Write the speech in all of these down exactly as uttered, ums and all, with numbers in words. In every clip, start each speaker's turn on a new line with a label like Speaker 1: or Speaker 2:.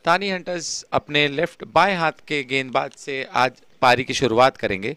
Speaker 1: तानी हंटर्स अपने लेफ्ट बाएं हाथ के गेंदबाज से आज पारी की शुरुआत करेंगे।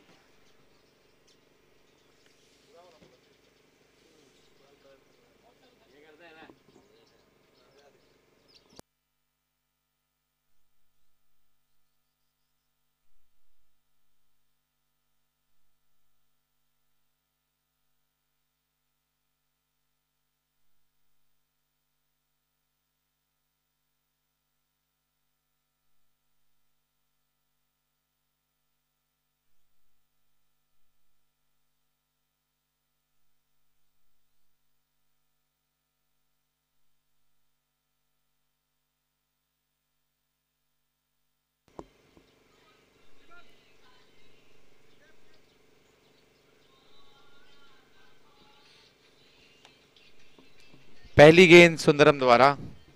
Speaker 1: पहली गेंद सुंदरम द्वारा।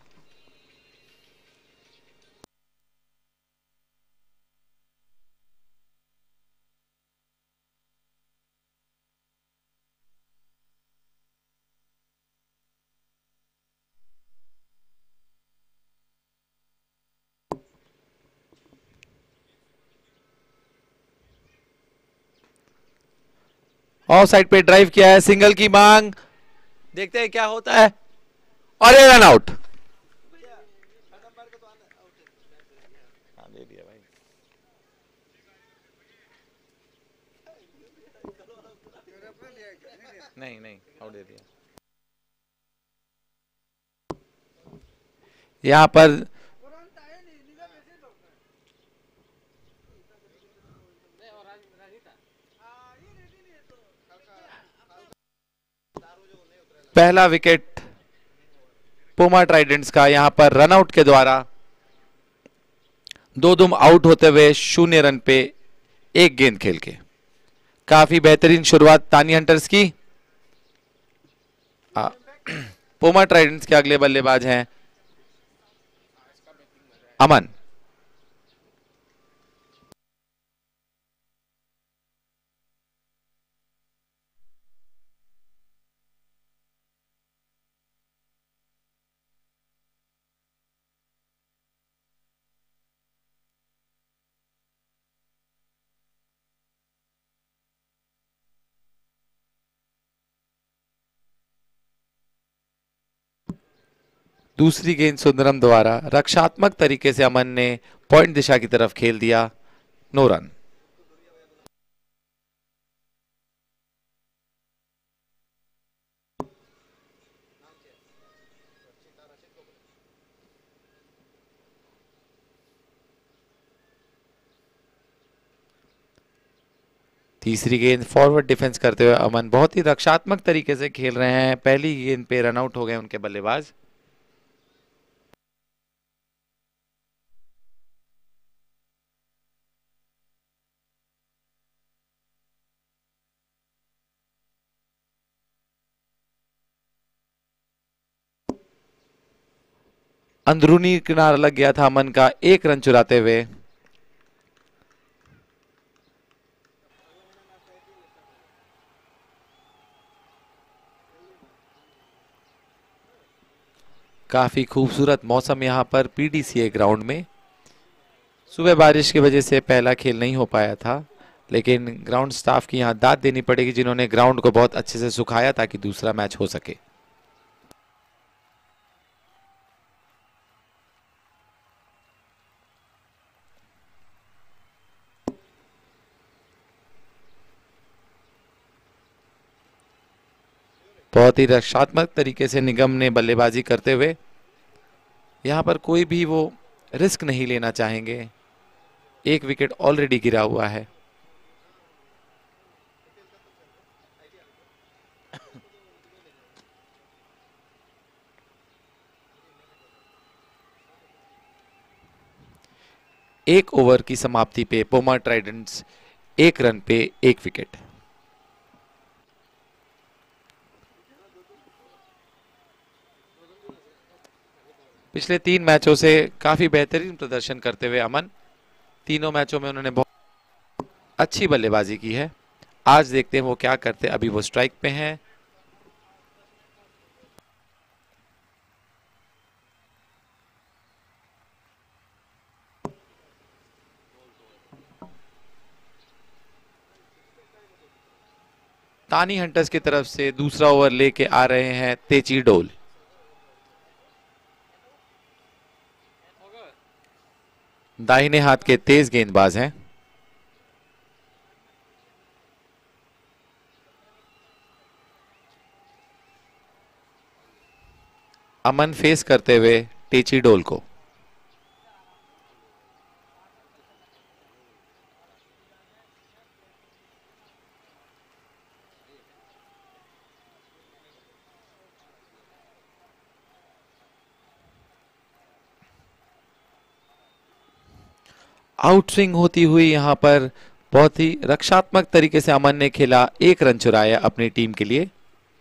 Speaker 1: ऑफ साइड पे ड्राइव किया है, सिंगल की मांग, देखते हैं क्या होता है और ये रन आउट। दे दिया भाई। नहीं नहीं आउट दे दिया। यहां पर पहला विकेट पुमा ट्राइडेंट्स का, यहां पर रनआउट के द्वारा दो दुम आउट होते हुए शून्य रन पे एक गेंद खेल के। काफी बेहतरीन शुरुआत तानी हंटर्स की। पुमा ट्राइडेंट्स के अगले बल्लेबाज हैं अमन। दूसरी गेंद सुंदरम द्वारा रक्षात्मक तरीके से अमन ने पॉइंट दिशा की तरफ खेल दिया, नो रन। तीसरी गेंद फॉरवर्ड डिफेंस करते हुए अमन बहुत ही रक्षात्मक तरीके से खेल रहे हैं। पहली गेंद पे रनआउट हो गए उनके बल्लेबाज। अंदरूनी किनारा लग गया था अमन का, एक रन चुराते हुए। काफी खूबसूरत मौसम यहां पर पीडीसीए ग्राउंड में। सुबह बारिश की वजह से पहला खेल नहीं हो पाया था, लेकिन ग्राउंड स्टाफ की यहां दाद देनी पड़ेगी जिन्होंने ग्राउंड को बहुत अच्छे से सुखाया ताकि दूसरा मैच हो सके। बहुत ही रक्षात्मक तरीके से निगम ने बल्लेबाजी करते हुए यहां पर कोई भी वो रिस्क नहीं लेना चाहेंगे। एक विकेट ऑलरेडी गिरा हुआ है। एक ओवर की समाप्ति पे पुमा ट्राइडेंट्स एक रन पे एक विकेट। पिछले तीन मैचों से काफी बेहतरीन प्रदर्शन करते हुए अमन, तीनों मैचों में उन्होंने बहुत अच्छी बल्लेबाजी की है। आज देखते हैं वो क्या करते हैं। अभी वो स्ट्राइक पे हैं। तानी हंटर्स की तरफ से दूसरा ओवर लेके आ रहे हैं तेची डोल। दाहिने हाथ के तेज गेंदबाज हैं। अमन फेस करते हुए तेची डोल को। आउट स्विंग होती हुई यहां पर बहुत ही रक्षात्मक तरीके से अमन ने खेला, एक रन चुराया अपनी टीम के लिए।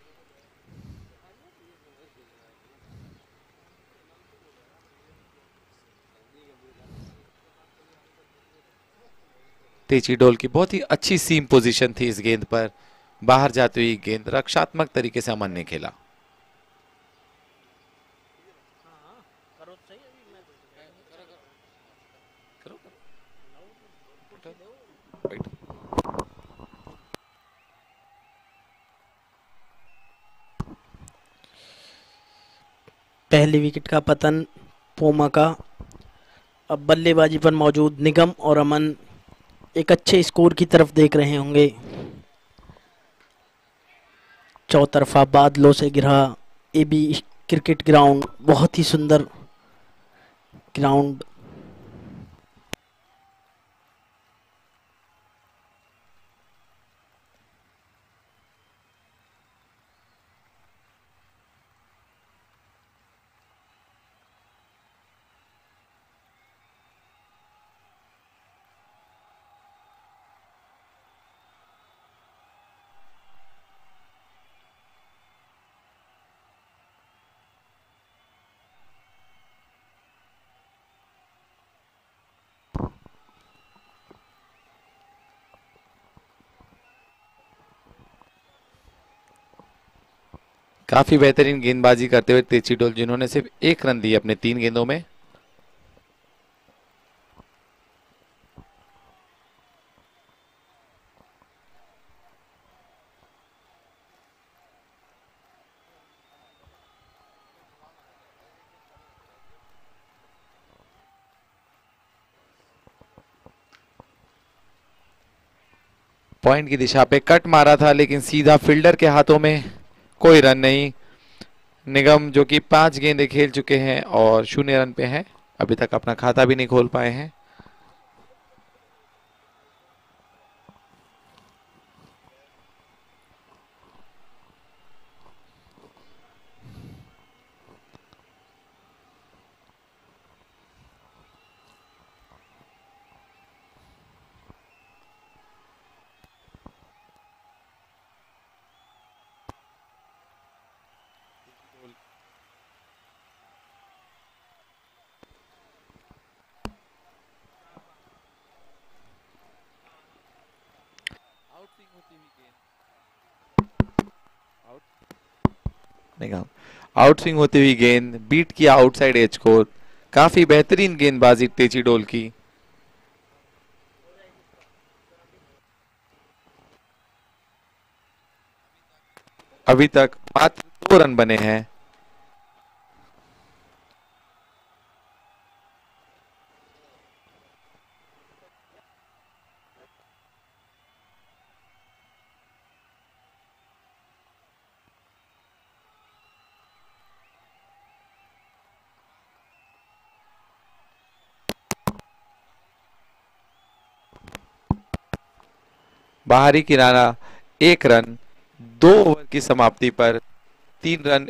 Speaker 1: तेची डोल की बहुत ही अच्छी सीम पोजीशन थी इस गेंद पर, बाहर जाती हुई गेंद रक्षात्मक तरीके से अमन ने खेला।
Speaker 2: पहली विकेट का पतन पोमा का। अब बल्लेबाजी पर मौजूद निगम और अमन एक अच्छे स्कोर की तरफ देख रहे होंगे। चौतरफा बादलों से घिरा एबी क्रिकेट ग्राउंड, बहुत ही सुंदर ग्राउंड।
Speaker 1: काफी बेहतरीन गेंदबाजी करते हुए तेची डोल, जिन्होंने सिर्फ एक रन दिए अपने तीन गेंदों में। पॉइंट की दिशा पे कट मारा था, लेकिन सीधा फील्डर के हाथों में, कोई रन नहीं। निगम जो कि पांच गेंदें खेल चुके हैं और शून्य रन पे हैं, अभी तक अपना खाता भी नहीं खोल पाए हैं। आउट स्विंग होती हुई गेंद बीट किया आउटसाइड एज को। काफी बेहतरीन गेंदबाजी तेची डोल की। अभी तक मात्र दो रन बने हैं। बाहरी किनारा एक रन, दो ओवर की समाप्ति पर तीन रन।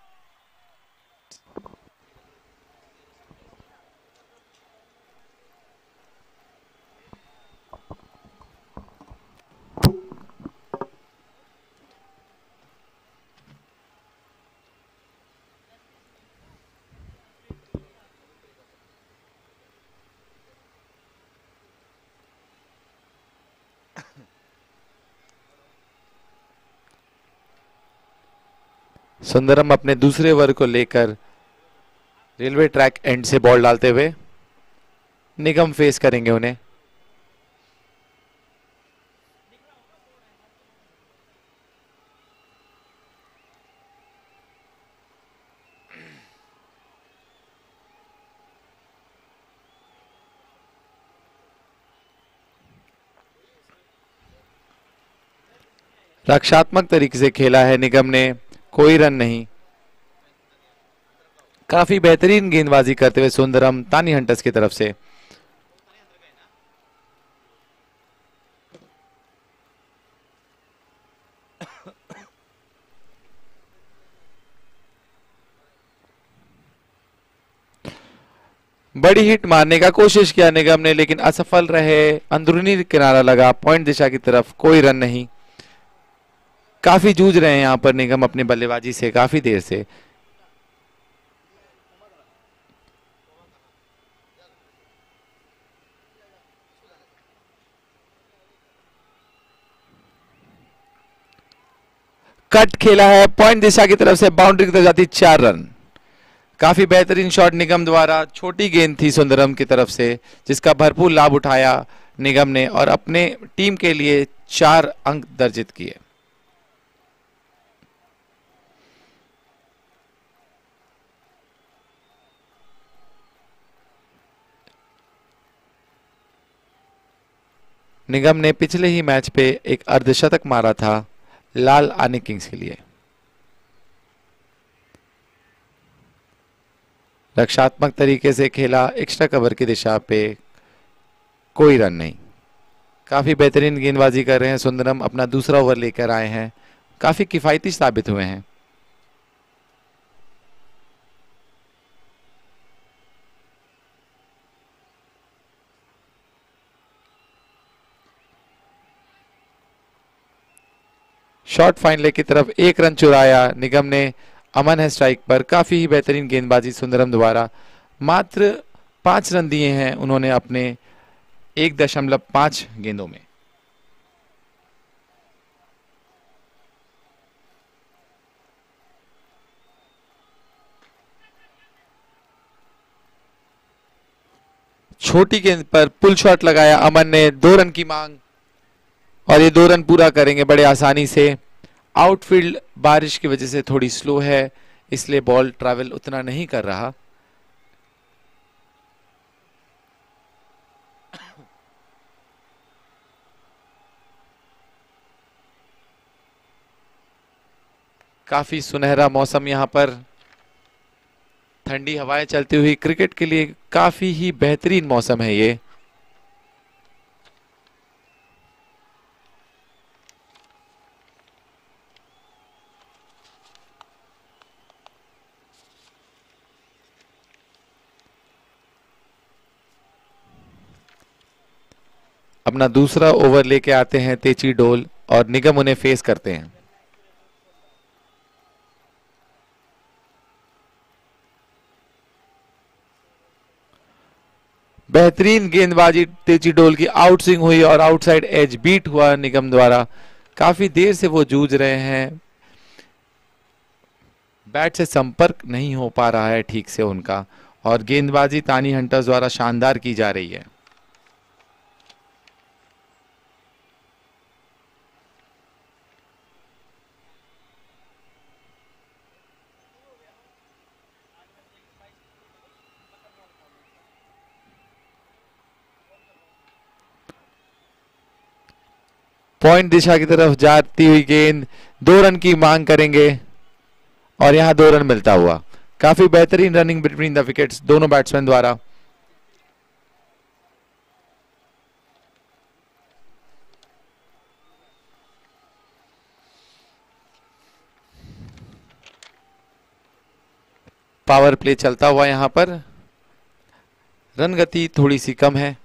Speaker 1: सुंदरम अपने दूसरे ओवर को लेकर रेलवे ट्रैक एंड से बॉल डालते हुए, निगम फेस करेंगे उन्हें। रक्षात्मक तरीके से खेला है निगम ने, कोई रन नहीं। काफी बेहतरीन गेंदबाजी करते हुए सुंदरम तानी हंटर्स की तरफ से। बड़ी हिट मारने का कोशिश किया निगम ने, लेकिन असफल रहे। अंदरूनी किनारा लगा पॉइंट दिशा की तरफ, कोई रन नहीं। काफी जूझ रहे हैं यहां पर निगम अपनी बल्लेबाजी से काफी देर से। कट खेला है पॉइंट दिशा की तरफ से, बाउंड्री की तरफ जाती, चार रन। काफी बेहतरीन शॉट निगम द्वारा। छोटी गेंद थी सुंदरम की तरफ से, जिसका भरपूर लाभ उठाया निगम ने और अपने टीम के लिए चार अंक दर्जित किए। निगम ने पिछले ही मैच पे एक अर्धशतक मारा था लाल आनी किंग्स के लिए। रक्षात्मक तरीके से खेला, एक्स्ट्रा कवर की दिशा पे, कोई रन नहीं। काफी बेहतरीन गेंदबाजी कर रहे हैं सुंदरम, अपना दूसरा ओवर लेकर आए हैं, काफी किफायती साबित हुए हैं। शॉर्ट फाइन लेग की तरफ एक रन चुराया निगम ने, अमन है स्ट्राइक पर। काफी ही बेहतरीन गेंदबाजी सुंदरम द्वारा। मात्र पांच रन दिए हैं उन्होंने अपने एक दशमलव पांच गेंदों में। छोटी गेंद पर पुल शॉट लगाया अमन ने, दो रन की मांग और ये दो रन पूरा करेंगे बड़े आसानी से। आउटफील्ड बारिश की वजह से थोड़ी स्लो है, इसलिए बॉल ट्रैवल उतना नहीं कर रहा। काफी सुनहरा मौसम यहां पर, ठंडी हवाएं चलती हुई, क्रिकेट के लिए काफी ही बेहतरीन मौसम है ये। अपना दूसरा ओवर लेके आते हैं तेची डोल और निगम उन्हें फेस करते हैं। बेहतरीन गेंदबाजी तेची डोल की, आउट स्विंग हुई और आउटसाइड एज बीट हुआ निगम द्वारा। काफी देर से वो जूझ रहे हैं, बैट से संपर्क नहीं हो पा रहा है ठीक से उनका, और गेंदबाजी तानी हंटर्स द्वारा शानदार की जा रही है। पॉइंट दिशा की तरफ जाती हुई गेंद, दो रन की मांग करेंगे और यहां दो रन मिलता हुआ। काफी बेहतरीन रनिंग बिटवीन द विकेट्स दोनों बैट्समैन द्वारा। पावर प्ले चलता हुआ यहां पर, रन गति थोड़ी सी कम है।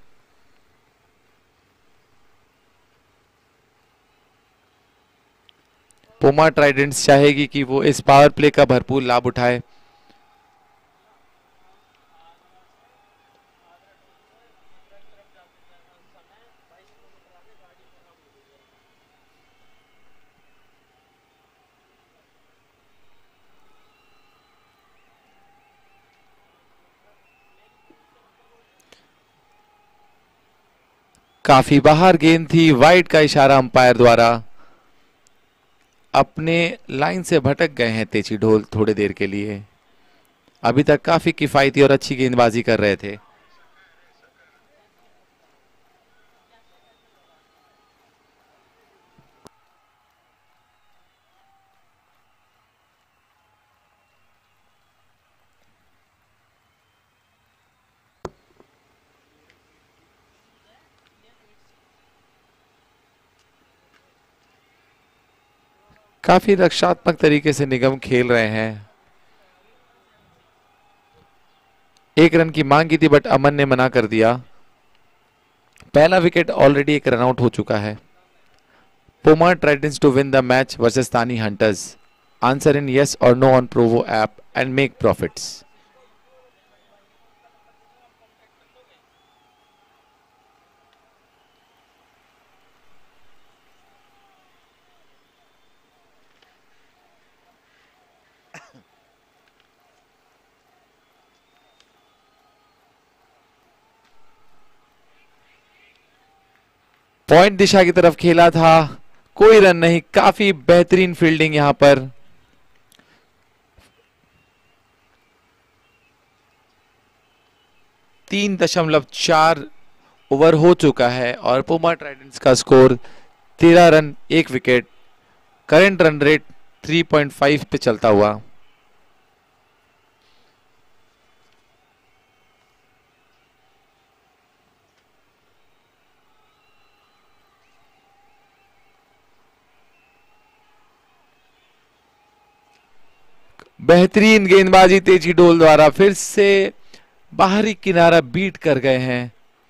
Speaker 1: पुमा ट्राइडेंट्स चाहेगी कि वो इस पावर प्ले का भरपूर लाभ उठाए। काफी बाहर गेंद थी, वाइड का इशारा अंपायर द्वारा। अपने लाइन से भटक गए हैं तेची ढोल थोड़ी देर के लिए। अभी तक काफी किफायती और अच्छी गेंदबाजी कर रहे थे। काफी रक्षात्मक तरीके से निगम खेल रहे हैं। एक रन की मांग की थी बट अमन ने मना कर दिया। पहला विकेट ऑलरेडी एक रन आउट हो चुका है। Puma tries to win the match versus Thani Hunters. Answer in yes or no on Provo app and make profits. Point दिशा की तरफ खेला था, कोई रन नहीं। काफी बेहतरीन फील्डिंग यहां पर। तीन दशमलव चार ओवर हो चुका है और पुमा ट्राइडेंट्स का स्कोर तेरह रन एक विकेट। करंट रन रेट तीन पॉइंट पाँच पे चलता हुआ। बेहतरीन गेंदबाजी तेजी डोल द्वारा फिर से बाहरी किनारा बीट कर गए हैं।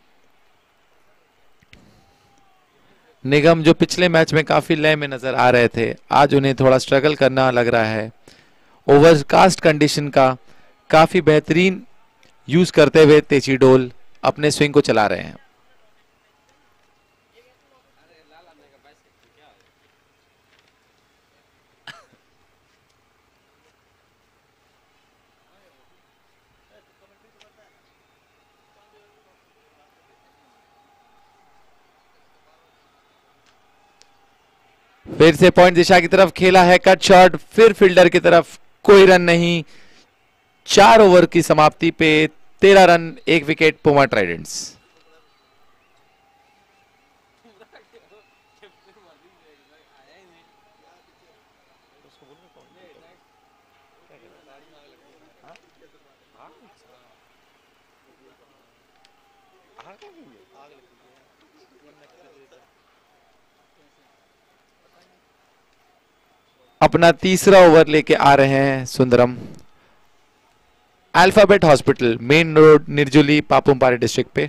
Speaker 1: निगम जो पिछले मैच में काफी लय में नजर आ रहे थे, आज उन्हें थोड़ा स्ट्रगल करना लग रहा है। ओवरकास्ट कंडीशन का काफी बेहतरीन यूज करते हुए तेजी डोल अपने स्विंग को चला रहे हैं। फिर से पॉइंट दिशा की तरफ खेला है, कट शॉट, फिर फील्डर की तरफ, कोई रन नहीं। चार ओवर की समाप्ति पे तेरह रन एक विकेट पुमा ट्राइडेंट्स। अपना तीसरा ओवर लेके आ रहे हैं Sundaram. Alphabet hospital, main road, Nirjuli, Papumpare district पे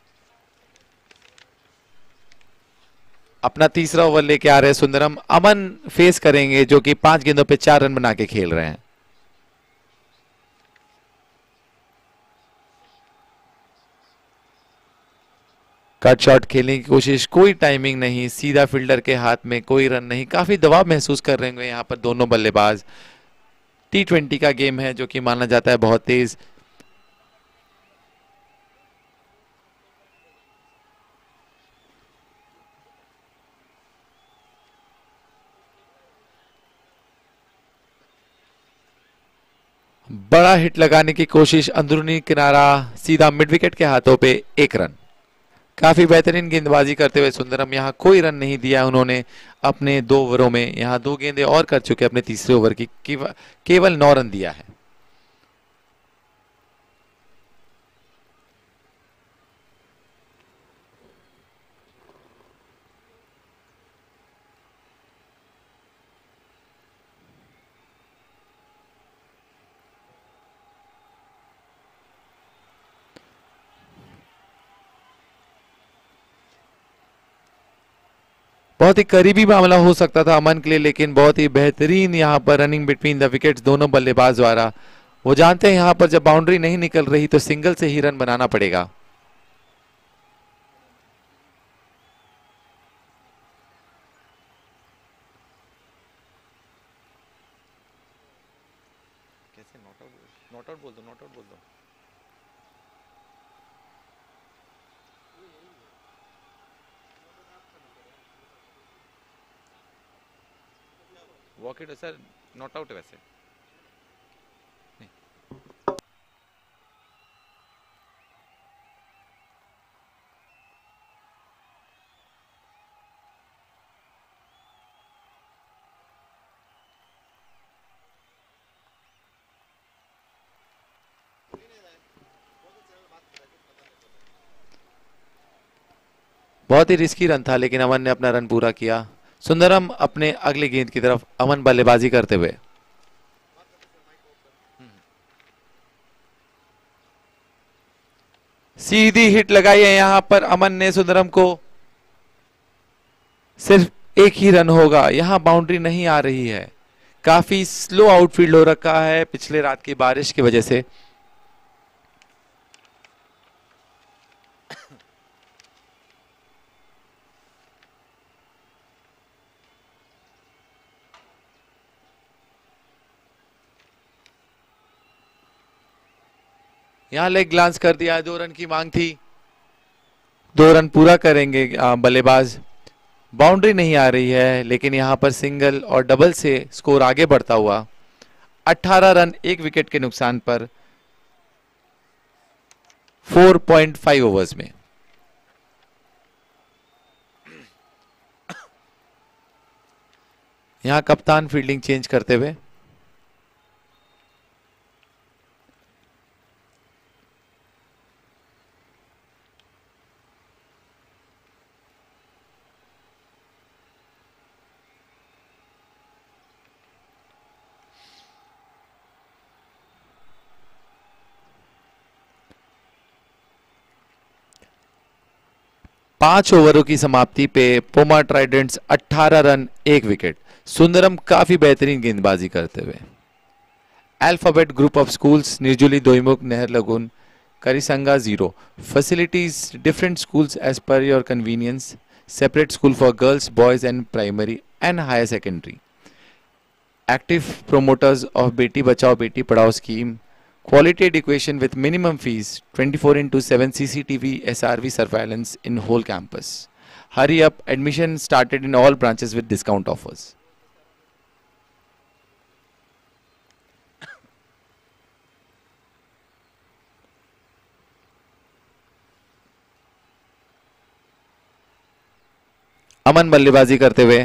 Speaker 1: अपना तीसरा ओवर लेके आ रहे हैं सुंदरम। अमन फेस करेंगे जो कि पांच गेंदों पे चार रन बना के खेल रहे हैं। कट शॉट खेलने की कोशिश, कोई टाइमिंग नहीं, सीधा फील्डर के हाथ में, कोई रन नहीं। काफी दबाव महसूस कर रहे हैं यहाँ पर दोनों बल्लेबाज। टी ट्वेंटी का गेम है जो कि माना जाता है बहुत तेज। बड़ा हिट लगाने की कोशिश, अंदरूनी किनारा, सीधा मिड विकेट के हाथों पे, एक रन। काफी बेहतरीन गेंदबाजी करते हुए सुंदरम, यहां कोई रन नहीं दिया उन्होंने अपने दो ओवरों में। यहां दो गेंदें और कर चुके अपने तीसरे ओवर की, केवल नौ रन दिया है। बहुत ही करीबी मामला हो सकता था अमन के लिए, लेकिन बहुत ही बेहतरीन यहां पर रनिंग बिटवीन द विकेट्स दोनों बल्लेबाज द्वारा। वो जानते हैं यहां पर जब बाउंड्री नहीं निकल रही तो सिंगल से ही रन बनाना पड़ेगा। कैसे नॉट आउट, नॉट आउट बोल दो, नॉट आउट बोल दो। वॉकेट है सर, नॉट आउट है वैसे। नहीं। बहुत ही रिस्की रन था लेकिन अमन ने अपना रन पूरा किया। सुंदरम अपने अगले गेंद की तरफ, अमन बल्लेबाजी करते हुए। सीधी हिट लगाई है यहां पर अमन ने सुंदरम को। सिर्फ एक ही रन होगा, यहां बाउंड्री नहीं आ रही है। काफी स्लो आउटफील्ड हो रखा है पिछले रात की बारिश की वजह से। यहां लेग ग्लांस कर दिया, दो रन की मांग थी, दो रन पूरा करेंगे बल्लेबाज। बाउंड्री नहीं आ रही है, लेकिन यहां पर सिंगल और डबल से स्कोर आगे बढ़ता हुआ। अठारह रन एक विकेट के नुकसान पर चार पॉइंट पाँच ओवर्स में। यहां कप्तान फील्डिंग चेंज करते हुए। पांच ओवरों की समाप्ति पे पुमा ट्राइडेंट्स अठारह रन एक विकेट। सुंदरम काफी बेहतरीन गेंदबाजी करते हुए। Alphabet group of schools, Nirjuli, Doimukh, Naharlagun, Karsingsa Ziro. Facilities different schools as per your convenience. Separate school for girls, boys and primary and higher secondary. Active promoters of Beti Bachao Beti Padhao scheme, quality education with minimum fees, twenty-four into seven C C T V S R V surveillance in whole campus. Hurry up, admission started in all branches with discount offers. Aman बल्लेबाजी करते हुए।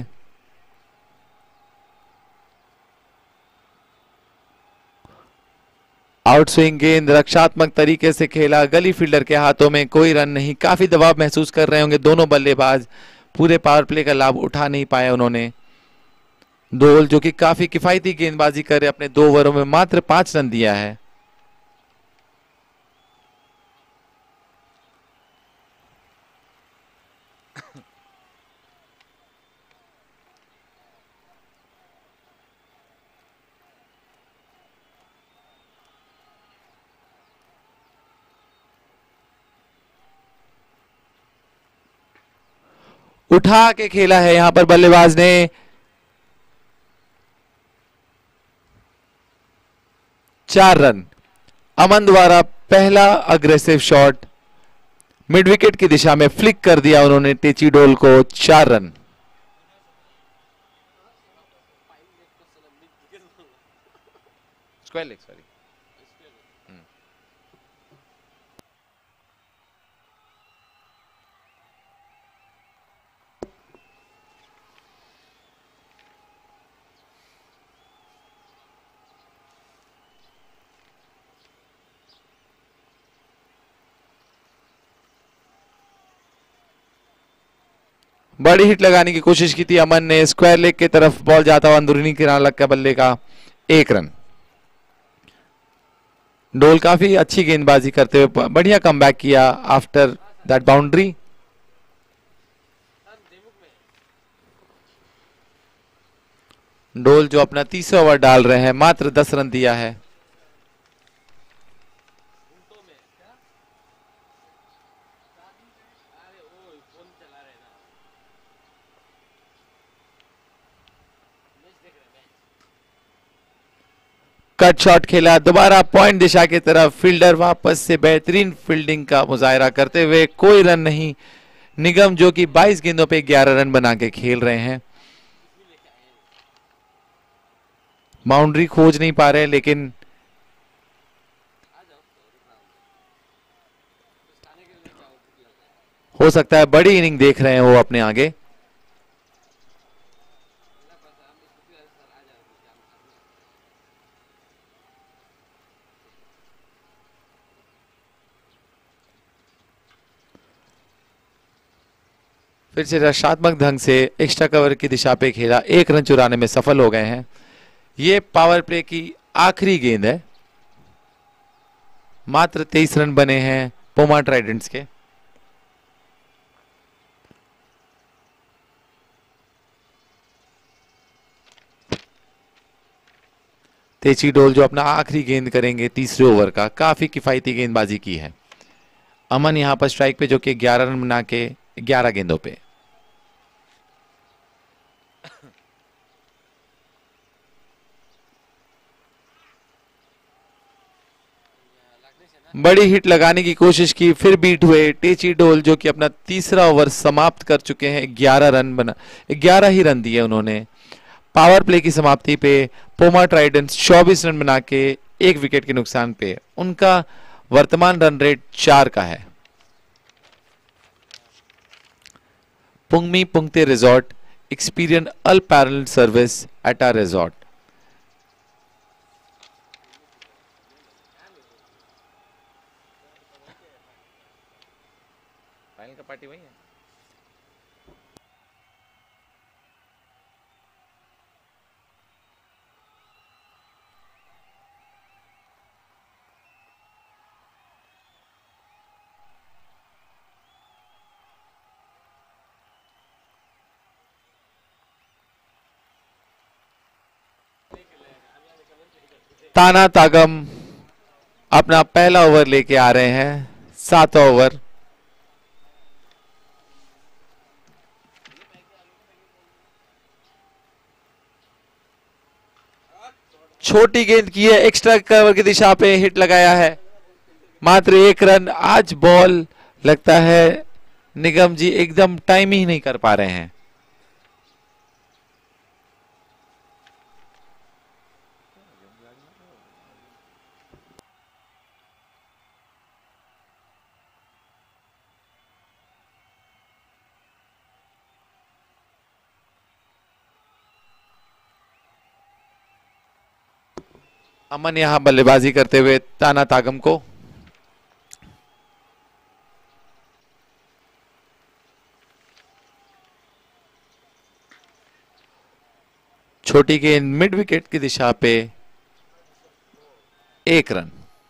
Speaker 1: Out swing गेंद रक्षात्मक तरीके से खेला, गली fielder के हाथों में, कोई रन नहीं। काफी दबाव महसूस कर रहे होंगे दोनों बल्लेबाज, पूरे पावर प्ले का लाभ उठा नहीं पाए उन्होंने। दोल जो कि काफी किफायती गेंदबाजी करे, अपने दो ओवरों में मात्र पांच रन दिया है। उठा के खेला है यहां पर बल्लेबाज ने। चार रन। अमन द्वारा पहला अग्रेसिव शॉट मिड विकेट की दिशा में फ्लिक कर दिया उन्होंने टेची डोल को। चार रन। Square leg, sorry. बड़ी हिट लगाने की कोशिश की थी अमन ने, स्क्वायर लेग की तरफ बॉल जाता हुआ अंदरूनी किनारा लग का बल्ले का। एक रन। डोल काफी अच्छी गेंदबाजी करते हुए बढ़िया कमबैक किया आफ्टर दैट बाउंड्री। डोल जो अपना तीसरा ओवर डाल रहे हैं, मात्र दस रन दिया है। कट शॉट खेला दोबारा पॉइंट दिशा की तरफ, फील्डर वापस से बेहतरीन फील्डिंग का मुजाहरा करते हुए। कोई रन नहीं। निगम जो कि बाईस गेंदों पे ग्यारह रन बना के खेल रहे हैं, बाउंड्री खोज नहीं पा रहे, लेकिन हो सकता है बड़ी इनिंग देख रहे हैं वो अपने आगे। फिर से रक्षात्मक ढंग से एक्स्ट्रा कवर की दिशा पे खेला, एक रन चुराने में सफल हो गए हैं। ये पावर प्ले की आखिरी गेंद है। मात्र तेईस रन बने हैं पोमा ट्राइडेंट्स के। तेची डोल जो अपना आखिरी गेंद करेंगे तीसरे ओवर का, काफी किफायती गेंदबाजी की है। अमन यहां पर स्ट्राइक पे, जो कि ग्यारह रन बना के ग्यारह गेंदों पे। बड़ी हिट लगाने की कोशिश की, फिर बीट हुए टेची डोल, जो कि अपना तीसरा ओवर समाप्त कर चुके हैं। ग्यारह रन बना, ग्यारह ही रन दिए उन्होंने। पावर प्ले की समाप्ति पे पोमा ट्राइडेंट्स चौबीस रन बना के एक विकेट के नुकसान पे, उनका वर्तमान रन रेट चार का है। Pungmi Pungte resort, experience unparalleled service at our resort. Final का पार्टी वही है। ताना तागम अपना पहला ओवर लेके आ रहे हैं, सातवां ओवर। छोटी गेंद की है, एक्स्ट्रा कवर की दिशा पे हिट लगाया है, मात्र एक रन। आज बॉल लगता है निगम जी एकदम टाइम ही नहीं कर पा रहे हैं। अमन यहां बल्लेबाजी करते हुए ताना तागम को। छोटी गेंद मिड विकेट की दिशा पे, एक रन।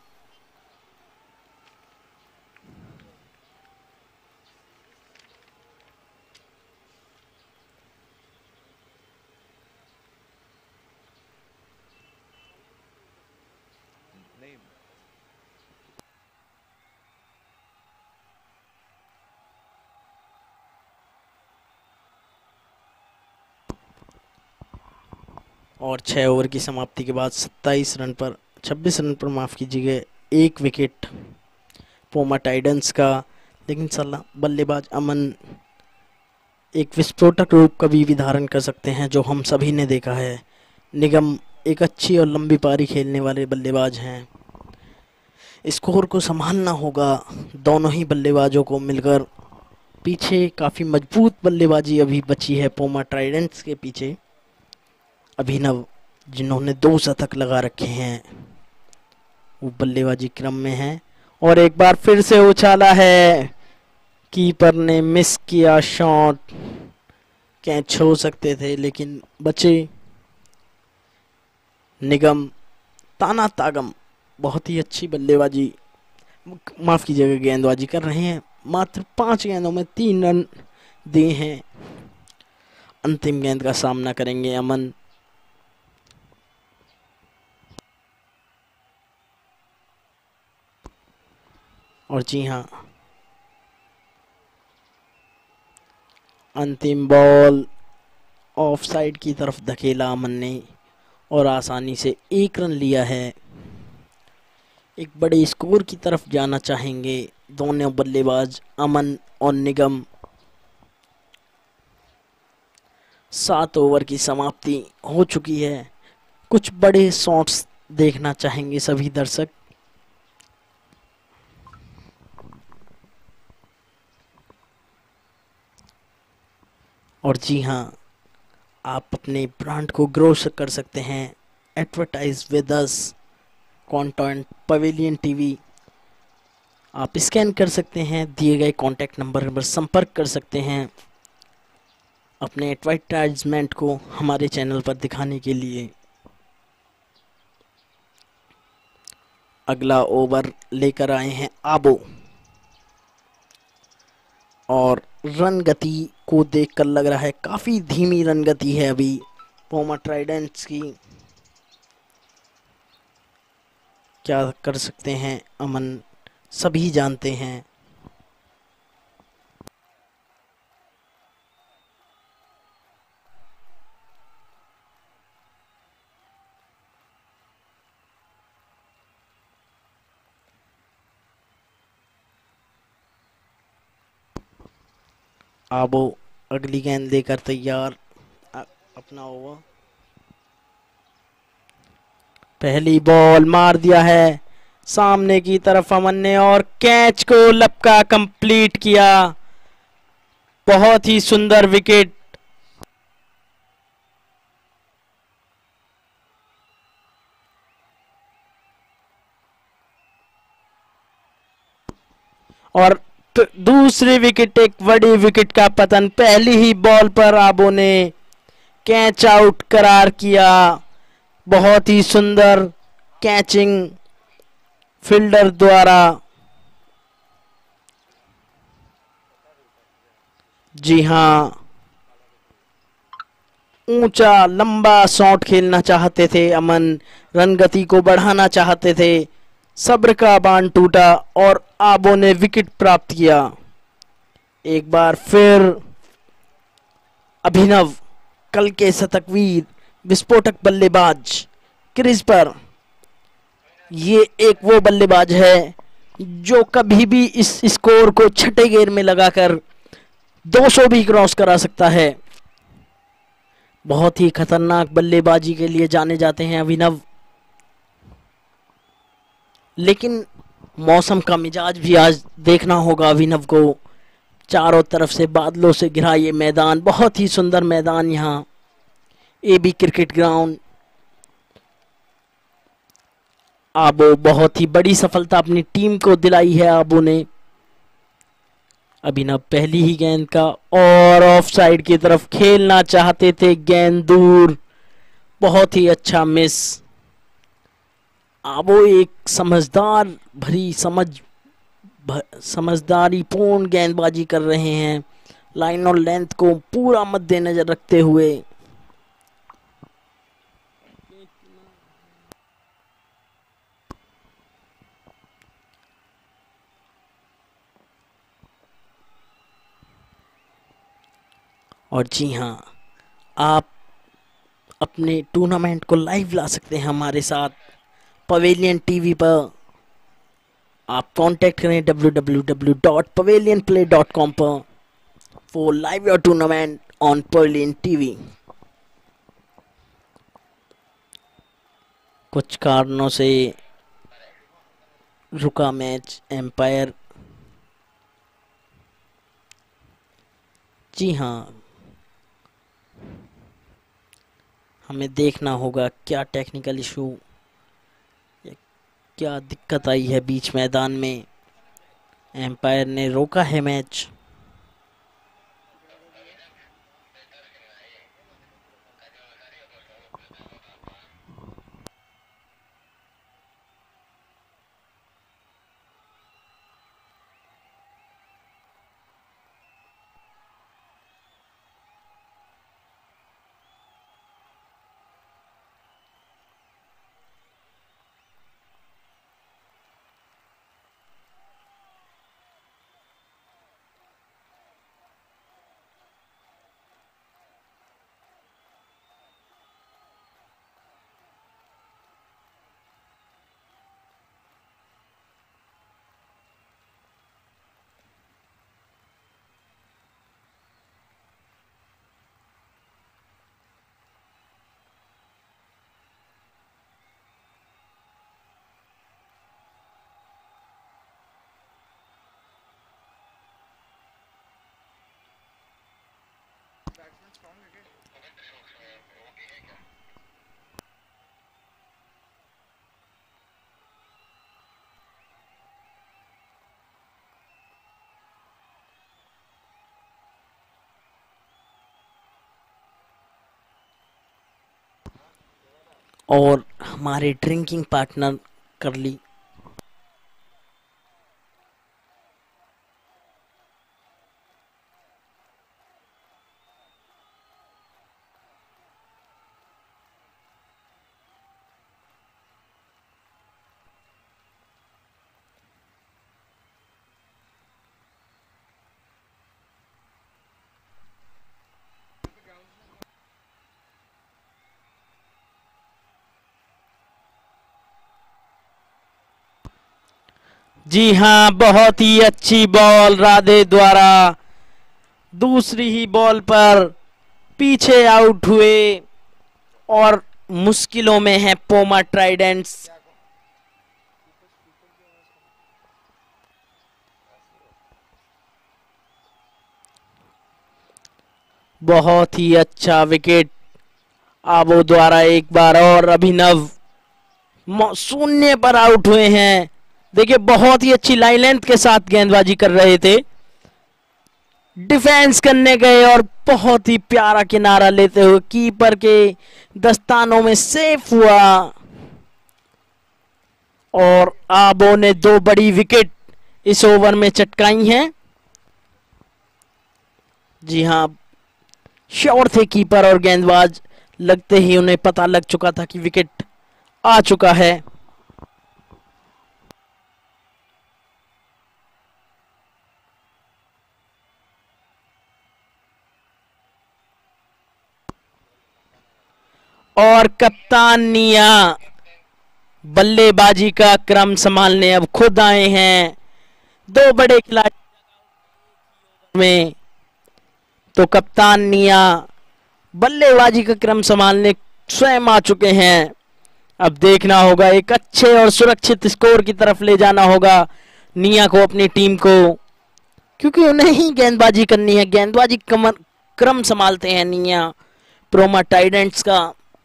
Speaker 2: और छः ओवर की समाप्ति के बाद सत्ताईस रन पर छब्बीस रन पर माफ़ कीजिएगा एक विकेट पोमा टाइडन्स का। लेकिन सलाह बल्लेबाज अमन एक विस्फोटक रूप का भी धारण कर सकते हैं, जो हम सभी ने देखा है। निगम एक अच्छी और लंबी पारी खेलने वाले बल्लेबाज हैं। स्कोर को संभालना होगा दोनों ही बल्लेबाजों को मिलकर। पीछे काफ़ी मजबूत बल्लेबाजी अभी बची है पोमा ट्राइडेंट्स के पीछे। अभिनव, जिन्होंने दो शतक लगा रखे हैं, वो बल्लेबाजी क्रम में हैं। और एक बार फिर से उछाला है, कीपर ने मिस किया शॉट, कैच हो सकते थे लेकिन बचे। निगम ताना तागम बहुत ही अच्छी बल्लेबाजी, माफ़ कीजिएगा गेंदबाजी कर रहे हैं। मात्र पांच गेंदों में तीन रन दिए हैं। अंतिम गेंद का सामना करेंगे अमन। और जी हाँ, अंतिम बॉल ऑफ साइड की तरफ धकेला अमन ने और आसानी से एक रन लिया है। एक बड़े स्कोर की तरफ जाना चाहेंगे दोनों बल्लेबाज अमन और निगम। सात ओवर की समाप्ति हो चुकी है। कुछ बड़े शॉट्स देखना चाहेंगे सभी दर्शक। और जी हाँ, आप अपने ब्रांड को ग्रो कर सकते हैं। Advertise with us, content Pavilion TV. आप स्कैन कर सकते हैं, दिए गए कॉन्टैक्ट नंबर पर संपर्क कर सकते हैं। अपने एडवर्टाइजमेंट को हमारे चैनल पर दिखाने के लिए। अगला ओवर लेकर आए हैं आबो, और रन गति को देखकर लग रहा है काफी धीमी रन गति है अभी पोमा ट्राइडेंट्स की। क्या कर सकते हैं अमन, सभी जानते हैं। आबो अगली गेंद लेकर तैयार। अपना ओवर, पहली बॉल मार दिया है सामने की तरफ अमन ने, और कैच को लपका कंप्लीट किया। बहुत ही सुंदर विकेट। और तो दूसरी विकेट, एक बड़ी विकेट का पतन। पहली ही बॉल पर आबो ने कैच आउट करार किया। बहुत ही सुंदर कैचिंग फील्डर द्वारा। जी हां, ऊंचा लंबा शॉट खेलना चाहते थे अमन, रन गति को बढ़ाना चाहते थे। सब्र का बांध टूटा और आबो ने विकेट प्राप्त किया। एक बार फिर अभिनव, कल के शतकवीर विस्फोटक बल्लेबाज क्रीज पर। ये एक वो बल्लेबाज है जो कभी भी इस स्कोर को छठे गेर में लगाकर दो सौ भी क्रॉस करा सकता है। बहुत ही खतरनाक बल्लेबाजी के लिए जाने जाते हैं अभिनव। लेकिन मौसम का मिजाज भी आज देखना होगा अभिनव को। चारों तरफ से बादलों से घिरा ये मैदान, बहुत ही सुंदर मैदान यहाँ एबी क्रिकेट ग्राउंड। आबो बहुत ही बड़ी सफलता अपनी टीम को दिलाई है आबो ने। अभिनव पहली ही गेंद का, और ऑफ साइड की तरफ खेलना चाहते थे, गेंद दूर, बहुत ही अच्छा मिस। आबो एक समझदार भरी समझ भ, समझदारी पूर्ण गेंदबाजी कर रहे हैं, लाइन और लेंथ को पूरा मद्देनजर रखते हुए। और जी हाँ, आप अपने टूर्नामेंट को लाइव ला सकते हैं हमारे साथ पवेलियन टीवी पर। आप कांटेक्ट करें W W W dot Pavilion play dot com पर for live your tournament on Pavilion TV. कुछ कारणों से रुका मैच, एम्पायर। जी हाँ, हमें देखना होगा क्या टेक्निकल इशू, क्या दिक्कत आई है बीच मैदान में। एम्पायर ने रोका है मैच। और हमारे ड्रिंकिंग पार्टनर कर ली। जी हाँ, बहुत ही अच्छी बॉल राधे द्वारा। दूसरी ही बॉल पर पीछे आउट हुए और मुश्किलों में है पोमा ट्राइडेंट्स। बहुत ही अच्छा विकेट आबो द्वारा एक बार, और अभिनव शून्य पर आउट हुए हैं। देखिए, बहुत ही अच्छी लाइन लेंथ के साथ गेंदबाजी कर रहे थे, डिफेंस करने गए और बहुत ही प्यारा किनारा लेते हुए कीपर के दस्तानों में सेफ हुआ। और आबो ने दो बड़ी विकेट इस ओवर में चटकाई हैं। जी हां, श्योर थे कीपर और गेंदबाज, लगते ही उन्हें पता लग चुका था कि विकेट आ चुका है। और कप्तान निया बल्लेबाजी का क्रम संभालने अब खुद आए हैं। दो बड़े खिलाड़ी में तो कप्तान निया बल्लेबाजी का क्रम संभालने स्वयं आ चुके हैं। अब देखना होगा, एक अच्छे और सुरक्षित स्कोर की तरफ ले जाना होगा निया को, अपनी टीम को, क्योंकि उन्हें ही गेंदबाजी करनी है। गेंदबाजी क्रम संभालते हैं निया पोमा ट्राइडेंट्स का।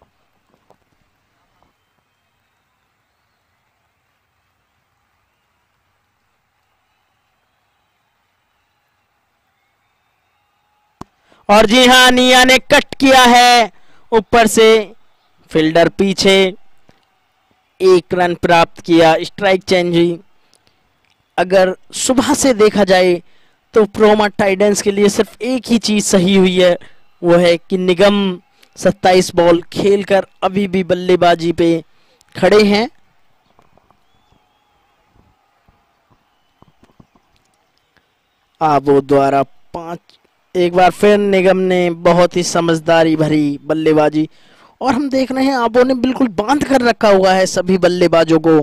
Speaker 2: और जी हां, निया ने कट किया है ऊपर से, फील्डर पीछे, एक रन प्राप्त किया, स्ट्राइक चेंज हुई। अगर सुबह से देखा जाए तो पोमा टाइडेंस के लिए सिर्फ एक ही चीज सही हुई है, वो है कि निगम सत्ताईस बॉल खेलकर अभी भी बल्लेबाजी पे खड़े हैं। आबो द्वारा पांच, एक बार फिर निगम ने बहुत ही समझदारी भरी बल्लेबाजी, और हम देख रहे हैं आबो ने बिल्कुल बांध कर रखा हुआ है सभी बल्लेबाजों को।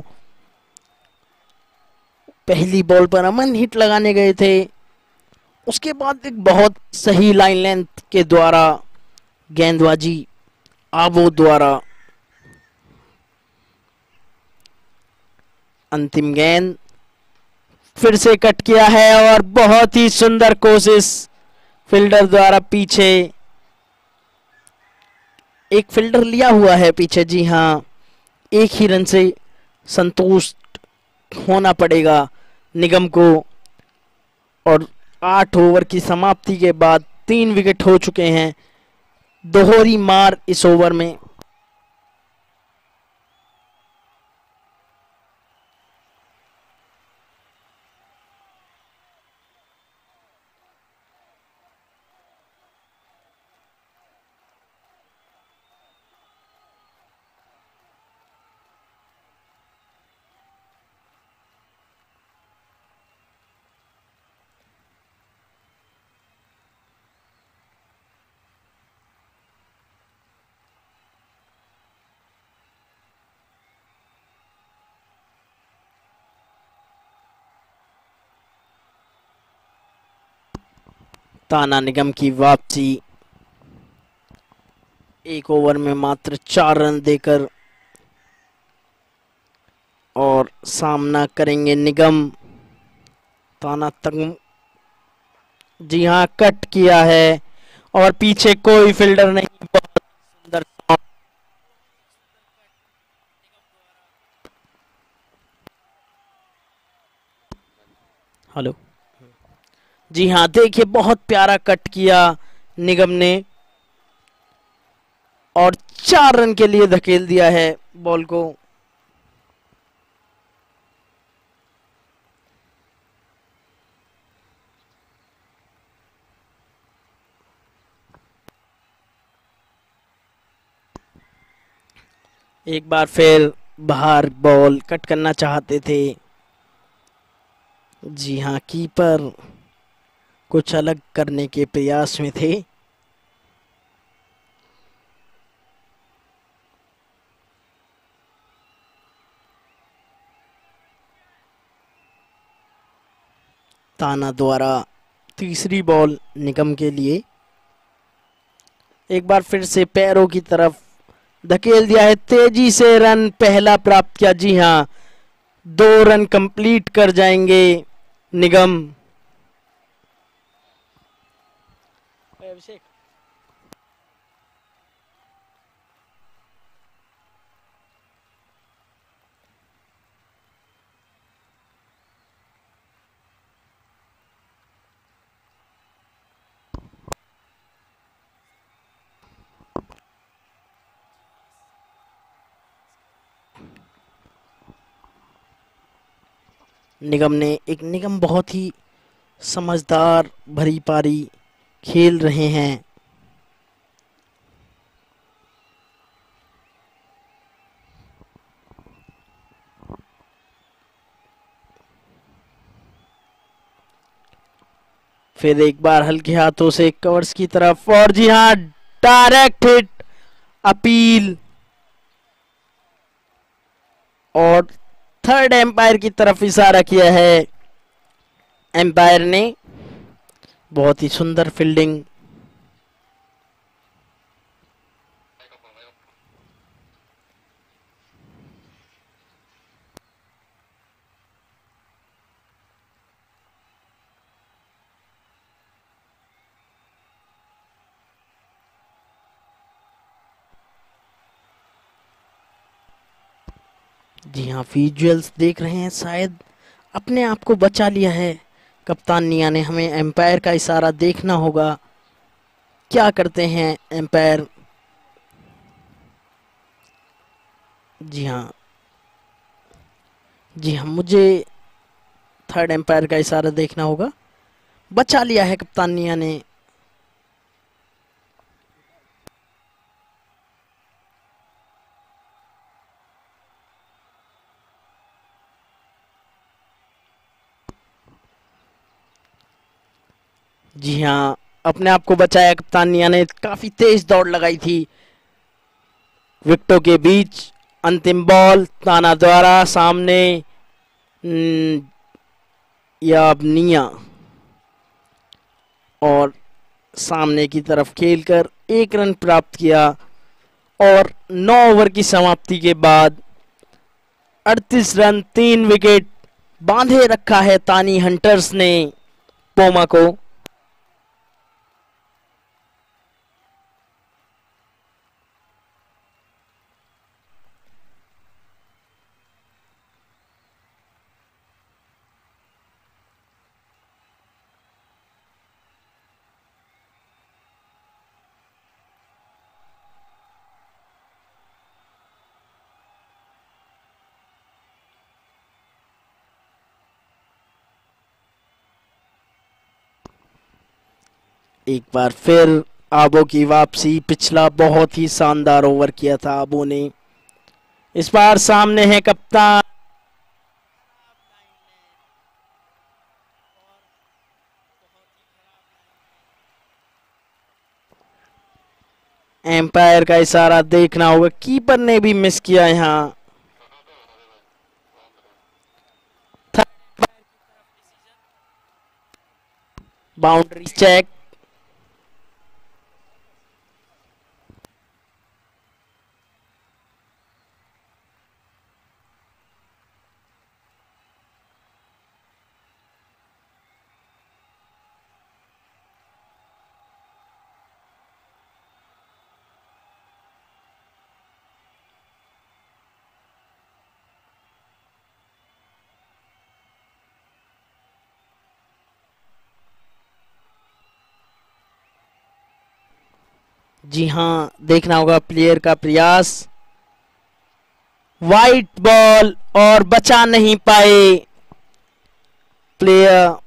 Speaker 2: पहली बॉल पर अमन हिट लगाने गए थे, उसके बाद एक बहुत सही लाइन लेंथ के द्वारा गेंदबाजी आबो द्वारा। अंतिम गेंद फिर से कट किया है और बहुत ही सुंदर कोशिश फील्डर द्वारा। पीछे एक फील्डर लिया हुआ है पीछे, जी हां, एक ही रन से संतुष्ट होना पड़ेगा निगम को। और आठ ओवर की समाप्ति के बाद तीन विकेट हो चुके हैं, दोहरी मार इस ओवर में। ताना निगम की वापसी, एक ओवर में मात्र चार रन देकर, और सामना करेंगे निगम। ताना तक, जी हां, कट किया है और पीछे कोई फील्डर नहीं। बहुत सुंदर शॉट। हेलो, जी हां, देखिए बहुत प्यारा कट किया निगम ने। और चार रन के लिए धकेल दिया है बॉल को। एक बार फिर बाहर बॉल कट करना चाहते थे। जी हाँ, कीपर कुछ अलग करने के प्रयास में थे। ताना द्वारा तीसरी बॉल निगम के लिए। एक बार फिर से पैरों की तरफ धकेल दिया है, तेजी से रन पहला प्राप्त किया। जी हाँ, दो रन कंप्लीट कर जाएंगे निगम। अभिषेक निगम ने एक निगम बहुत ही समझदार भरी पारी खेल रहे हैं। फिर एक बार हल्के हाथों से कवर्स की तरफ, और जी हाँ, डायरेक्ट हिट अपील। और थर्ड एम्पायर की तरफ इशारा किया है एम्पायर ने। बहुत ही सुंदर फील्डिंग। जी हाँ, विजुअल्स देख रहे हैं, शायद अपने आप को बचा लिया है कप्तान निया ने। हमें एम्पायर का इशारा देखना होगा, क्या करते हैं एम्पायर। जी हाँ, जी हाँ, मुझे थर्ड एम्पायर का इशारा देखना होगा। बचा लिया है कप्तान निया ने। जी हाँ, अपने आप को बचाया कप्तान निया ने। काफी तेज दौड़ लगाई थी विकेटों के बीच। अंतिम बॉल ताना द्वारा सामने, या अब निया, और सामने की तरफ खेलकर एक रन प्राप्त किया। और नौ ओवर की समाप्ति के बाद अड़तीस रन, तीन विकेट बांधे रखा है तानी हंटर्स ने पोमा को। एक बार फिर आबो की वापसी। पिछला बहुत ही शानदार ओवर किया था आबो ने। इस बार सामने है कप्तान। एम्पायर का इशारा देखना होगा, कीपर ने भी मिस किया यहां। Boundary check. जी हाँ, देखना होगा प्लेयर का प्रयास। वाइट बॉल और बचा नहीं पाए प्लेयर।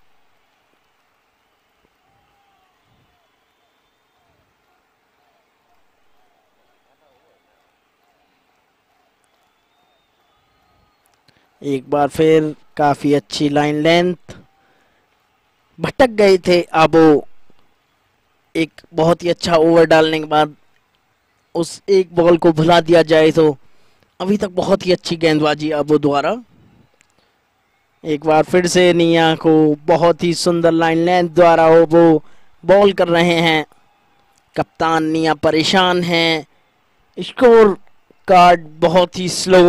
Speaker 2: एक बार फिर काफी अच्छी लाइन लेंथ, भटक गए थे आबो। एक बहुत ही अच्छा ओवर डालने के बाद उस एक बॉल को भुला दिया जाए तो अभी तक बहुत ही अच्छी गेंदबाजी आबो द्वारा। एक बार फिर से निया को बहुत ही सुंदर लाइन लेंथ द्वारा वो बॉल कर रहे हैं। कप्तान निया परेशान हैं। स्कोर कार्ड बहुत ही स्लो।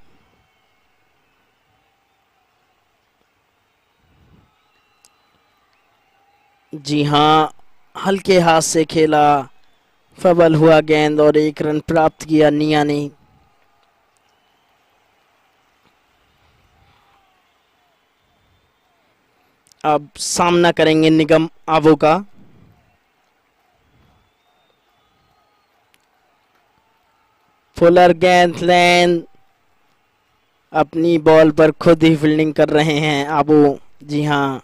Speaker 2: जी हाँ, हल्के हाथ से खेला, फबल हुआ गेंद और एक रन प्राप्त किया निया ने। अब सामना करेंगे निगम आवो का। फुलर गेंद लेन अपनी बॉल पर खुद ही फील्डिंग कर रहे हैं आवो। जी हाँ,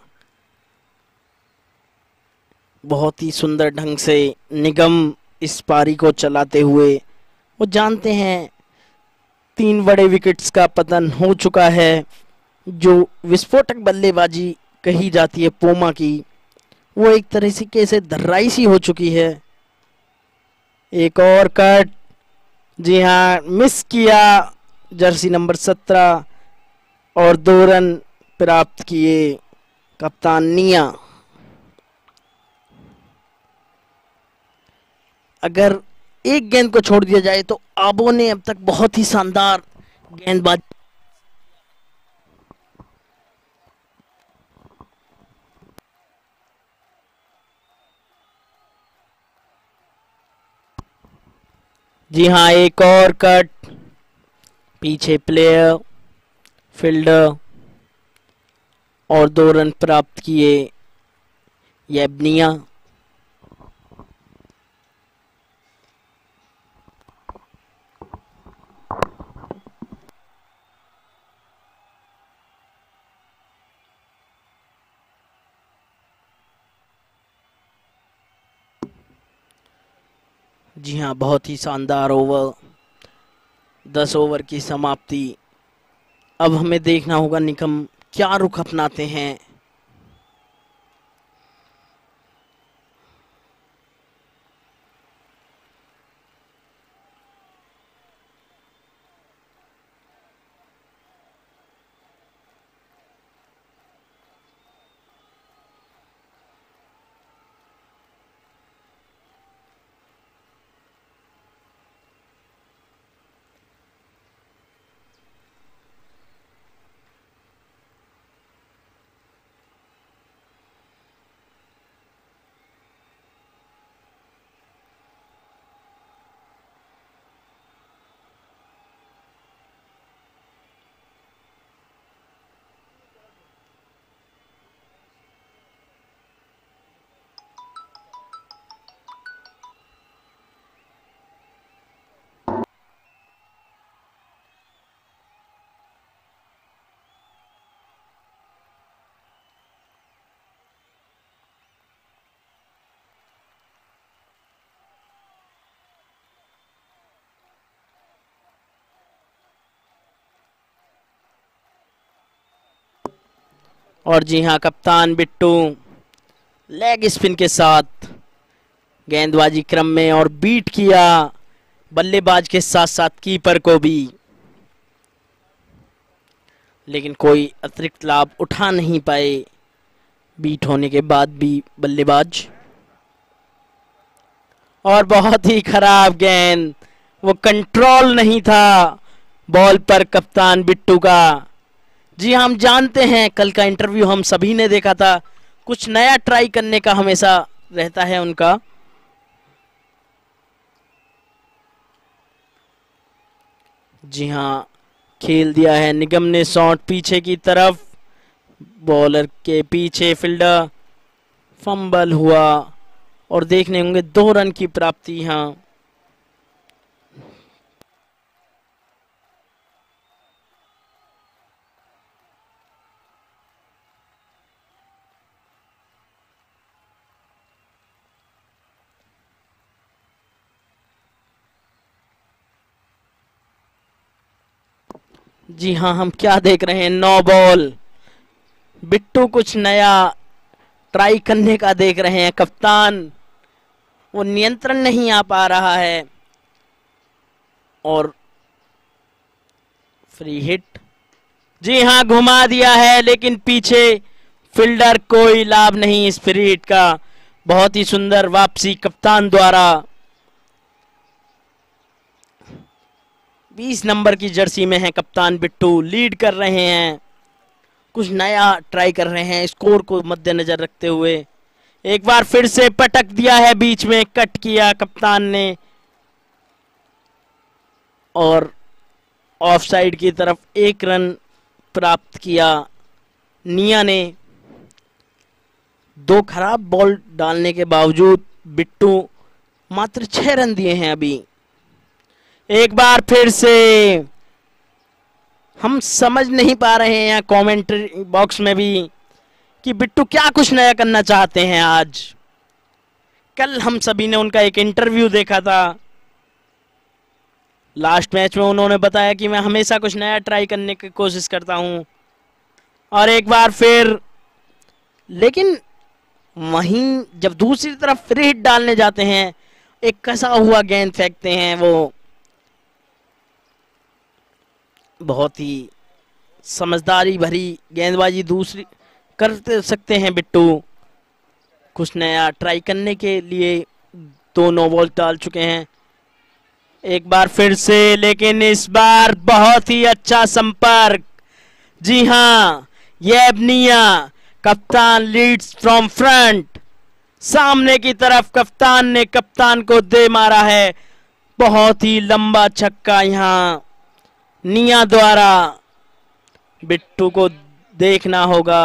Speaker 2: बहुत ही सुंदर ढंग से निगम इस पारी को चलाते हुए, वो जानते हैं तीन बड़े विकेट्स का पतन हो चुका है। जो विस्फोटक बल्लेबाजी कही जाती है पोमा की, वो एक तरह से कैसे धर्राई सी हो चुकी है। एक और कट, जी हाँ, मिस किया जर्सी नंबर सत्रह और दो रन प्राप्त किए कप्तान निया। अगर एक गेंद को छोड़ दिया जाए तो आबो ने अब तक बहुत ही शानदार गेंदबाजी। जी हाँ, एक और कट, पीछे प्लेयर, फील्डर और दो रन प्राप्त किए येबनिया। जी हाँ, बहुत ही शानदार ओवर, दस ओवर की समाप्ति। अब हमें देखना होगा निगम क्या रुख अपनाते हैं। और जी हाँ, कप्तान बिट्टू लेग स्पिन के साथ गेंदबाजी क्रम में और बीट किया बल्लेबाज के साथ साथ कीपर को भी, लेकिन कोई अतिरिक्त लाभ उठा नहीं पाए बीट होने के बाद भी बल्लेबाज। और बहुत ही खराब गेंद, वो कंट्रोल नहीं था बॉल पर कप्तान बिट्टू का। जी हम जानते हैं, कल का इंटरव्यू हम सभी ने देखा था, कुछ नया ट्राई करने का हमेशा रहता है उनका। जी हाँ, खेल दिया है निगम ने शॉट पीछे की तरफ, बॉलर के पीछे फील्डर, फंबल हुआ और देखने होंगे दो रन की प्राप्ति यहाँ। जी हाँ, हम क्या देख रहे हैं, नो बॉल। बिट्टू कुछ नया ट्राई करने का देख रहे हैं। कप्तान वो नियंत्रण नहीं आ पा रहा है और फ्री हिट। जी हाँ, घुमा दिया है, लेकिन पीछे फील्डर कोई लाभ नहीं इस फ्री हिट का। बहुत ही सुंदर वापसी कप्तान द्वारा। बीस नंबर की जर्सी में है कप्तान बिट्टू, लीड कर रहे हैं। कुछ नया ट्राई कर रहे हैं स्कोर को मद्देनजर रखते हुए। एक बार फिर से पटक दिया है, बीच में कट किया कप्तान ने और ऑफ साइड की तरफ एक रन प्राप्त किया निया ने। दो खराब बॉल डालने के बावजूद बिट्टू मात्र छह रन दिए हैं अभी। एक बार फिर से हम समझ नहीं पा रहे हैं कमेंट्री बॉक्स में भी कि बिट्टू क्या कुछ नया करना चाहते हैं आज। कल हम सभी ने उनका एक इंटरव्यू देखा था, लास्ट मैच में उन्होंने बताया कि मैं हमेशा कुछ नया ट्राई करने की कोशिश करता हूं। और एक बार फिर, लेकिन वहीं जब दूसरी तरफ फ्री हिट डालने जाते हैं, एक कसा हुआ गेंद फेंकते हैं। वो बहुत ही समझदारी भरी गेंदबाजी दूसरी कर सकते हैं बिट्टू। कुछ नया ट्राई करने के लिए दो नो बॉल डाल चुके हैं एक बार फिर से, लेकिन इस बार बहुत ही अच्छा संपर्क। जी हाँ, ये निया कप्तान लीड्स फ्रॉम फ्रंट। सामने की तरफ कप्तान ने कप्तान को दे मारा है। बहुत ही लंबा छक्का यहाँ निया द्वारा। बिट्टू को देखना होगा।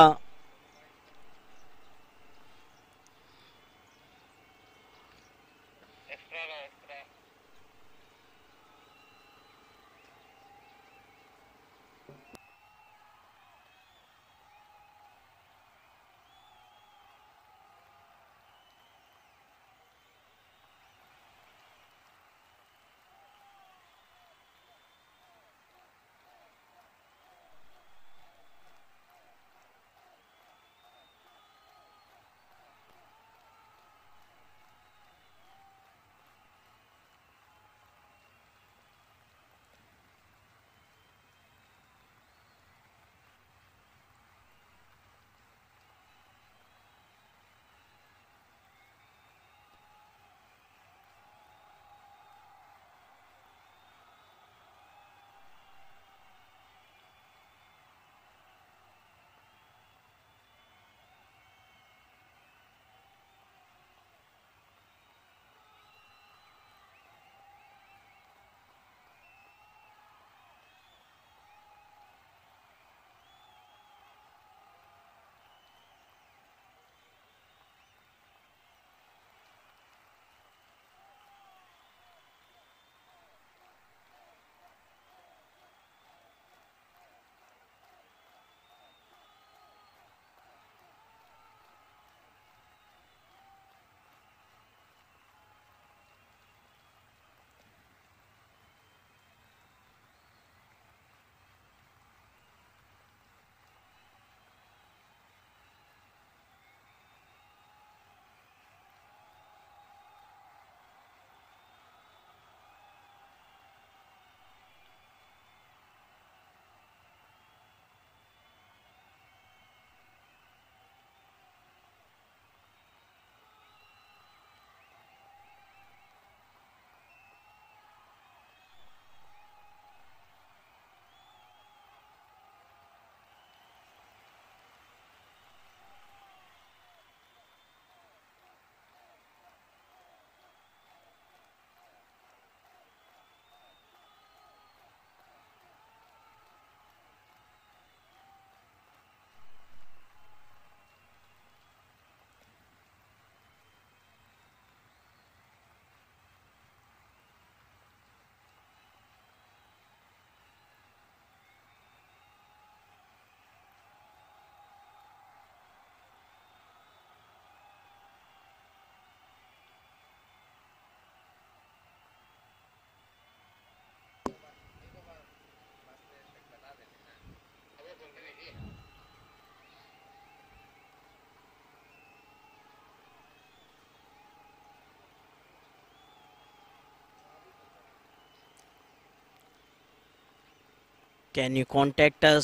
Speaker 2: Can you contact us.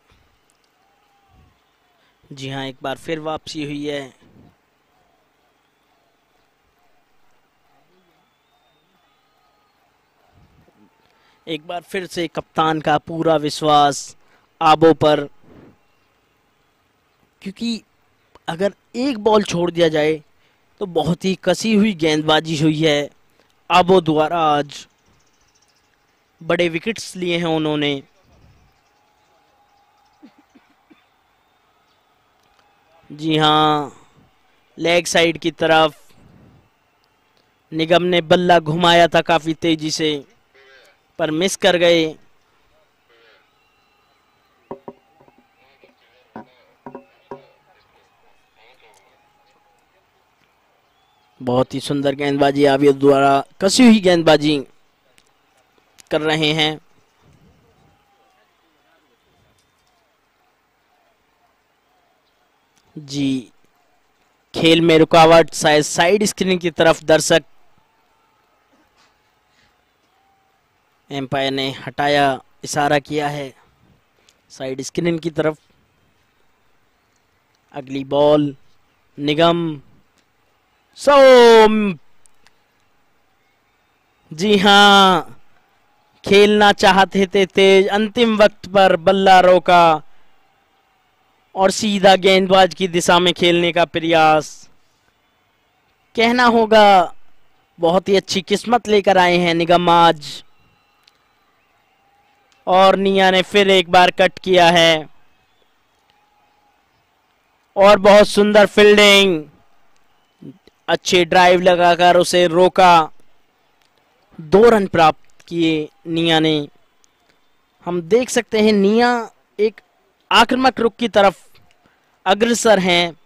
Speaker 2: जी हाँ, एक बार फिर वापसी हुई है। एक बार फिर से कप्तान का पूरा विश्वास आबो पर, क्योंकि अगर एक बॉल छोड़ दिया जाए तो बहुत ही कसी हुई गेंदबाजी हुई है आबो द्वारा। आज बड़े विकेट्स लिए हैं उन्होंने। जी हाँ, लेग साइड की तरफ निगम ने बल्ला घुमाया था काफी तेजी से, पर मिस कर गए। बहुत ही सुंदर गेंदबाजी आबिद द्वारा, कसी हुई गेंदबाजी कर रहे हैं। जी, खेल में रुकावट, शायद साइड स्क्रीन की तरफ दर्शक एम्पायर ने हटाया, इशारा किया है साइड स्क्रीन की तरफ। अगली बॉल निगम सो, जी हाँ, खेलना चाहते थे तेज, अंतिम वक्त पर बल्ला रोका और सीधा गेंदबाज की दिशा में खेलने का प्रयास। कहना होगा बहुत ही अच्छी किस्मत लेकर आए हैं निगम आज। और निया ने फिर एक बार कट किया है और बहुत सुंदर फील्डिंग, अच्छे ड्राइव लगाकर उसे रोका। दो रन प्राप्त किए निया ने। हम देख सकते हैं निया एक आक्रामक रुख की तरफ अग्रसर हैं,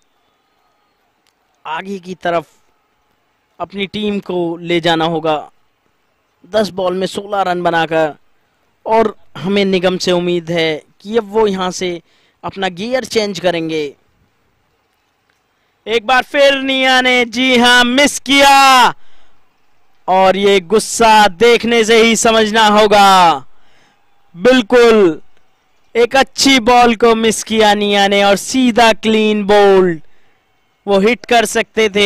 Speaker 2: आगे की तरफ अपनी टीम को ले जाना होगा दस बॉल में सोलह रन बनाकर। और हमें निगम से उम्मीद है कि अब वो यहां से अपना गियर चेंज करेंगे। एक बार फिर निया ने, जी हां, मिस किया और ये गुस्सा देखने से ही समझना होगा। बिल्कुल एक अच्छी बॉल को मिस किया निया ने और सीधा क्लीन बोल्ड, वो हिट कर सकते थे।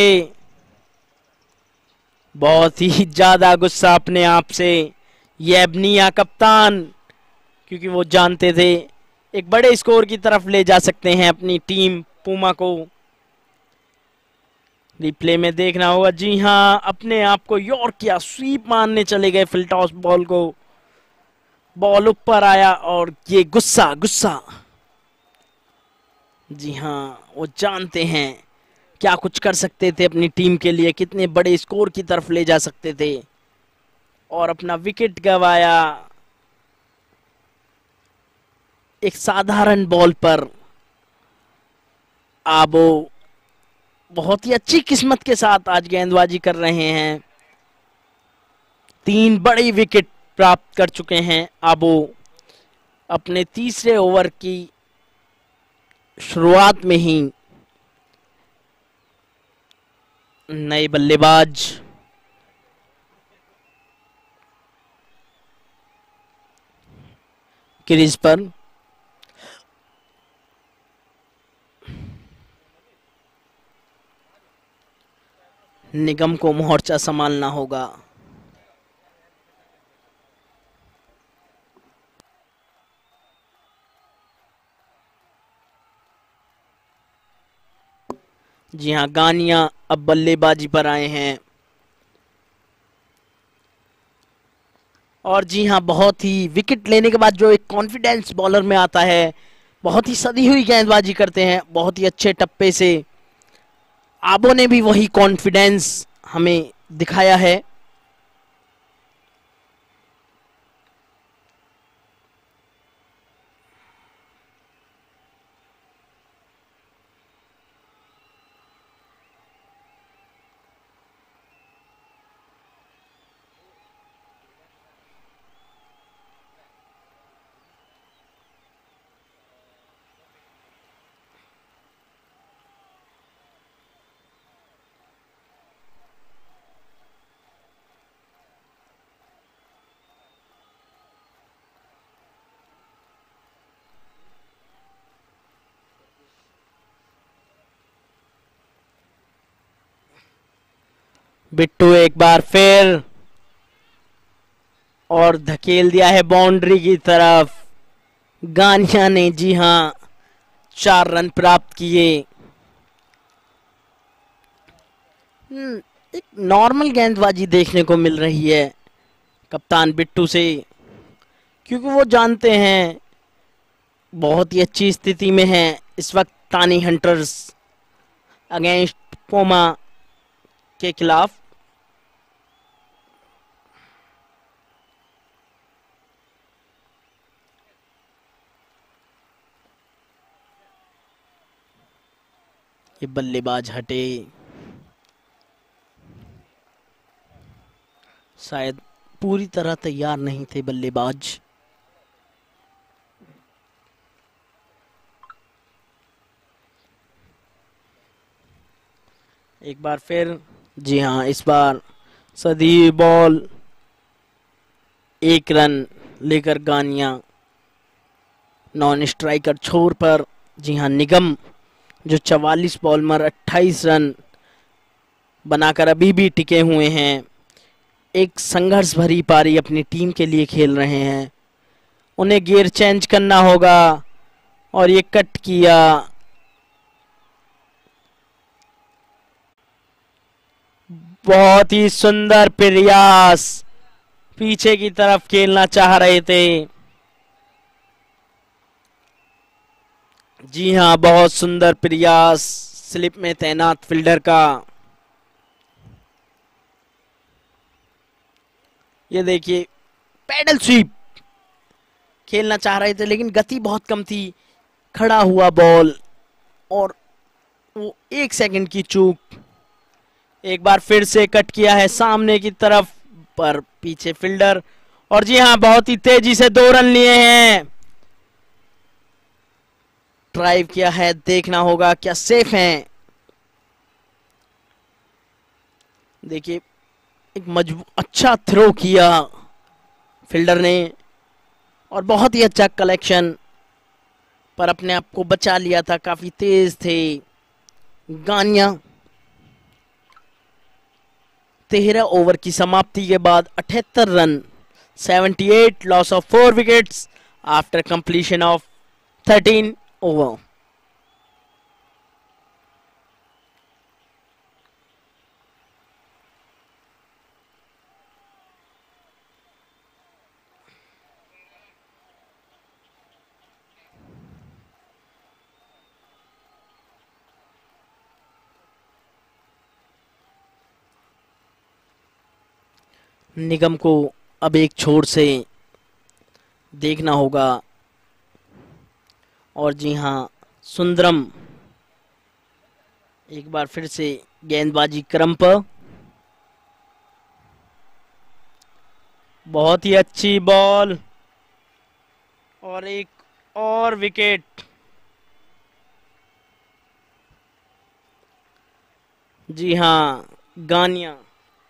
Speaker 2: बहुत ही ज्यादा गुस्सा अपने आप से ये अब निया कप्तान, क्योंकि वो जानते थे एक बड़े स्कोर की तरफ ले जा सकते हैं अपनी टीम पूमा को। रिप्ले में देखना होगा। जी हां, अपने आप को यॉर्किया स्वीप मारने चले गए फुल टॉस बॉल को। बॉल ऊपर आया और ये गुस्सा गुस्सा, जी हां, वो जानते हैं क्या कुछ कर सकते थे अपनी टीम के लिए, कितने बड़े स्कोर की तरफ ले जा सकते थे और अपना विकेट गंवाया एक साधारण बॉल पर। आबो बहुत ही अच्छी किस्मत के साथ आज गेंदबाजी कर रहे हैं। तीन बड़ी विकेट प्राप्त कर चुके हैं आबो अपने तीसरे ओवर की शुरुआत में ही। नए बल्लेबाज क्रीज पर। निगम को मोर्चा संभालना होगा। जी हां, गानिया अब बल्लेबाजी पर आए हैं और जी हां, बहुत ही विकेट लेने के बाद जो एक कॉन्फिडेंस बॉलर में आता है, बहुत ही सदी हुई गेंदबाजी करते हैं बहुत ही अच्छे टप्पे से। आबो ने भी वही कॉन्फिडेंस हमें दिखाया है। बिट्टू एक बार फिर, और धकेल दिया है बाउंड्री की तरफ। गानिया ने जी हां चार रन प्राप्त किए। एक नॉर्मल गेंदबाजी देखने को मिल रही है कप्तान बिट्टू से, क्योंकि वो जानते हैं बहुत ही अच्छी स्थिति में है इस वक्त तानी हंटर्स अगेंस्ट पोमा के खिलाफ। ये बल्लेबाज हटे, शायद पूरी तरह तैयार नहीं थे बल्लेबाज। एक बार फिर, जी हां इस बार सदी बॉल, एक रन लेकर गानिया नॉन स्ट्राइकर छोर पर। जी हां निगम जो चवालीस बॉल में अट्ठाईस रन बनाकर अभी भी टिके हुए हैं, एक संघर्ष भरी पारी अपनी टीम के लिए खेल रहे हैं। उन्हें गियर चेंज करना होगा, और ये कट किया। बहुत ही सुंदर प्रयास, पीछे की तरफ खेलना चाह रहे थे। जी हां बहुत सुंदर प्रयास स्लिप में तैनात फील्डर का। ये देखिए पैडल स्वीप खेलना चाह रहे थे, लेकिन गति बहुत कम थी। खड़ा हुआ बॉल, और वो एक सेकंड की चूक। एक बार फिर से कट किया है सामने की तरफ, पर पीछे फील्डर, और जी हां बहुत ही तेजी से दो रन लिए हैं। ड्राइव किया है, देखना होगा क्या सेफ हैं। देखिए एक मजबूत अच्छा थ्रो किया फील्डर ने, और बहुत ही अच्छा कलेक्शन, पर अपने आप को बचा लिया था, काफी तेज थे गानिया। तेरह ओवर की समाप्ति के बाद अठहत्तर रन, अठहत्तर loss of four wickets after completion of thirteen over. Nigam को अब एक छोर से देखना होगा, और जी हां सुंदरम एक बार फिर से गेंदबाजी क्रम पर। बहुत ही अच्छी बॉल, और एक और विकेट। जी हां गानिया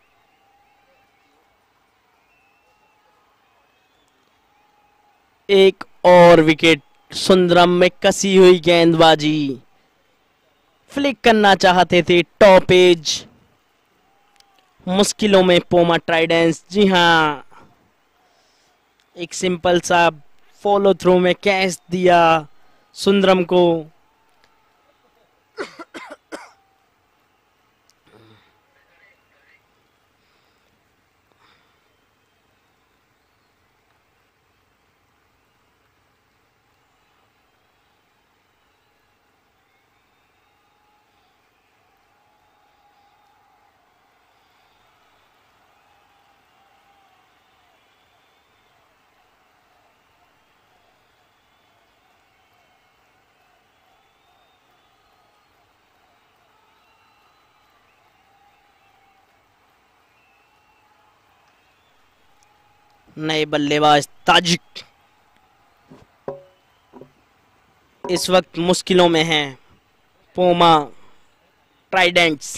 Speaker 2: एक और विकेट। सुंदरम में कसी हुई गेंदबाजी, फ्लिक करना चाहते थे टॉप एज। मुश्किलों में पोमा ट्राइडेंस। जी हां एक सिंपल सा फॉलो थ्रू में कैच दिया सुंदरम को। नए बल्लेबाज ताजिक इस वक्त मुश्किलों में हैं पोमा ट्राइडेंट्स।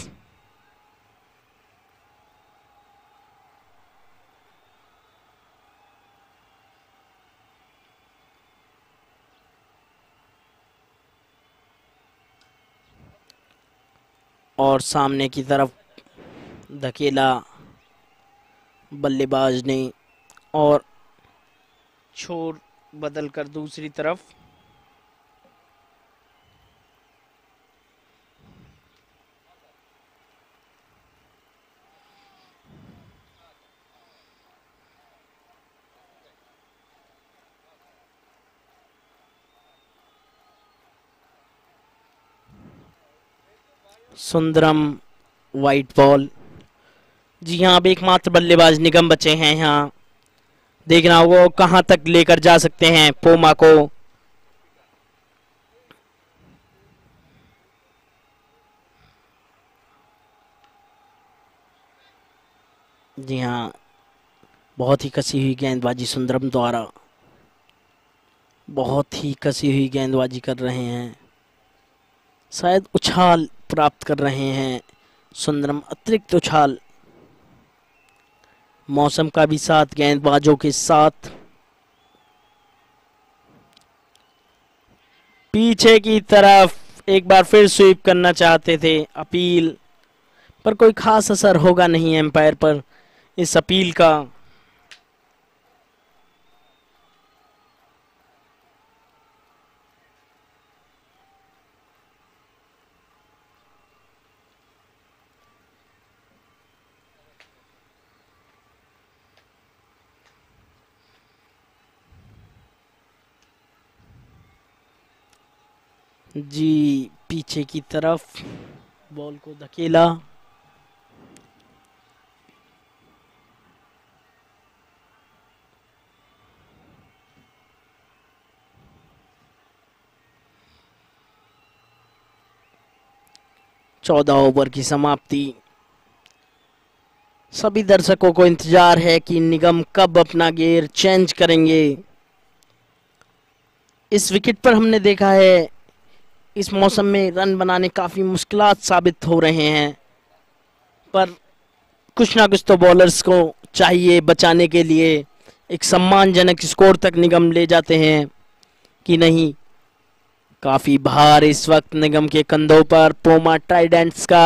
Speaker 2: और सामने की तरफ धकेला बल्लेबाज ने और छोर बदलकर दूसरी तरफ। Sundaram white ball. जी हाँ, अब एकमात्र बल्लेबाज निगम बचे हैं। यहाँ देखना होगा कहां तक लेकर जा सकते हैं पोमा को। जी हाँ, बहुत ही कसी हुई गेंदबाजी सुंदरम द्वारा, बहुत ही कसी हुई गेंदबाजी कर रहे हैं। शायद उछाल प्राप्त कर रहे हैं सुंदरम, अतिरिक्त उछाल। मौसम का भी साथ गेंदबाजों के साथ। पीछे की तरफ एक बार फिर स्वीप करना चाहते थे, अपील पर कोई खास असर होगा नहीं एम्पायर पर इस अपील का। जी पीछे की तरफ बॉल को धकेला। चौदह ओवर की समाप्ति। सभी दर्शकों को इंतजार है कि निगम कब अपना गियर चेंज करेंगे। इस विकेट पर हमने देखा है इस मौसम में रन बनाने काफी मुश्किलात साबित हो रहे हैं, पर कुछ ना कुछ तो बॉलर्स को चाहिए बचाने के लिए। एक सम्मानजनक स्कोर तक निगम ले जाते हैं कि नहीं। काफी भार इस वक्त निगम के कंधों पर पोमा ट्राइडेंट्स का।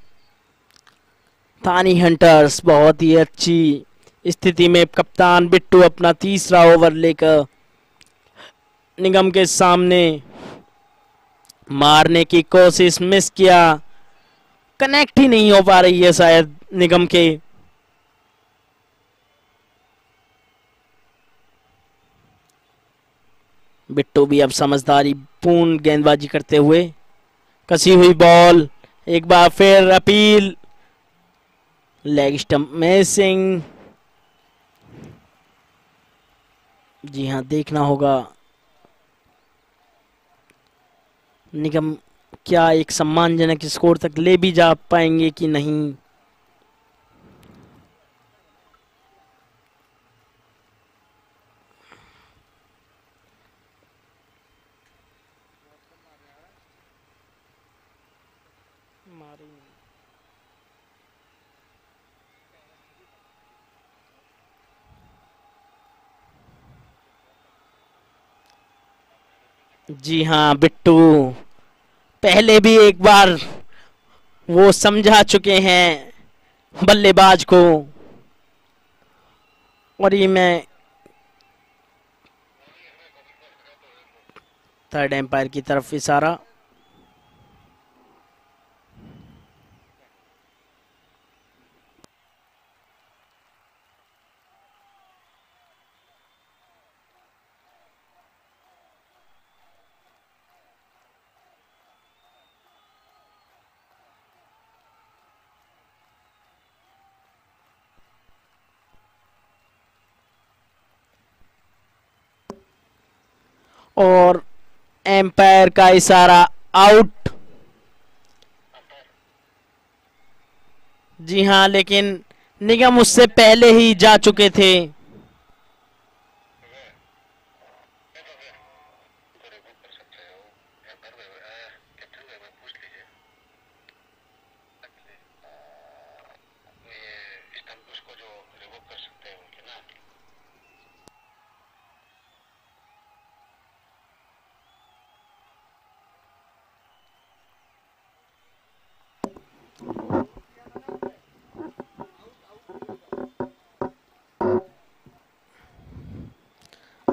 Speaker 2: थानी हंटर्स बहुत ही अच्छी स्थिति में। कप्तान बिट्टू अपना तीसरा ओवर लेकर निगम के सामने मारने की कोशिश, मिस किया। कनेक्ट ही नहीं हो पा रही है शायद निगम के। बिट्टू भी अब समझदारी पूर्ण गेंदबाजी करते हुए। कसी हुई बॉल, एक बार फिर अपील, लेग स्टंप मिसिंग। जी हां, देखना होगा निगम क्या एक सम्मानजनक स्कोर तक ले भी जा पाएंगे कि नहीं। जी हाँ, बिट्टू पहले भी एक बार वो समझा चुके हैं बल्लेबाज को, और ये मैं थर्ड एम्पायर की तरफ इशारा। और एम्पायर का इशारा, आउट। जी हाँ, लेकिन निगम उससे पहले ही जा चुके थे।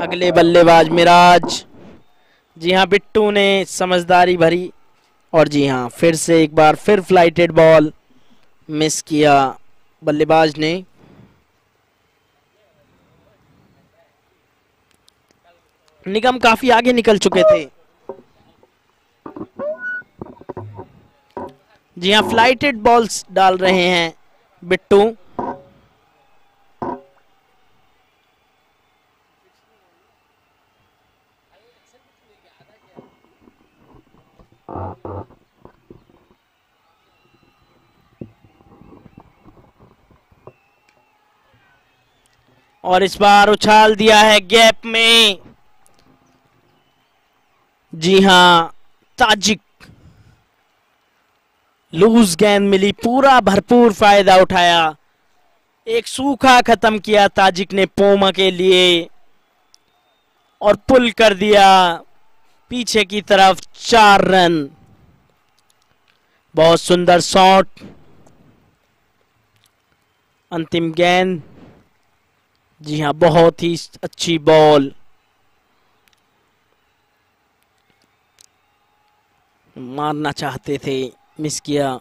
Speaker 2: अगले बल्लेबाज मिराज। जी हाँ, बिट्टू ने समझदारी भरी और जी हाँ फिर से एक बार फिर फ्लाइटेड बॉल मिस किया बल्लेबाज ने। निगम काफी आगे निकल चुके थे। जी हाँ, फ्लाइटेड बॉल्स डाल रहे हैं बिट्टू। और इस बार उछाल दिया है गैप में। जी हां, ताजिक लूज गेंद मिली, पूरा भरपूर फायदा उठाया। एक सूखा खत्म किया ताजिक ने पोमा के लिए और पुल कर दिया पीछे की तरफ। चार रन, बहुत सुंदर शॉट। अंतिम गेंद, जी हां बहुत ही अच्छी बॉल। मारना चाहते थे, मिस किया।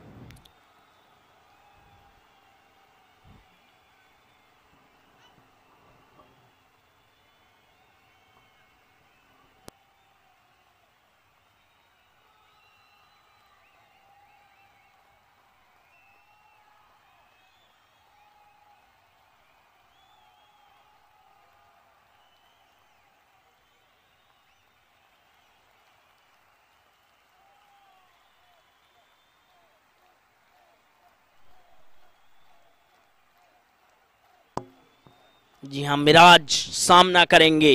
Speaker 2: जी हां, मिराज सामना करेंगे।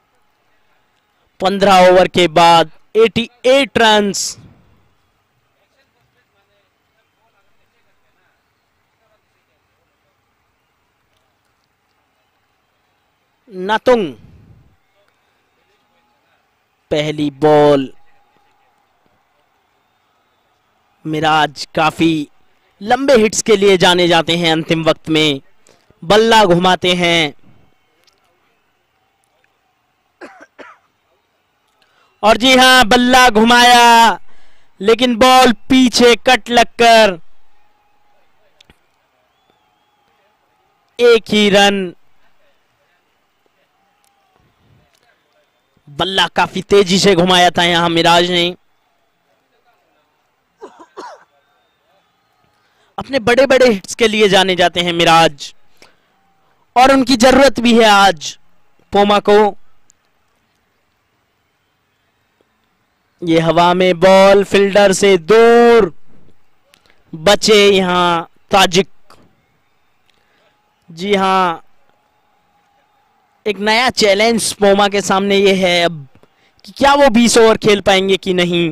Speaker 2: पंद्रह ओवर के बाद अठासी रन्स। नतुंग पहली बॉल। मिराज काफी लंबे हिट्स के लिए जाने जाते हैं। अंतिम वक्त में बल्ला घुमाते हैं और जी हां बल्ला घुमाया, लेकिन बॉल पीछे कट लगकर एक ही रन। बल्ला काफी तेजी से घुमाया था यहां मिराज ने। अपने बड़े बड़े हिट्स के लिए जाने जाते हैं मिराज और उनकी जरूरत भी है आज पोमा को। ये हवा में बॉल फील्डर से दूर, बचे यहां ताजिक। जी हां, एक नया चैलेंज पोमा के सामने ये है अब कि क्या वो बीस ओवर खेल पाएंगे कि नहीं।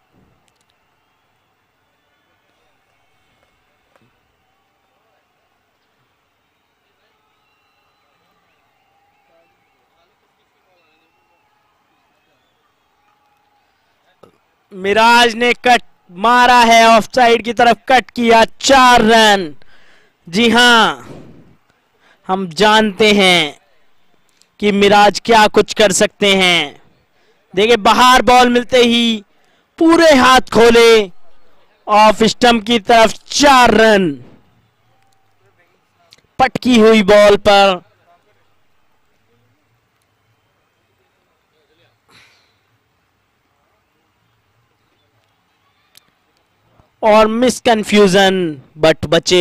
Speaker 2: मिराज ने कट मारा है, ऑफ साइड की तरफ कट किया। चार रन। जी हां, हम जानते हैं कि मिराज क्या कुछ कर सकते हैं। देखिए बाहर बॉल मिलते ही पूरे हाथ खोले, ऑफ स्टंप की तरफ। चार रन पटकी हुई बॉल पर। और मिस कंफ्यूजन, बट बचे।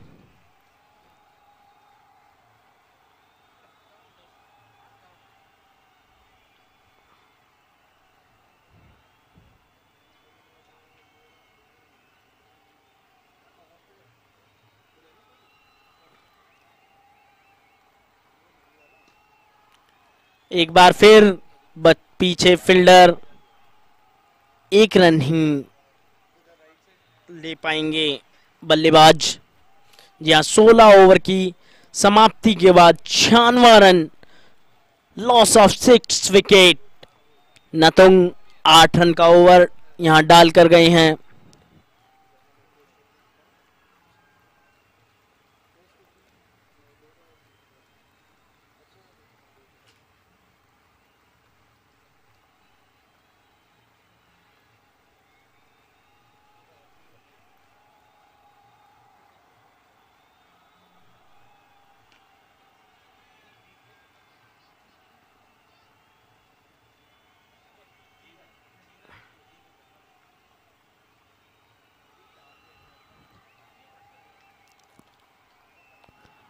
Speaker 2: एक बार फिर बट पीछे फील्डर एक रन ही ले पाएंगे बल्लेबाज। यहां सोलह ओवर की समाप्ति के बाद छियानवे run, loss of six wicket. Natung आठ रन का ओवर यहां डाल कर गए हैं।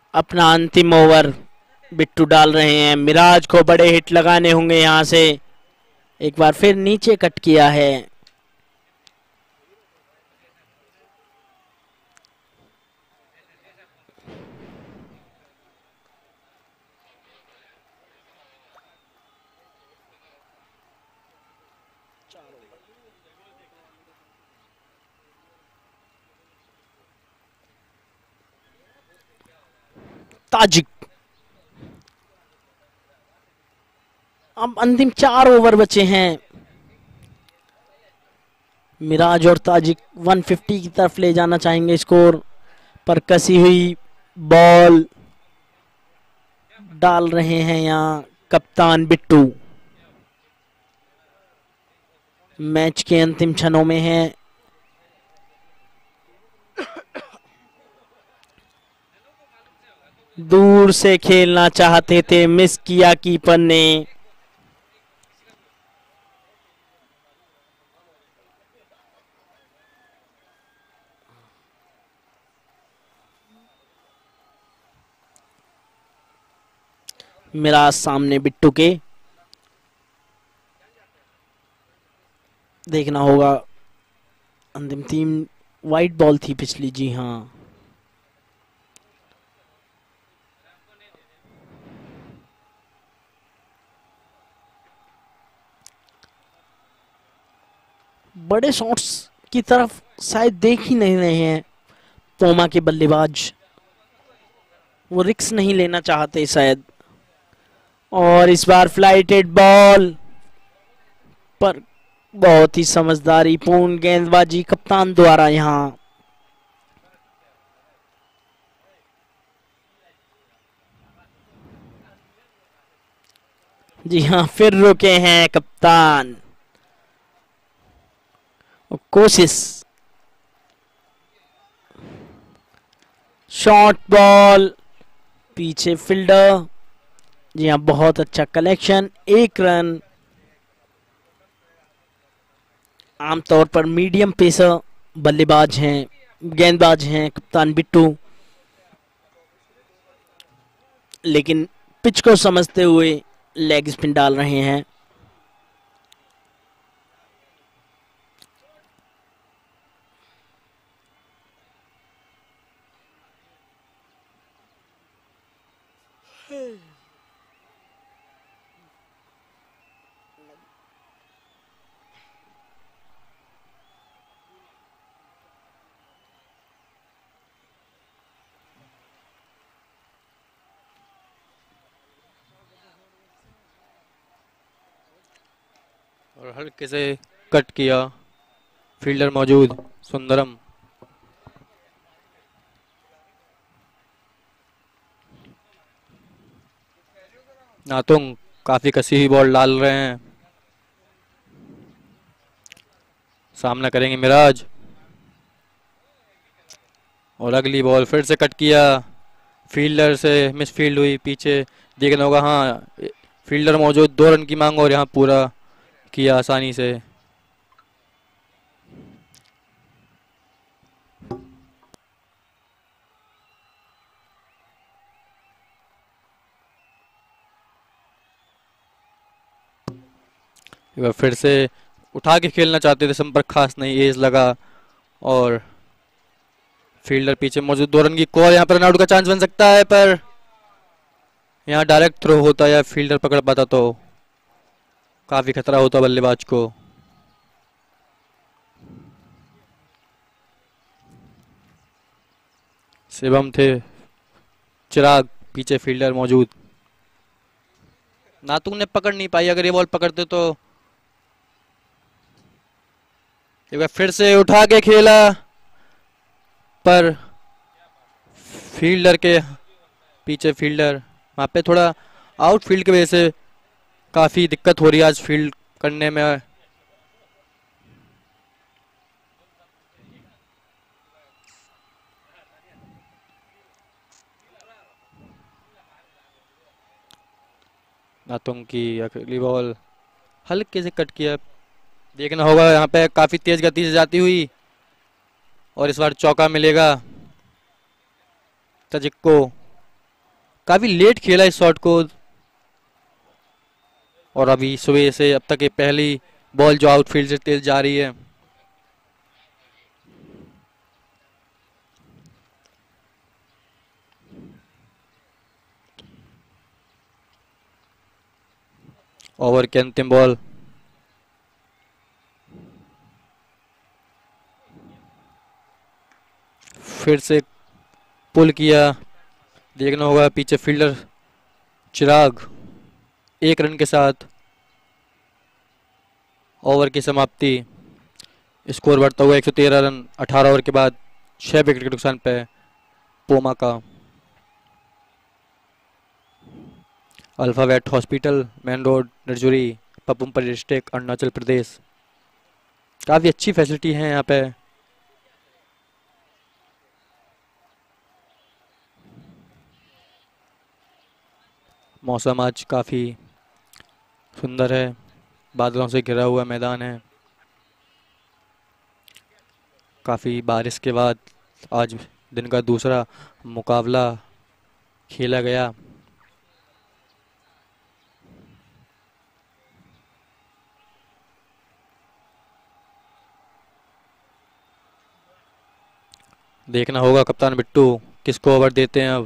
Speaker 2: अपना अंतिम ओवर बिट्टू डाल रहे हैं। मिराज को बड़े हिट लगाने होंगे यहां से। एक बार फिर नीचे कट किया है। ताजिक अब अंतिम चार ओवर बचे हैं। मिराज और ताजिक एक सौ पचास की तरफ ले जाना चाहेंगे स्कोर, पर कसी हुई बॉल डाल रहे हैं यहाँ कप्तान बिट्टू। मैच के अंतिम क्षणों में है। दूर से खेलना चाहते थे, मिस किया कीपर ने। मिराज सामने बिट्टू के, देखना होगा। अंतिम तीन वाइट बॉल थी पिछली, जी हाँ। बड़े शॉट्स की तरफ शायद देख ही नहीं रहे हैं पोमा के बल्लेबाज, वो रिक्स नहीं लेना चाहते शायद। और इस बार फ्लाइटेड बॉल पर बहुत ही समझदारी पूर्ण गेंदबाजी कप्तान द्वारा यहाँ। जी हाँ, फिर रुके हैं कप्तान। कोशिश, शॉर्ट बॉल, पीछे फील्डर। जी हाँ, बहुत अच्छा कलेक्शन, एक रन। आमतौर पर मीडियम पेसर बल्लेबाज हैं, गेंदबाज हैं कप्तान बिट्टू, लेकिन पिच को समझते हुए लेग स्पिन डाल रहे हैं।
Speaker 3: और हल्के से कट किया, फील्डर मौजूद, सुंदरम। नातुंग काफी कसी हुई बॉल डाल रहे हैं, सामना करेंगे मिराज। और अगली बॉल फिर से कट किया, फील्डर से मिस फील्ड हुई, पीछे देखना होगा। हाँ, फील्डर मौजूद, दो रन की मांग और यहाँ पूरा किया आसानी से। एक बार फिर से उठा के खेलना चाहते थे, संपर्क खास नहीं, एज लगा और फील्डर पीछे मौजूद, दो रन की कॉल। यहाँ पर रन आउट का चांस बन सकता है, पर यहाँ डायरेक्ट थ्रो होता या फील्डर पकड़ पाता तो काफी खतरा होता बल्लेबाज को। शिवम थे, चिराग पीछे फील्डर मौजूद। नातुंग ने पकड़ नहीं पाई, अगर ये बॉल पकड़ते तो। एक बार फिर से उठा के खेला, पर फील्डर के पीछे फील्डर, वहां पे थोड़ा आउटफील्ड की वजह से काफी दिक्कत हो रही है आज फील्ड करने में। नातुंग की अगली बॉल हल्के से कट किया, देखना होगा। यहाँ पे काफी तेज गति से जाती हुई, और इस बार चौका मिलेगा ताजिक को। काफी लेट खेला इस शॉट को, और अभी सुबह से अब तक ये पहली बॉल जो आउटफील्ड से तेज जा रही है। ओवर की अंतिम बॉल, फिर से पुल किया, देखना होगा पीछे फील्डर चिराग एक रन के साथ। ओवर की समाप्ति, स्कोर बढ़ता हुआ एक सौ तेरह रन अठारह ओवर के बाद, छह विकेट के नुकसान पे पोमा का। Alphabet hospital, main road, Nirjuli, Papumpare district, Arunachal Pradesh. काफ़ी अच्छी फैसिलिटी है यहाँ पे। मौसम आज काफ़ी सुंदर है, बादलों से घिरा हुआ मैदान है। काफ़ी बारिश के बाद आज दिन का दूसरा मुकाबला खेला गया। देखना होगा कप्तान बिट्टू किसको ओवर देते हैं अब।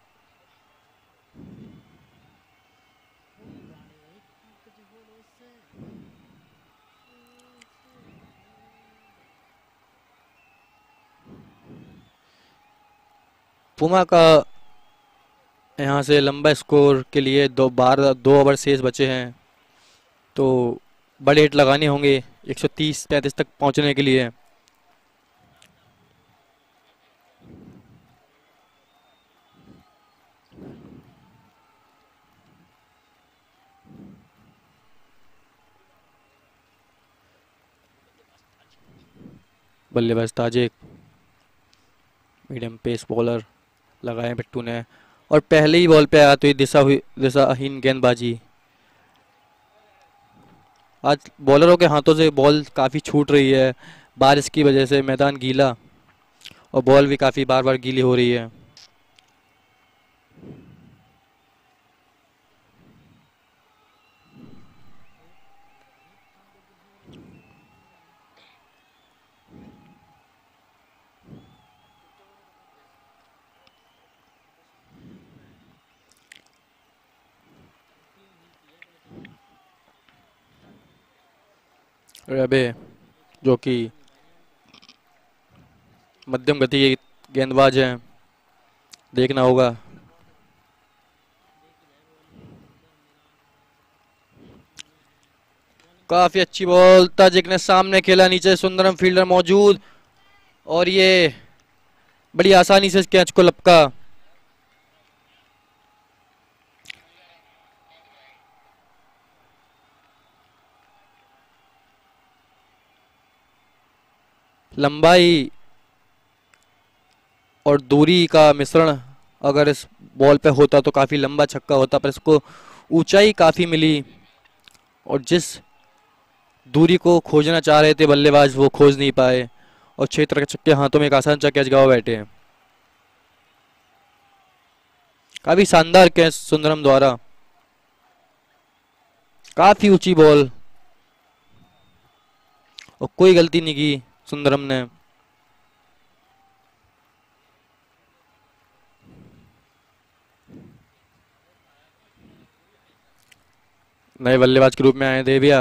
Speaker 3: पुमा का यहाँ से लंबा स्कोर के लिए दो बारह दो ओवर शेष बचे हैं, तो बड़े हिट लगाने होंगे एक सौ तीस पैंतीस तक पहुँचने के लिए। बल्लेबाज ताजिक, मीडियम पेस बॉलर लगाए बिट्टू ने, और पहले ही बॉल पे आया तो ये दिशा हुई दिशाहीन गेंदबाजी। आज बॉलरों के हाथों से बॉल काफ़ी छूट रही है, बारिश की वजह से मैदान गीला और बॉल भी काफ़ी बार बार गीली हो रही है। रबे जो कि मध्यम गति के गेंदबाज हैं, देखना होगा। काफी अच्छी बॉल, ताजिक ने सामने खेला, नीचे सुंदरम फील्डर मौजूद, और ये बड़ी आसानी से इस कैच को लपका। लंबाई और दूरी का मिश्रण अगर इस बॉल पे होता तो काफ़ी लंबा छक्का होता, पर इसको ऊंचाई काफ़ी मिली, और जिस दूरी को खोजना चाह रहे थे बल्लेबाज वो खोज नहीं पाए, और क्षेत्र के छक्के हाथों में एक आसान सा कैच गवा बैठे। काफ़ी शानदार कैच सुंदरम द्वारा, काफ़ी ऊंची बॉल, और कोई गलती नहीं की सुंदरम ने। नए बल्लेबाज के रूप में आए देविया,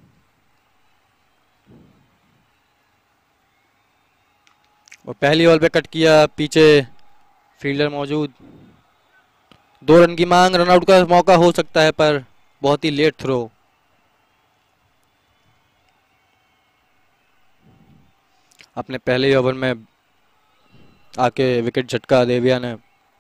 Speaker 3: और पहली बॉल पे कट किया, पीछे फील्डर मौजूद, दो रन की मांग, रनआउट का मौका हो सकता है पर बहुत ही लेट थ्रो। अपने पहले ओवर में आके विकेट झटका देविया ने।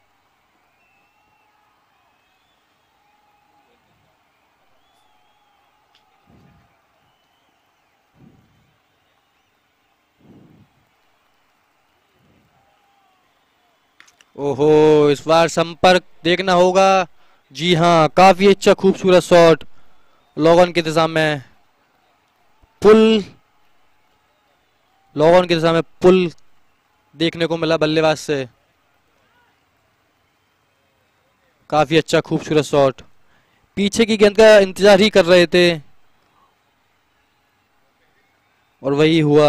Speaker 3: ओहो, इस बार संपर्क देखना होगा। जी हाँ, काफी अच्छा खूबसूरत शॉट, लॉगन की दिशा में पुल, लॉगन की दिशा में पुल देखने को मिला बल्लेबाज से। काफी अच्छा खूबसूरत शॉट, पीछे की गेंद का इंतजार ही कर रहे थे और वही हुआ।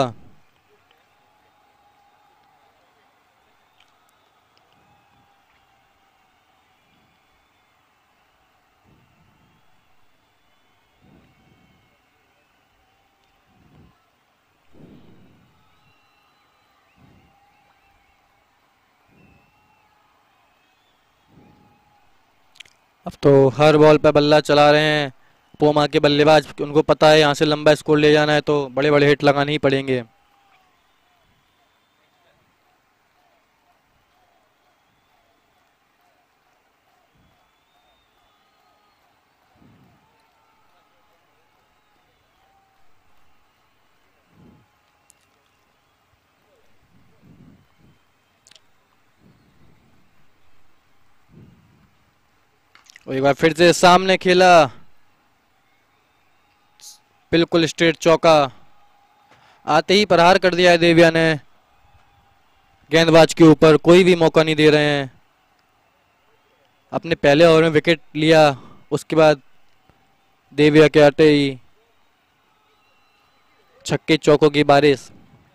Speaker 3: अब तो हर बॉल पे बल्ला चला रहे हैं पोमा के बल्लेबाज, उनको पता है यहाँ से लंबा स्कोर ले जाना है तो बड़े बड़े हिट लगाने ही पड़ेंगे। और एक बार फिर से सामने खेला, बिल्कुल स्ट्रेट चौका, आते ही प्रहार कर दिया है देविया ने गेंदबाज के ऊपर, कोई भी मौका नहीं दे रहे हैं। अपने पहले ओवर में विकेट लिया, उसके बाद देविया के आते ही छक्के चौकों की बारिश।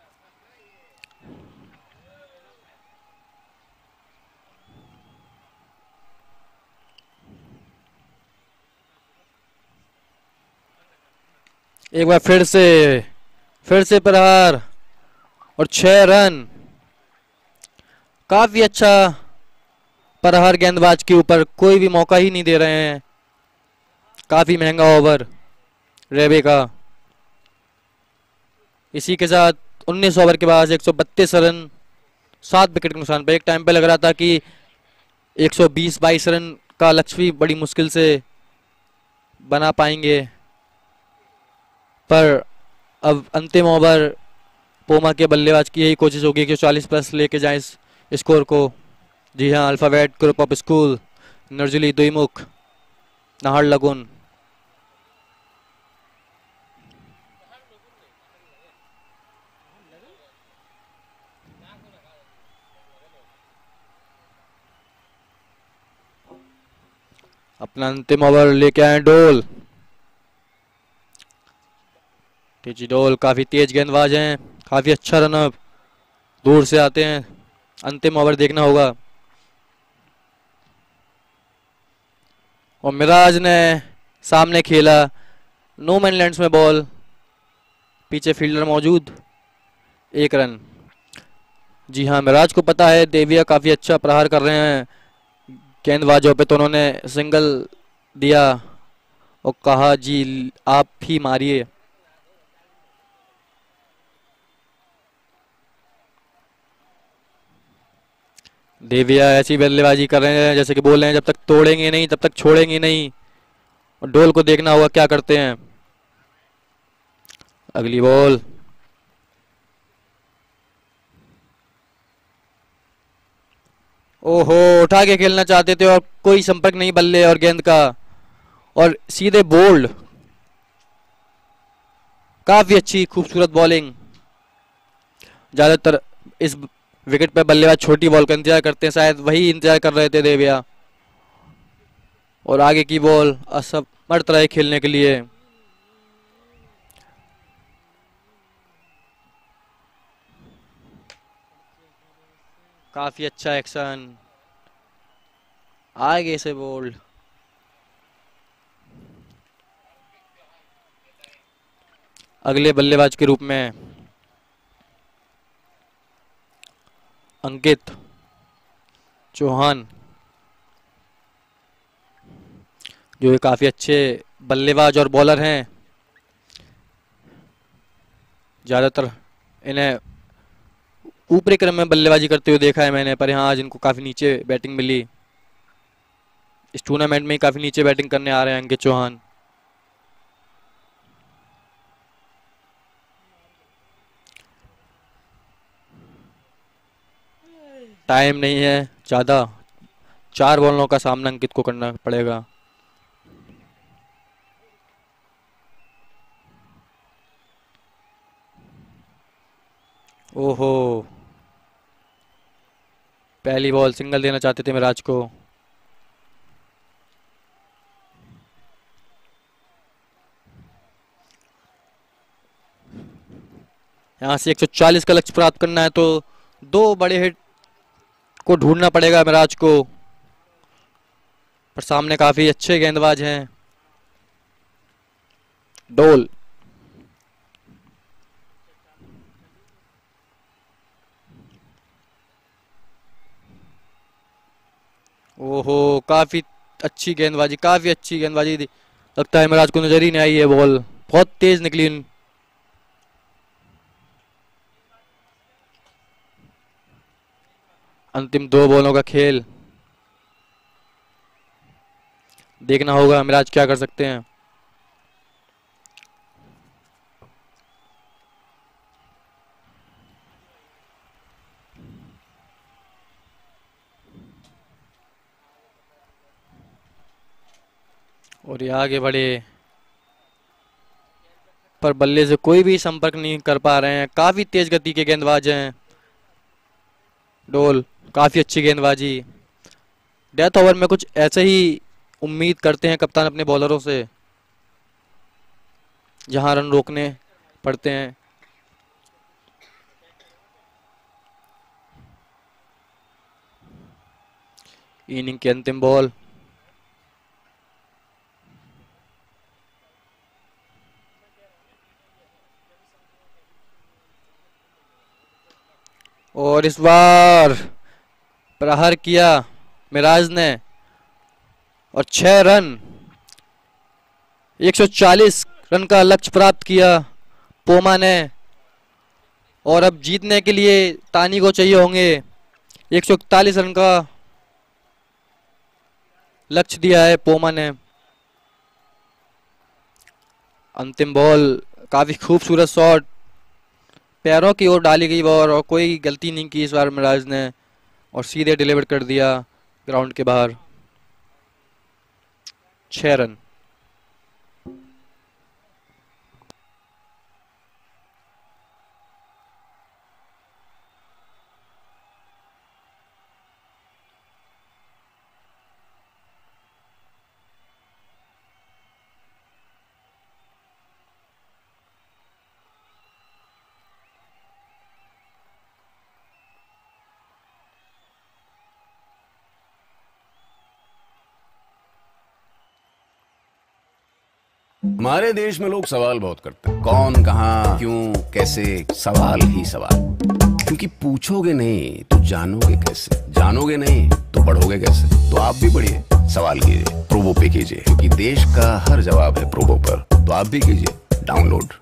Speaker 3: एक बार फिर से फिर से प्रहार और छह रन, काफी अच्छा प्रहार गेंदबाज के ऊपर, कोई भी मौका ही नहीं दे रहे हैं। काफी महंगा ओवर रेबे का। इसी के साथ उन्नीस ओवर के बाद एक सौ बत्तीस रन, सात विकेट के नुकसान पर। एक टाइम पे लग रहा था कि एक सौ बीस बाईस रन का लक्ष्य भी बड़ी मुश्किल से बना पाएंगे, पर अब अंतिम ओवर पोमा के बल्लेबाज की यही कोशिश होगी कि चालीस प्लस लेके जाएं इस स्कोर को। जी हाँ, alphabet group of school, Nirjuli Doimukh, Naharlagun. अपना अंतिम ओवर लेके आए डोल। टीजी डोल काफी तेज गेंदबाज हैं, काफी अच्छा रनअप, दूर से आते हैं। अंतिम ओवर देखना होगा। और मिराज ने सामने खेला, नो मैन लैंड्स में बॉल, पीछे फील्डर मौजूद, एक रन। जी हाँ, मिराज को पता है देविया काफी अच्छा प्रहार कर रहे हैं गेंदबाजों पे, तो उन्होंने सिंगल दिया और कहा जी आप ही मारिए। देविया ऐसी बल्लेबाजी कर रहे हैं जैसे कि बोल रहे हैं जब तक तोड़ेंगे नहीं तब तक छोड़ेंगे नहीं, और डोल को देखना होगा क्या करते हैं। अगली बॉल, ओहो, उठा के खेलना चाहते थे और कोई संपर्क नहीं बल्ले और गेंद का, और सीधे बोल्ड। काफी अच्छी खूबसूरत बॉलिंग। ज्यादातर इस विकेट पे बल्लेबाज छोटी बॉल का इंतजार करते हैं, शायद वही इंतजार कर रहे थे देविया, और आगे की बॉल असमर्थ रहे खेलने के लिए। काफी अच्छा एक्शन, आगे से बोल्ड। अगले बल्लेबाज के रूप में अंकित चौहान, जो काफी अच्छे बल्लेबाज और बॉलर हैं। ज्यादातर इन्हें ऊपरी क्रम में बल्लेबाजी करते हुए देखा है मैंने, पर यहाँ आज इनको काफी नीचे बैटिंग मिली। इस टूर्नामेंट में काफी नीचे बैटिंग करने आ रहे हैं अंकित चौहान। टाइम नहीं है ज्यादा, चार बॉलों का सामना अंकित को करना पड़ेगा। ओहो, पहली बॉल सिंगल देना चाहते थे मिराज को। यहाँ से एक सौ चालीस का लक्ष्य प्राप्त करना है तो दो बड़े हिट को ढूंढना पड़ेगा मिराज को, पर सामने काफी अच्छे गेंदबाज हैं। डोल ओहो, काफी अच्छी गेंदबाजी, काफी अच्छी गेंदबाजी। लगता है मिराज को नजर ही नहीं आई है बॉल, बहुत तेज निकली। अंतिम दो बॉलों का खेल, देखना होगा मिराज क्या कर सकते हैं। और ये आगे बढ़े पर बल्ले से कोई भी संपर्क नहीं कर पा रहे हैं। काफी तेज गति के गेंदबाज हैं। डोल काफी अच्छी गेंदबाजी। डेथ ओवर में कुछ ऐसे ही उम्मीद करते हैं कप्तान अपने बॉलरों से, जहां रन रोकने पड़ते हैं। इनिंग की अंतिम बॉल, और इस बार प्रहार किया मिराज ने और छह रन, एक सौ चालीस रन का लक्ष्य प्राप्त किया पोमा ने। और अब जीतने के लिए तानी को चाहिए होंगे एक सौ इकतालीस रन का लक्ष्य दिया है पोमा ने। अंतिम बॉल, काफी खूबसूरत शॉट, पैरों की ओर डाली गई बॉल और कोई गलती नहीं की इस बार मिराज ने और सीधे डिलीवर कर दिया ग्राउंड के बाहर। छह रन।
Speaker 4: हमारे देश में लोग सवाल बहुत करते हैं, कौन, कहां, क्यों, कैसे। सवाल ही सवाल, क्योंकि पूछोगे नहीं तो जानोगे कैसे, जानोगे नहीं तो बढ़ोगे कैसे। तो आप भी बढ़िए, सवाल कीजिए, प्रोबो पे कीजिए, क्योंकि देश का हर जवाब है प्रोबो पर। तो आप भी कीजिए डाउनलोड।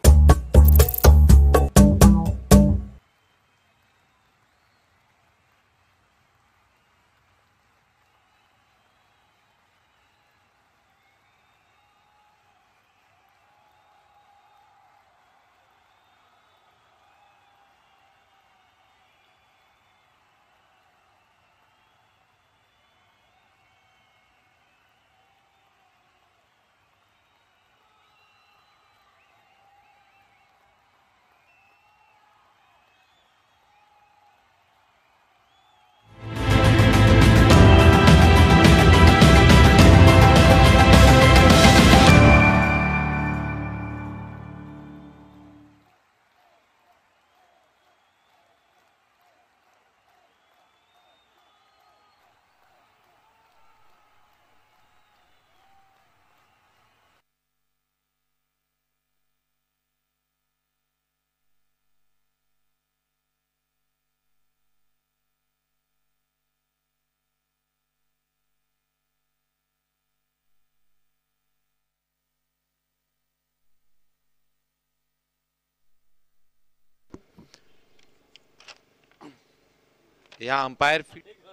Speaker 1: यहाँ अंपायर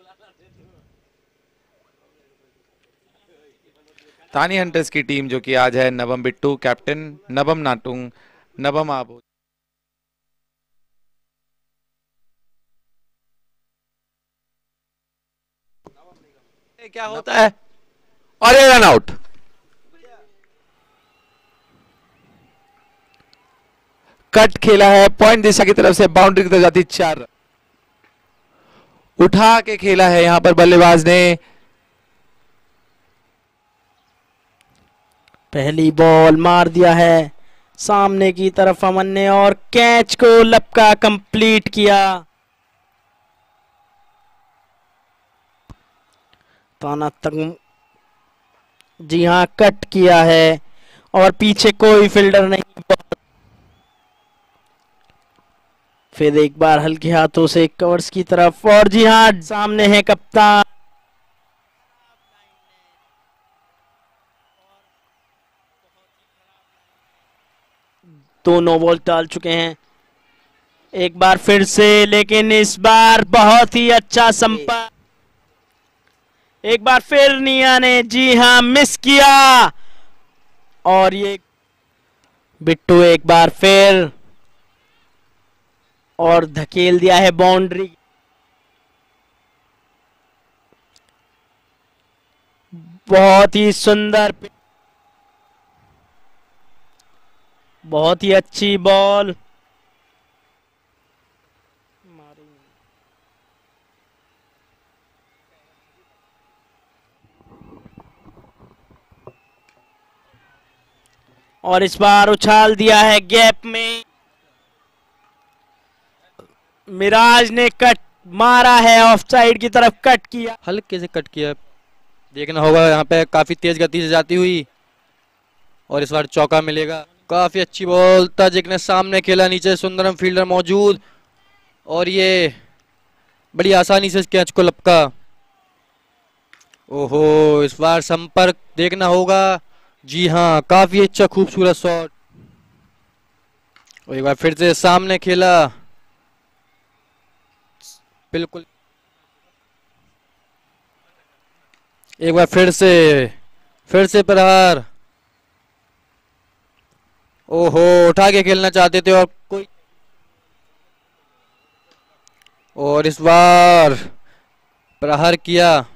Speaker 1: तानी हंटर्स की टीम, जो कि आज है नवम बिट्टू कैप्टन, नवम नाटुंग, नवम आबो। क्या होता है और ये रन आउट। कट खेला है पॉइंट दिशा की तरफ से, बाउंड्री की तरफ जाती चार। उठा के खेला है यहां पर बल्लेबाज ने।
Speaker 2: पहली बॉल मार दिया है सामने की तरफ अमन ने और कैच को लपका कंप्लीट किया। ताना तक जी हाँ कट किया है और पीछे कोई फील्डर नहीं। फिर एक बार हल्के हाथों से कवर्स की तरफ और जी हाँ सामने है कप्तान। दोनों बॉल डाल चुके हैं एक बार फिर से, लेकिन इस बार बहुत ही अच्छा संपर्क। एक बार फिर निया ने जी हाँ मिस किया और ये बिट्टू एक बार फिर और धकेल दिया है बाउंड्री। बहुत ही सुंदर, बहुत ही अच्छी बॉल। और इस बार उछाल दिया है गैप में। मिराज ने कट मारा है, ऑफ साइड की तरफ कट किया,
Speaker 3: हल्के से कट किया। देखना होगा यहाँ पे काफी तेज गति से जाती हुई और इस बार चौका मिलेगा। काफी अच्छी बॉल, ताजिक ने सामने खेला, नीचे सुंदरम फील्डर मौजूद और ये बड़ी आसानी से इस कैच को लपका। ओहो, इस बार संपर्क देखना होगा। जी हाँ, काफी अच्छा खूबसूरत शॉट। और एक बार फिर से सामने खेला, बिल्कुल। एक बार फिर से फिर से प्रहार। ओहो, उठा के खेलना चाहते थे और कोई, और इस बार प्रहार किया।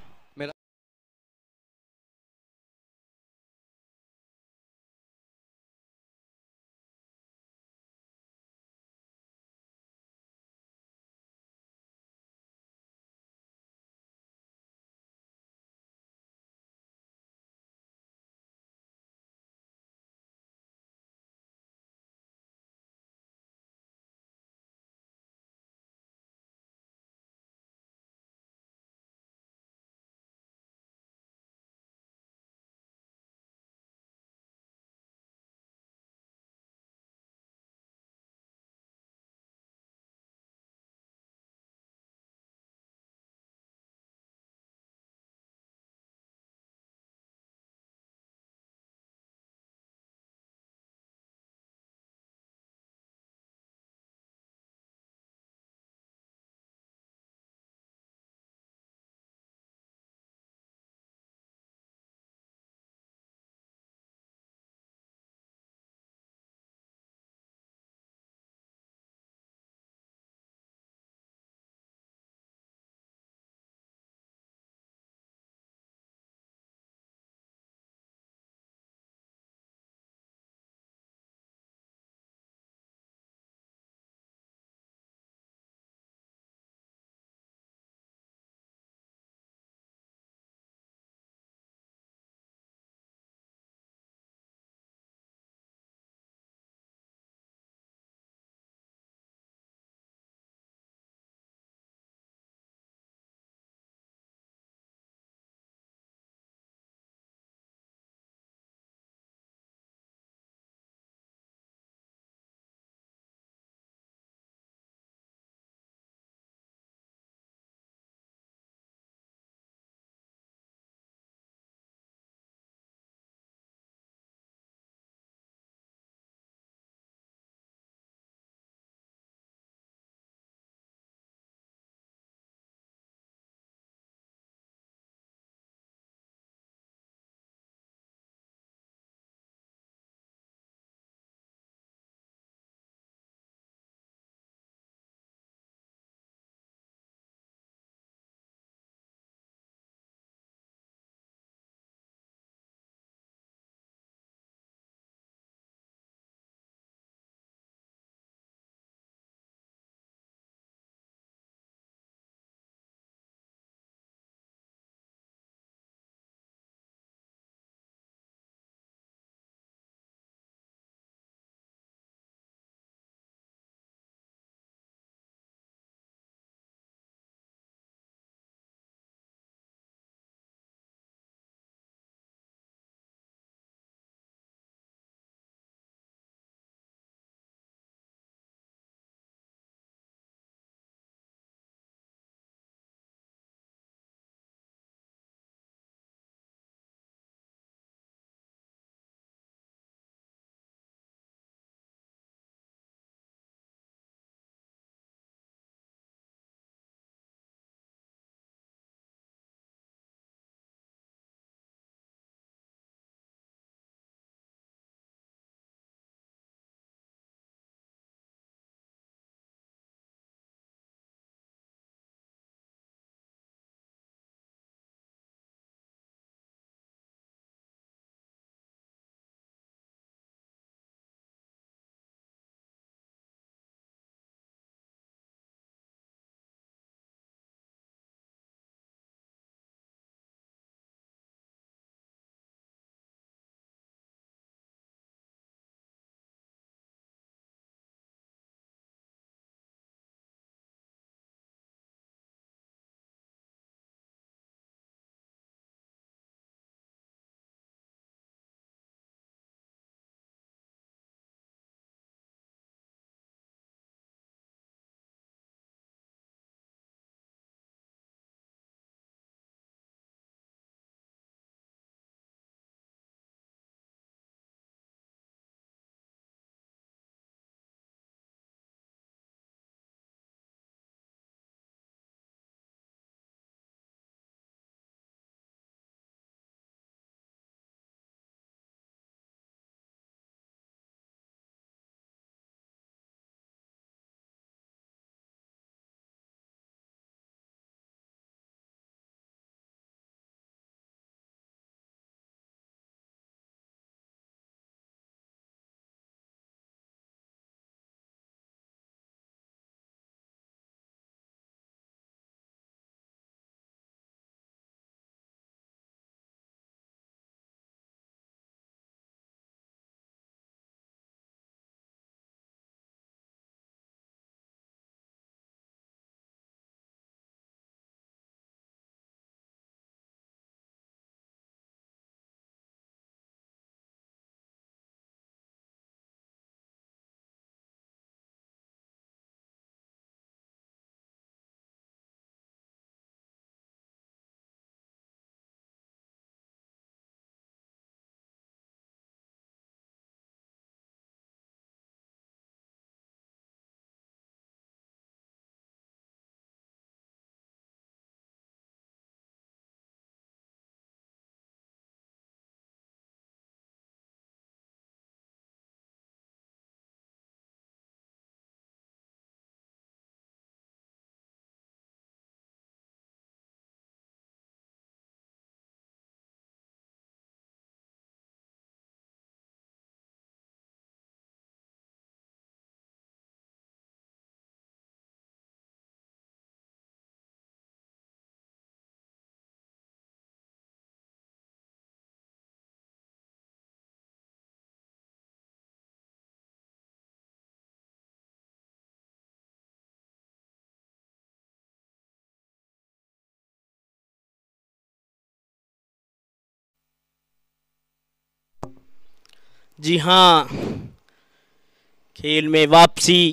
Speaker 2: जी हाँ, खेल में वापसी।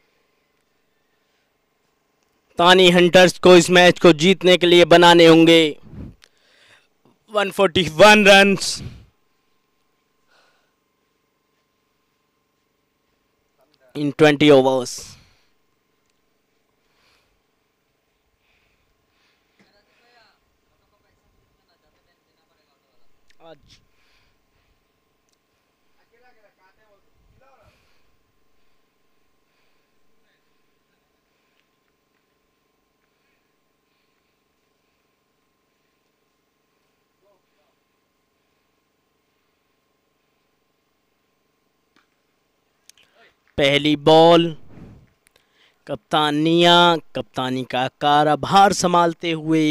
Speaker 2: तानी हंटर्स को इस मैच को जीतने के लिए बनाने होंगे एक सौ इकतालीस रन्स। In twenty overs. आज पहली बॉल, कप्तानिया कप्तानी का कार्यभार संभालते हुए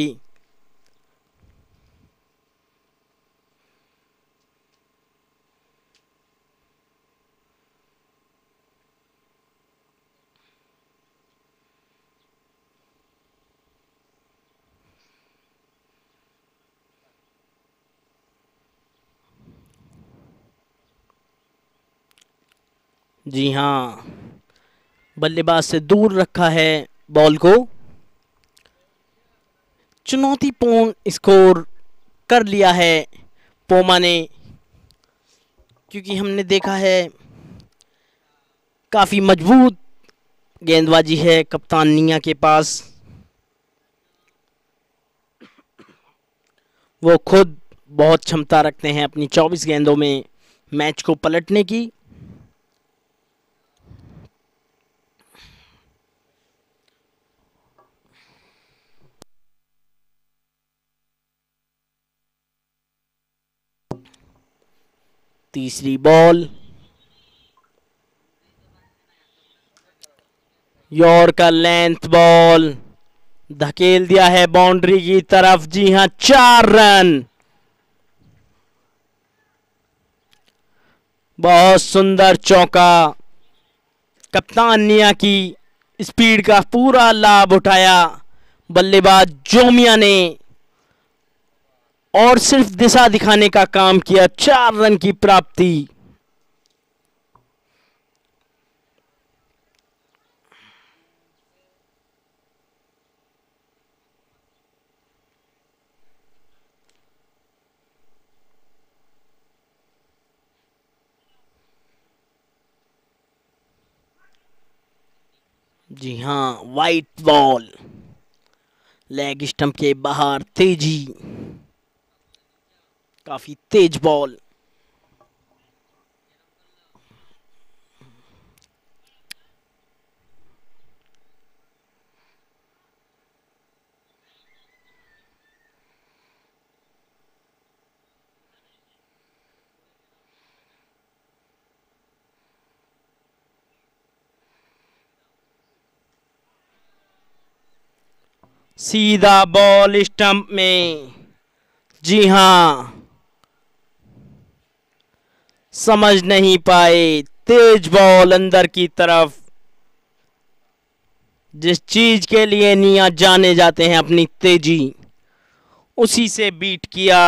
Speaker 2: जी हाँ, बल्लेबाज से दूर रखा है बॉल को। चुनौतीपूर्ण स्कोर कर लिया है पोमा ने, क्योंकि हमने देखा है काफी मजबूत गेंदबाजी है कप्तानिया के पास। वो खुद बहुत क्षमता रखते हैं अपनी चौबीस गेंदों में मैच को पलटने की। तीसरी बॉल, यॉर्कर लेंथ बॉल, धकेल दिया है बाउंड्री की तरफ। जी हां, चार रन। बहुत सुंदर चौका। कप्तानिया की स्पीड का पूरा लाभ उठाया बल्लेबाज जोमिया ने और सिर्फ दिशा दिखाने का काम किया। चार रन की प्राप्ति। जी हाँ, वाइट बॉल, लेग स्टंप के बाहर, तेजी, काफी तेज बॉल। सीधा बॉल स्टंप में। जी हां, समझ नहीं पाए। तेज बॉल अंदर की तरफ। जिस चीज के लिए निया जाने जाते हैं, अपनी तेजी, उसी से बीट किया।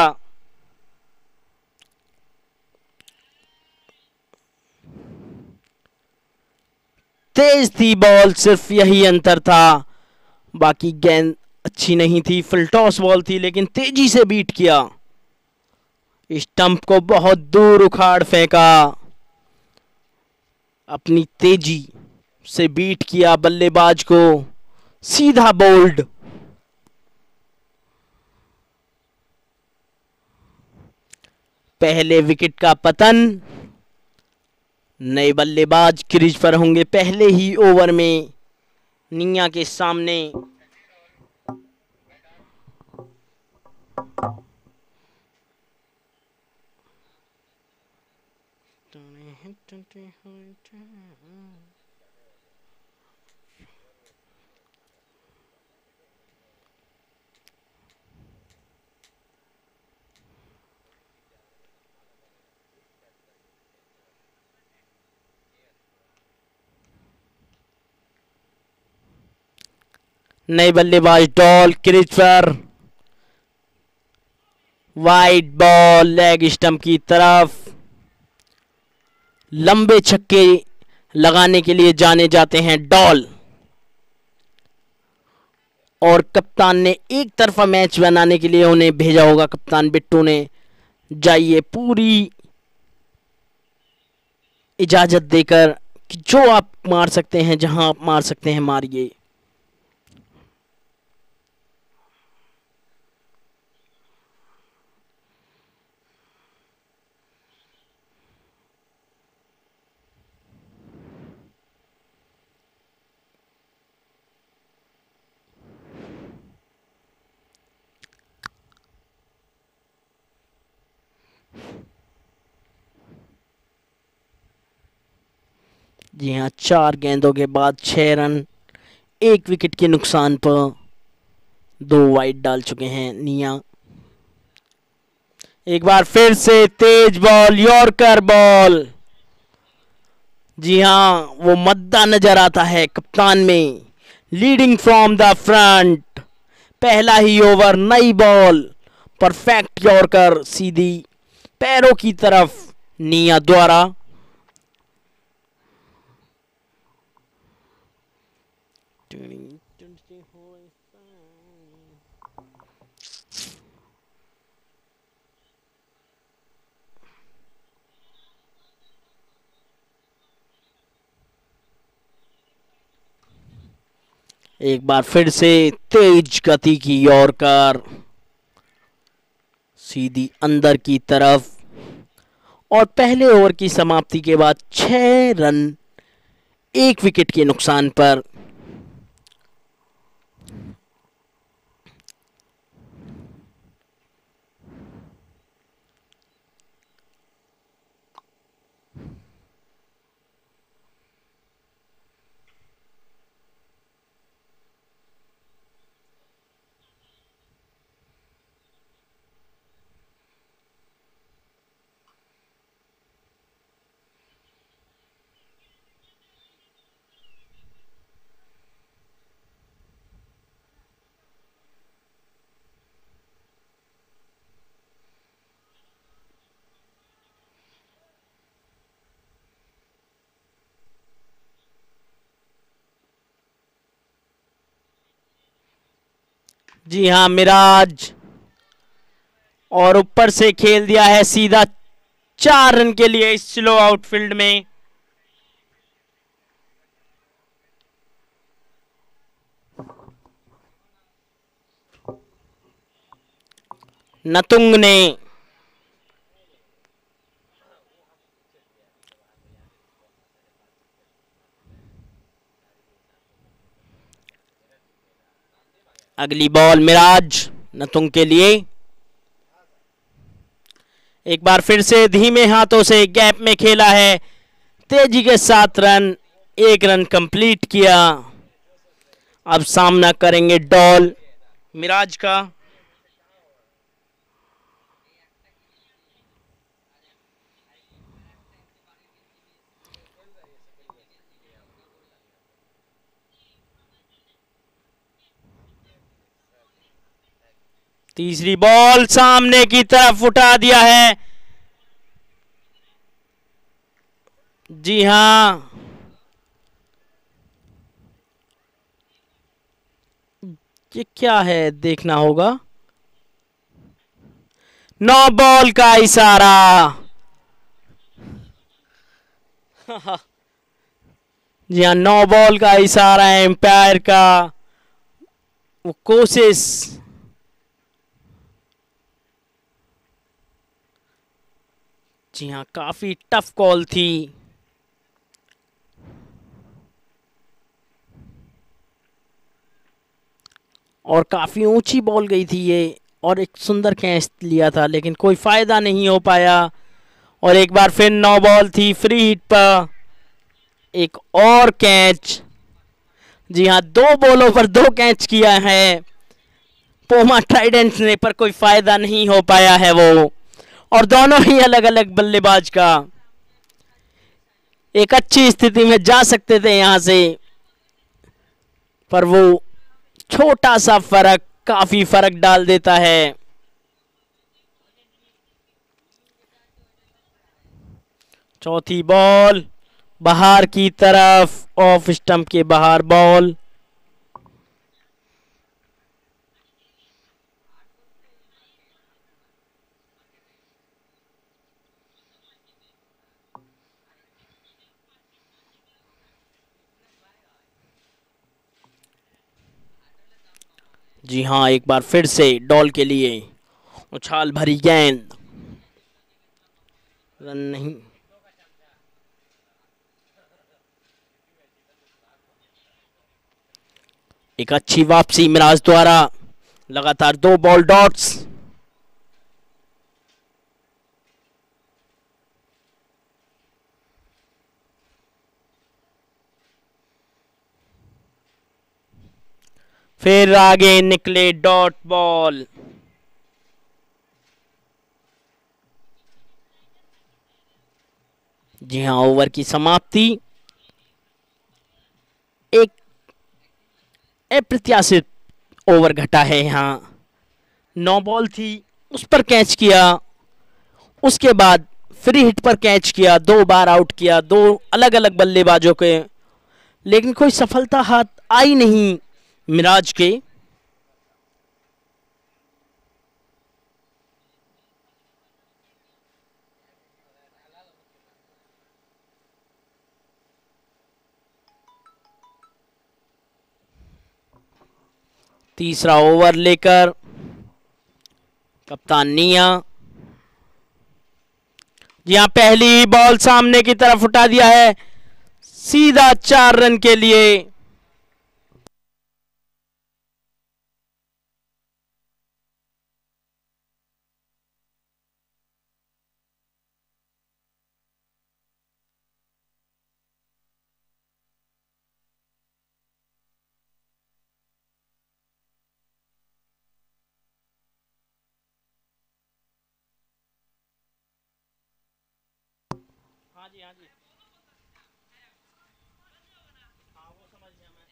Speaker 2: तेज थी बॉल, सिर्फ यही अंतर था। बाकी गेंद अच्छी नहीं थी, फुल टॉस बॉल थी, लेकिन तेजी से बीट किया। स्टंप को बहुत दूर उखाड़ फेंका। अपनी तेजी से बीट किया बल्लेबाज को। सीधा बोल्ड। पहले विकेट का पतन। नए बल्लेबाज क्रीज पर होंगे पहले ही ओवर में निया के सामने। नए बल्लेबाज डॉल क्रीज पर। वाइड बॉल लेग स्टंप की तरफ। लंबे छक्के लगाने के लिए जाने जाते हैं डॉल, और कप्तान ने एक तरफा मैच बनाने के लिए उन्हें भेजा होगा, कप्तान बिट्टू ने। जाइए पूरी इजाजत देकर कि जो आप मार सकते हैं, जहां आप मार सकते हैं मारिए। जी हाँ, चार गेंदों के बाद छह रन, एक विकेट के नुकसान पर दो वाइड डाल चुके हैं निया। एक बार फिर से तेज बॉल, यॉर्कर बॉल। जी हाँ, वो मद्दा नजर आता है कप्तान में, लीडिंग फ्रॉम द फ्रंट। पहला ही ओवर, नई बॉल, परफेक्ट यॉर्कर सीधी पैरों की तरफ निया द्वारा। एक बार फिर से तेज गति की यॉर्कर सीधी अंदर की तरफ, और पहले ओवर की समाप्ति के बाद छह रन, एक विकेट के नुकसान पर। जी हाँ, मिराज, और ऊपर से खेल दिया है सीधा चार रन के लिए स्लो आउटफील्ड में। नतुंग ने अगली बॉल मिराज नतुंग के लिए। एक बार फिर से धीमे हाथों से गैप में खेला है, तेजी के साथ रन, एक रन कंप्लीट किया। अब सामना करेंगे डॉल मिराज का। तीसरी बॉल सामने की तरफ उठा दिया है। जी हां, ये क्या है देखना होगा। नो बॉल का इशारा। जी हाँ, नो बॉल का इशारा है एम्पायर का। वो कोशिश जी हाँ, काफी टफ कॉल थी। और काफी ऊंची बॉल गई थी ये, और एक सुंदर कैच लिया था, लेकिन कोई फायदा नहीं हो पाया। और एक बार फिर नो बॉल थी, फ्री हिट पर एक और कैच। जी हाँ, दो बॉलों पर दो कैच किया है पोमा ट्राइडेंट्स ने, पर कोई फायदा नहीं हो पाया है वो। और दोनों ही अलग अलग बल्लेबाज का एक अच्छी स्थिति में जा सकते थे यहां से, पर वो छोटा सा फर्क काफी फर्क डाल देता है। चौथी बॉल बाहर की तरफ, ऑफ स्टंप के बाहर बॉल। जी हाँ, एक बार फिर से डॉल के लिए उछाल भरी गेंद, रन नहीं। एक अच्छी वापसी मिराज द्वारा, लगातार दो बॉल डॉट्स। फिर आगे निकले डॉट बॉल। जी हाँ, ओवर की समाप्ति। एक अप्रत्याशित ओवर घटा है यहाँ। नौ बॉल थी, उस पर कैच किया, उसके बाद फ्री हिट पर कैच किया, दो बार आउट किया दो अलग अलग बल्लेबाजों के, लेकिन कोई सफलता हाथ आई नहीं मिराज के। तीसरा ओवर लेकर कप्तान निया, जी हाँ, पहली बॉल सामने की तरफ उठा दिया है, सीधा चार रन के लिए। हाँ जी, हाँ जी, हाँ वो समझ गया मैं।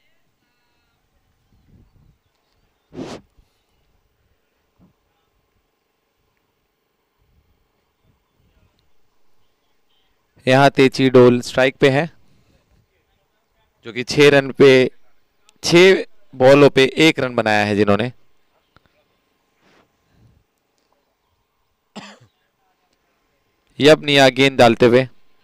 Speaker 1: यहाँ तेची डोल स्ट्राइक पे है, जो कि छह रन पे छह बॉलों पे एक रन बनाया है जिन्होंने। ये अपनी यहाँ गेंद डालते हुए,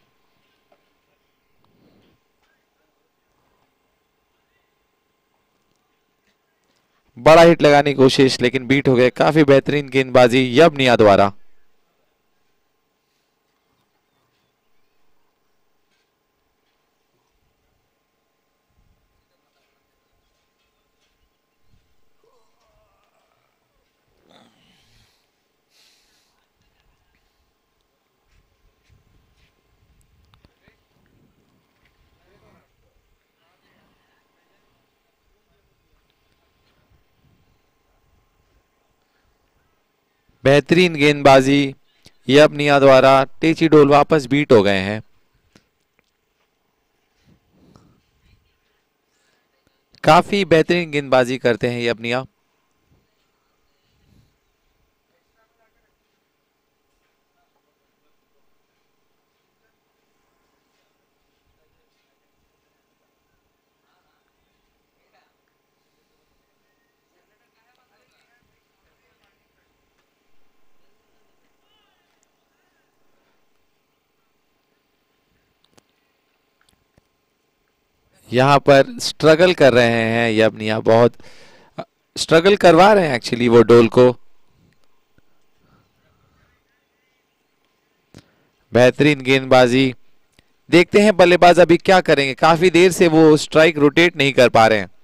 Speaker 1: बड़ा हिट लगाने की कोशिश, लेकिन बीट हो गए। काफी बेहतरीन गेंदबाजी यबनिया द्वारा। बेहतरीन गेंदबाजी यबनिया द्वारा। टेची डोल वापस बीट हो गए हैं। काफी बेहतरीन गेंदबाजी करते हैं यबनिया। यहाँ पर स्ट्रगल कर रहे हैं यबनिया, बहुत स्ट्रगल करवा रहे हैं एक्चुअली वो डोल को। बेहतरीन गेंदबाजी। देखते हैं बल्लेबाज अभी क्या करेंगे। काफी देर से वो स्ट्राइक रोटेट नहीं कर पा रहे हैं।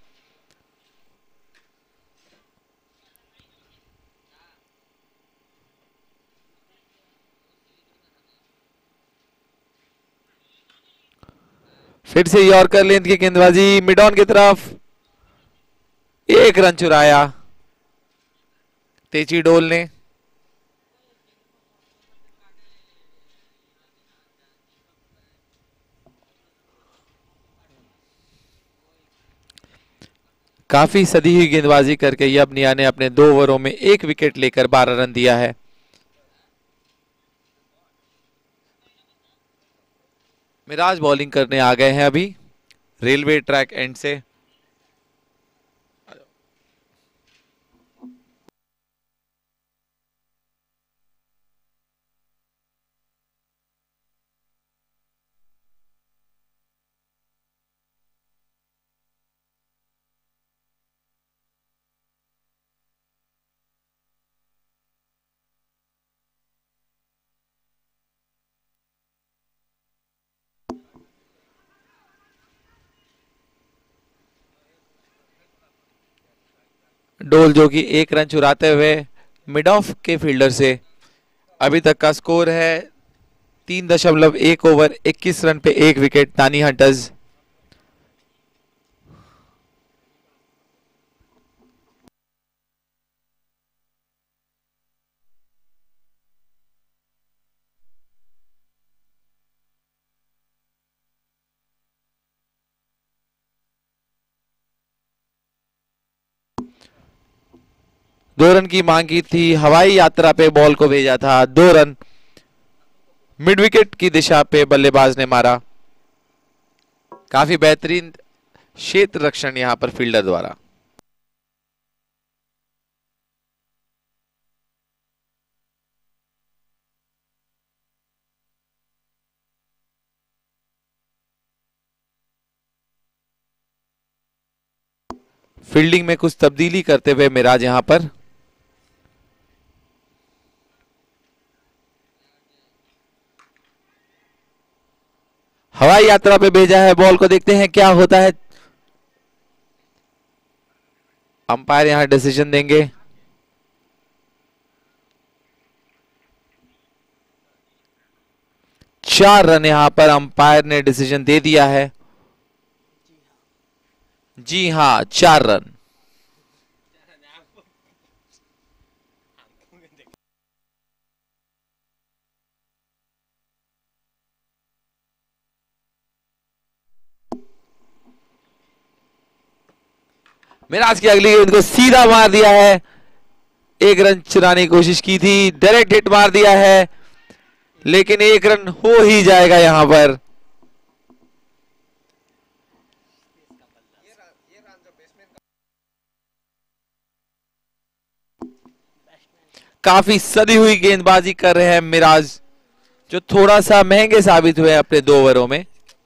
Speaker 1: फिर से यॉर्कर लेंथ की गेंदबाजी मिड ऑन की तरफ, एक रन चुराया तेची डोल ने। काफी सदी हुई गेंदबाजी करके यबनिया ने अपने दो ओवरों में एक विकेट लेकर बारह रन दिया है। मिराज बॉलिंग करने आ गए हैं अभी रेलवे ट्रैक एंड से। डोल जो कि एक रन चुराते हुए मिड ऑफ के फील्डर से। अभी तक का स्कोर है तीन दशमलव एक ओवर इक्कीस रन पे एक विकेट तानी हंटर्स। दो रन की मांग की थी, हवाई यात्रा पे बॉल को भेजा था, दो रन मिड विकेट की दिशा पे बल्लेबाज ने मारा। काफी बेहतरीन क्षेत्र रक्षण यहां पर फील्डर द्वारा। फील्डिंग में कुछ तब्दीली करते हुए मिराज यहां पर। हवाई यात्रा पे भेजा है बॉल को, देखते हैं क्या होता है। अंपायर यहां डिसीजन देंगे। चार रन यहां पर अंपायर ने डिसीजन दे दिया है। जी हां, चार रन। मिराज की अगली गेंद को सीधा मार दिया है। एक रन चुराने की कोशिश की थी, डायरेक्ट हिट मार दिया है, लेकिन एक रन हो ही जाएगा यहां पर। काफी सदी हुई गेंदबाजी कर रहे हैं मिराज, जो थोड़ा सा महंगे साबित हुए अपने दो ओवरों में।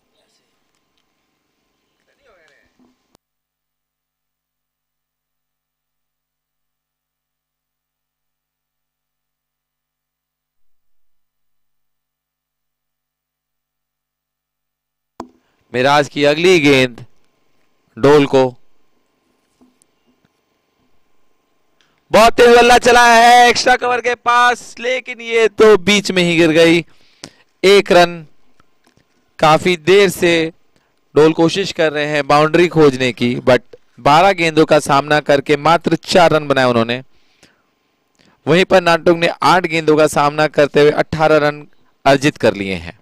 Speaker 1: मिराज की अगली गेंद डोल को, बहुत तेज बल्ला चला है एक्स्ट्रा कवर के पास, लेकिन ये तो बीच में ही गिर गई। एक रन। काफी देर से डोल कोशिश कर रहे हैं बाउंड्री खोजने की, बट बारह गेंदों का सामना करके मात्र चार रन बनाए उन्होंने। वहीं पर नाटुंग ने आठ गेंदों का सामना करते हुए अठारह रन अर्जित कर लिए हैं।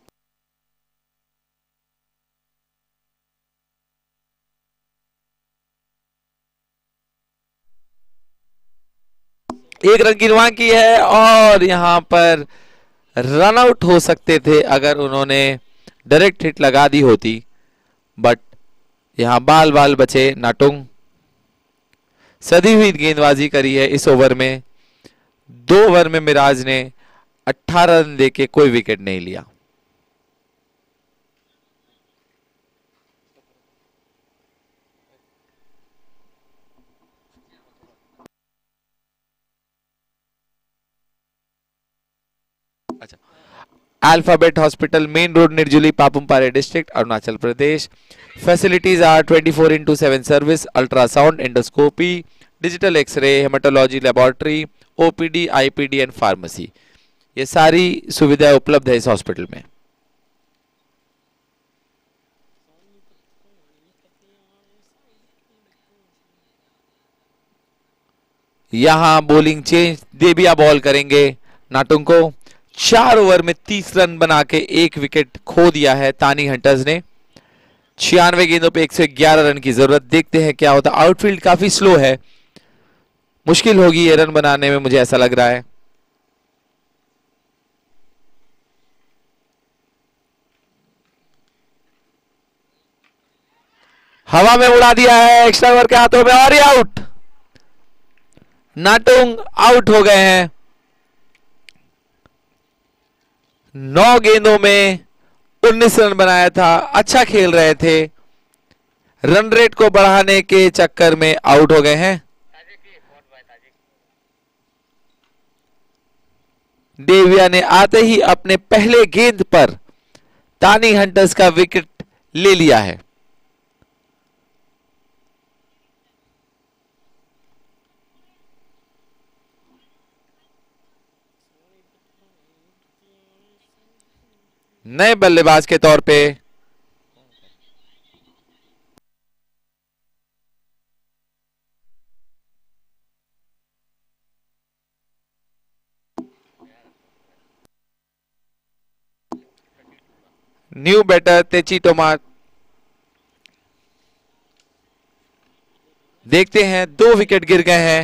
Speaker 1: एक रन की मांग की है और यहां पर रन आउट हो सकते थे अगर उन्होंने डायरेक्ट हिट लगा दी होती, बट यहां बाल बाल बचे नाटुंग। सदी हुई गेंदबाजी करी है इस ओवर में। दो ओवर में मिराज ने अठारह रन देके कोई विकेट नहीं लिया। अच्छा, alphabet hospital, main road, Nirjuli, Papumpare district, Arunachal Pradesh. Facilities are twenty four into seven service, ultrasound, endoscopy, digital x-ray, haematology laboratory, OPD, IPD and pharmacy. ये सारी सुविधाएं उपलब्ध है इस हॉस्पिटल में। यहां बोलिंग चेंज, देबिया बॉल करेंगे नाटुंग को। चार ओवर में तीस रन बना के एक विकेट खो दिया है तानी हंटर्स ने। छियानवे गेंदों पे एक सौ ग्यारह रन की जरूरत। देखते हैं क्या होता। आउटफील्ड काफी स्लो है, मुश्किल होगी ये रन बनाने में, मुझे ऐसा लग रहा है। हवा में उड़ा दिया है एक्स्ट्रा ओवर के हाथों में और ये आउट। नाटुंग आउट हो गए हैं। नौ गेंदों में उन्नीस रन बनाया था, अच्छा खेल रहे थे, रन रेट को बढ़ाने के चक्कर में आउट हो गए हैं। देविया ने आते ही अपने पहले गेंद पर तानी हंटर्स का विकेट ले लिया है। नए बल्लेबाज के तौर पे न्यू बैटर तेची तोमार। देखते हैं, दो विकेट गिर गए हैं।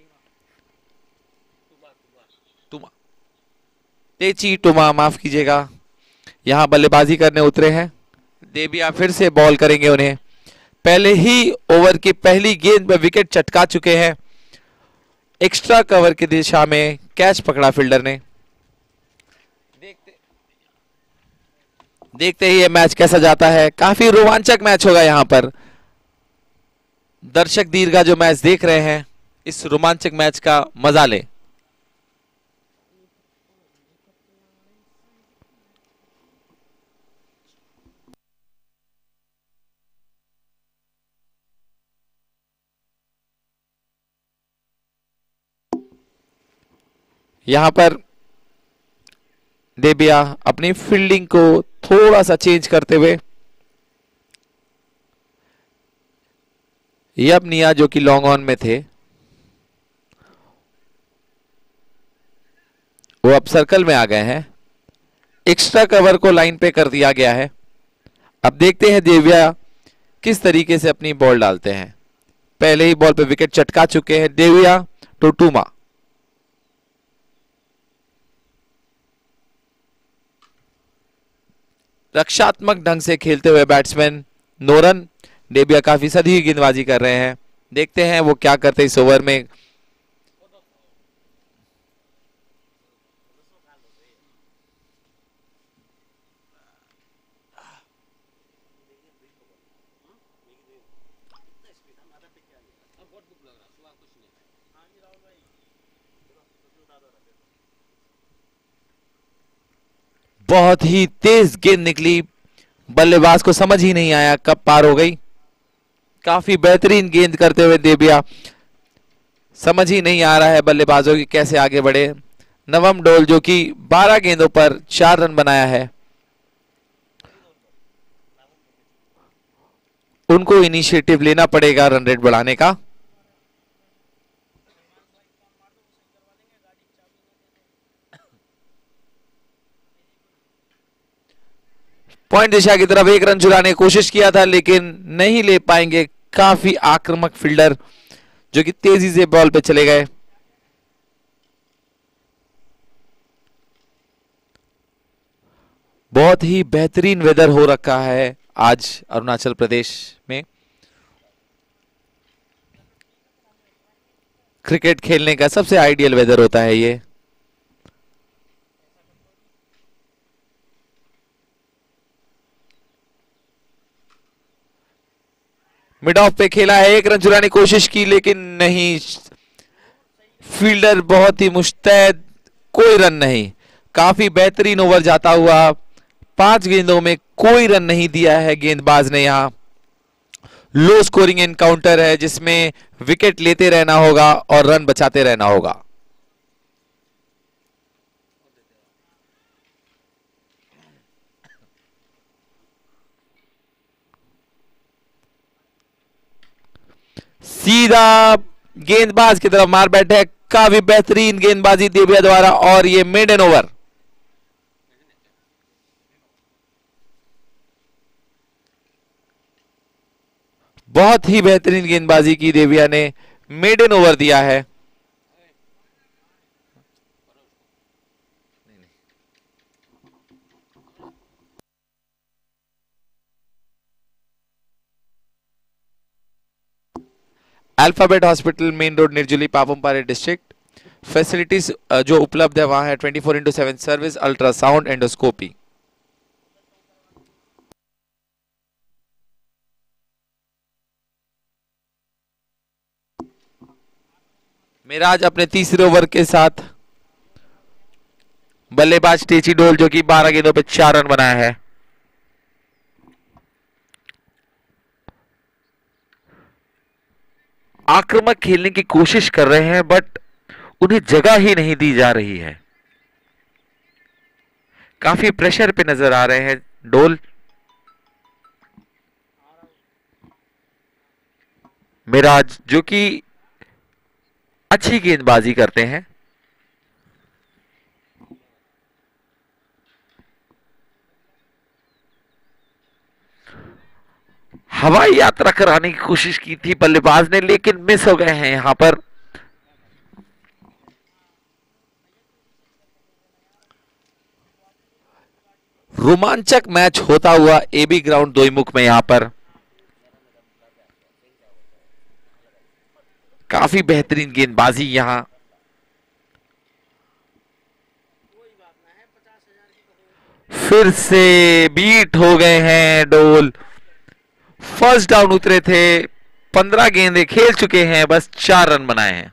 Speaker 1: टुमा तेची टुमा माफ कीजिएगा, यहां बल्लेबाजी करने उतरे हैं। देविया फिर से बॉल करेंगे उन्हें। पहले ही ओवर की पहली गेंद में विकेट चटका चुके हैं। एक्स्ट्रा कवर की दिशा में कैच पकड़ा फील्डर ने। देखते देखते ही ये मैच कैसा जाता है। काफी रोमांचक मैच होगा यहां पर। दर्शक दीर्घा जो मैच देख रहे हैं, इस रोमांचक मैच का मजा लें। यहां पर देविया अपनी फील्डिंग को थोड़ा सा चेंज करते हुए, यबनिया जो कि लॉन्ग ऑन में थे वो अब सर्कल में आ गए हैं। एक्स्ट्रा कवर को लाइन पे कर दिया गया है। अब देखते हैं देविया किस तरीके से अपनी बॉल डालते हैं। पहले ही बॉल पे विकेट चटका चुके हैं देविया टू टुमा। रक्षात्मक ढंग से खेलते हुए बैट्समैन नोरन। देविया काफी सदी गेंदबाजी कर रहे हैं। देखते हैं वो क्या करते इस ओवर में। बहुत ही तेज गेंद निकली, बल्लेबाज को समझ ही नहीं आया कब पार हो गई। काफी बेहतरीन गेंद करते हुए देविया, समझ ही नहीं आ रहा है बल्लेबाजों की कैसे आगे बढ़े। नवम डोल जो कि बारह गेंदों पर चार रन बनाया है, उनको इनिशिएटिव लेना पड़ेगा रन रेट बढ़ाने का। पॉइंट दिशा की तरफ एक रन चुराने की कोशिश किया था लेकिन नहीं ले पाएंगे। काफी आक्रामक फील्डर जो कि तेजी से बॉल पे चले गए। बहुत ही बेहतरीन वेदर हो रखा है आज अरुणाचल प्रदेश में। क्रिकेट खेलने का सबसे आइडियल वेदर होता है ये। मिड ऑफ पे खेला है, एक रन चुराने की कोशिश की लेकिन नहीं। फील्डर बहुत ही मुस्तैद, कोई रन नहीं। काफी बेहतरीन ओवर जाता हुआ, पांच गेंदों में कोई रन नहीं दिया है गेंदबाज ने। यहां लो स्कोरिंग एनकाउंटर है जिसमें विकेट लेते रहना होगा और रन बचाते रहना होगा। सीधा गेंदबाज की तरफ मार बैठे। काफी बेहतरीन गेंदबाजी देविया द्वारा और ये मेडन ओवर। बहुत ही बेहतरीन गेंदबाजी की देविया ने, मेडन ओवर दिया है। Alphabet hospital, main road, Nirjuli, Papumpare district. Facilities जो उपलब्ध है वहां है twenty four into seven service, ultrasound, endoscopy. Miraj अपने तीसरे ओवर के साथ बल्लेबाज टेची डोल जो कि बारह गेंदों पे चार रन बनाया है। आक्रामक खेलने की कोशिश कर रहे हैं बट उन्हें जगह ही नहीं दी जा रही है। काफी प्रेशर पे नजर आ रहे हैं डोल। मिराज जो कि अच्छी गेंदबाजी करते हैं। हवाई यात्रा कराने की कोशिश की थी बल्लेबाज ने, लेकिन मिस हो गए हैं यहां पर। रोमांचक मैच होता हुआ एबी ग्राउंड दोईमुख में यहां पर काफी बेहतरीन गेंदबाजी यहां। फिर से बीट हो गए हैं डोल। फर्स्ट डाउन उतरे थे, पंद्रह गेंदें खेल चुके हैं, बस चार रन बनाए हैं।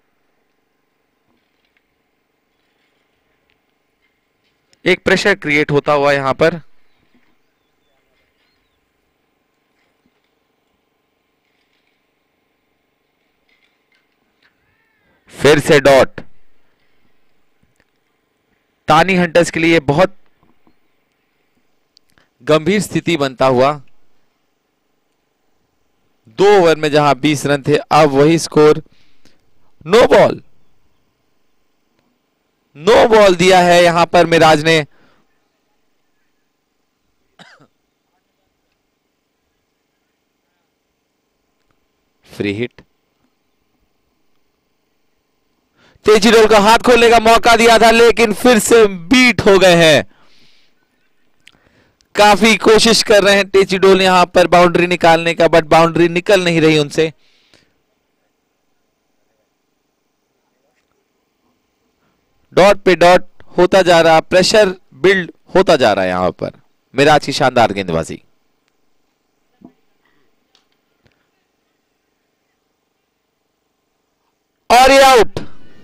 Speaker 1: एक प्रेशर क्रिएट होता हुआ यहां पर। फिर से डॉट। तानी हंटर्स के लिए बहुत गंभीर स्थिति बनता हुआ। दो ओवर में जहां बीस रन थे, अब वही score. No ball, no ball दिया है यहां पर मिराज ने। Free hit. तेजी डोल का हाथ खोलने का मौका दिया था, लेकिन फिर से बीट हो गए हैं। काफी कोशिश कर रहे हैं तेजी डोल यहां पर बाउंड्री निकालने का, बट बाउंड्री निकल नहीं रही उनसे। डॉट पे डॉट होता जा रहा, प्रेशर बिल्ड होता जा रहा है यहां पर। मिराज की शानदार गेंदबाजी। और ये आउट।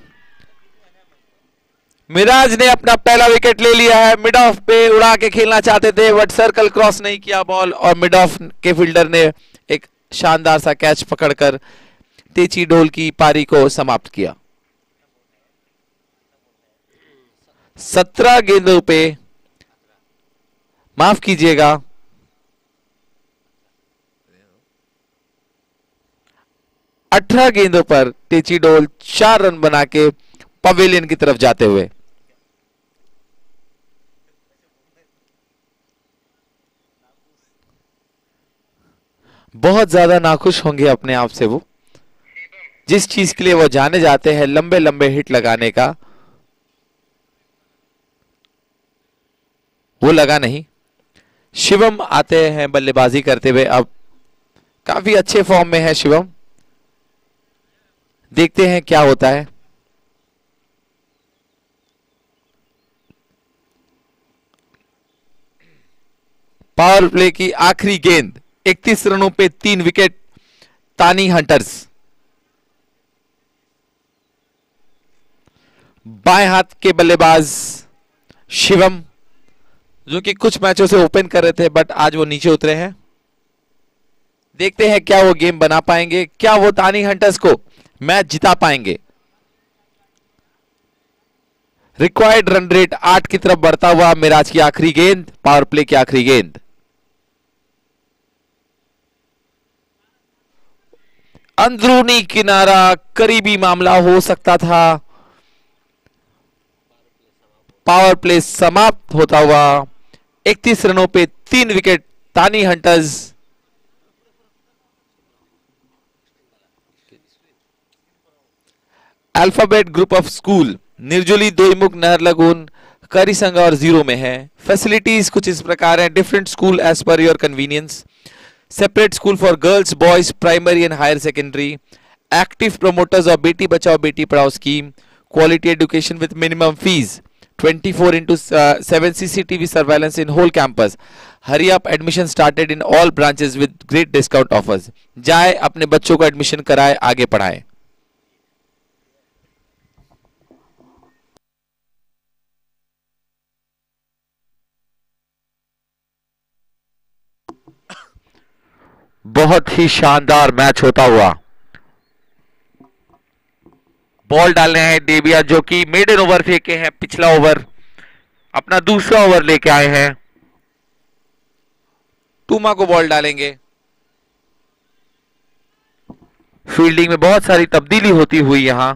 Speaker 1: मिराज ने अपना पहला विकेट ले लिया है। मिड ऑफ पे उड़ा के खेलना चाहते थे बट सर्कल क्रॉस नहीं किया बॉल, और मिड ऑफ के फील्डर ने एक शानदार सा कैच पकड़कर तेजी डोल की पारी को समाप्त किया। सत्रह गेंदों पे, माफ कीजिएगा, अठारह गेंदों पर तेजी डोल चार रन बना के पवेलियन की तरफ जाते हुए। बहुत ज्यादा नाखुश होंगे अपने आप से वो, जिस चीज के लिए वो जाने जाते हैं, लंबे लंबे हिट लगाने का, वो लगा नहीं। शिवम आते हैं बल्लेबाजी करते हुए। अब काफी अच्छे फॉर्म में है शिवम, देखते हैं क्या होता है। पावर प्ले की आखिरी गेंद, इकतीस रनों पे तीन विकेट तानी हंटर्स। बाएं हाथ के बल्लेबाज शिवम, जो कि कुछ मैचों से ओपन कर रहे थे बट आज वो नीचे उतरे हैं। देखते हैं क्या वो गेम बना पाएंगे, क्या वो तानी हंटर्स को मैच जिता पाएंगे। रिक्वायर्ड रन रेट आठ की तरफ बढ़ता हुआ। मिराज की आखिरी गेंद, पावर प्ले की आखिरी गेंद। अंदरूनी किनारा, करीबी मामला हो सकता था। पावर प्ले समाप्त होता हुआ। इकतीस रनों पे तीन wicket Tani Hunters. Alphabet group of school Nirjuli, Doimukh, Naharlagun, Karsingsa और जीरो में है। फैसिलिटीज कुछ इस प्रकार है। Different school as per your convenience. Separate school for girls, boys, primary and higher secondary. active promoters of Beti Bachao Beti Padhao scheme, quality education with minimum fees, twenty-four into seven C C T V surveillance in whole campus. Hurry up, admission started in all branches with great discount offers. जाए अपने बच्चों को admission कराए, आगे पढ़ाएं. बहुत ही शानदार match होता हुआ. बॉल डालने हैं देविया, जो कि मेडन ओवर फेंके हैं. पिछला ओवर अपना दूसरा ओवर लेके आए हैं. टूमा को बॉल डालेंगे. फील्डिंग में बहुत सारी तब्दीली होती हुई यहां.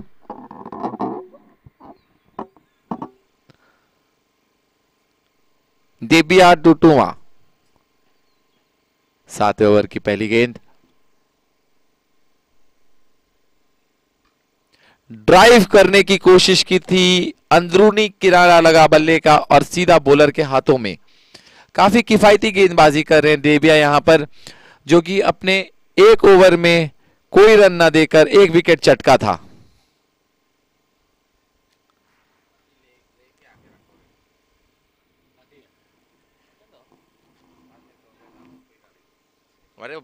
Speaker 1: देविया टू टूमा. सातवें ओवर की पहली गेंद. ड्राइव करने की कोशिश की थी, अंदरूनी किनारा लगा बल्ले का और सीधा बॉलर के हाथों में. काफी किफायती गेंदबाजी कर रहे हैं देविया यहां पर, जो कि अपने एक ओवर में कोई रन ना देकर एक विकेट चटका था. अरे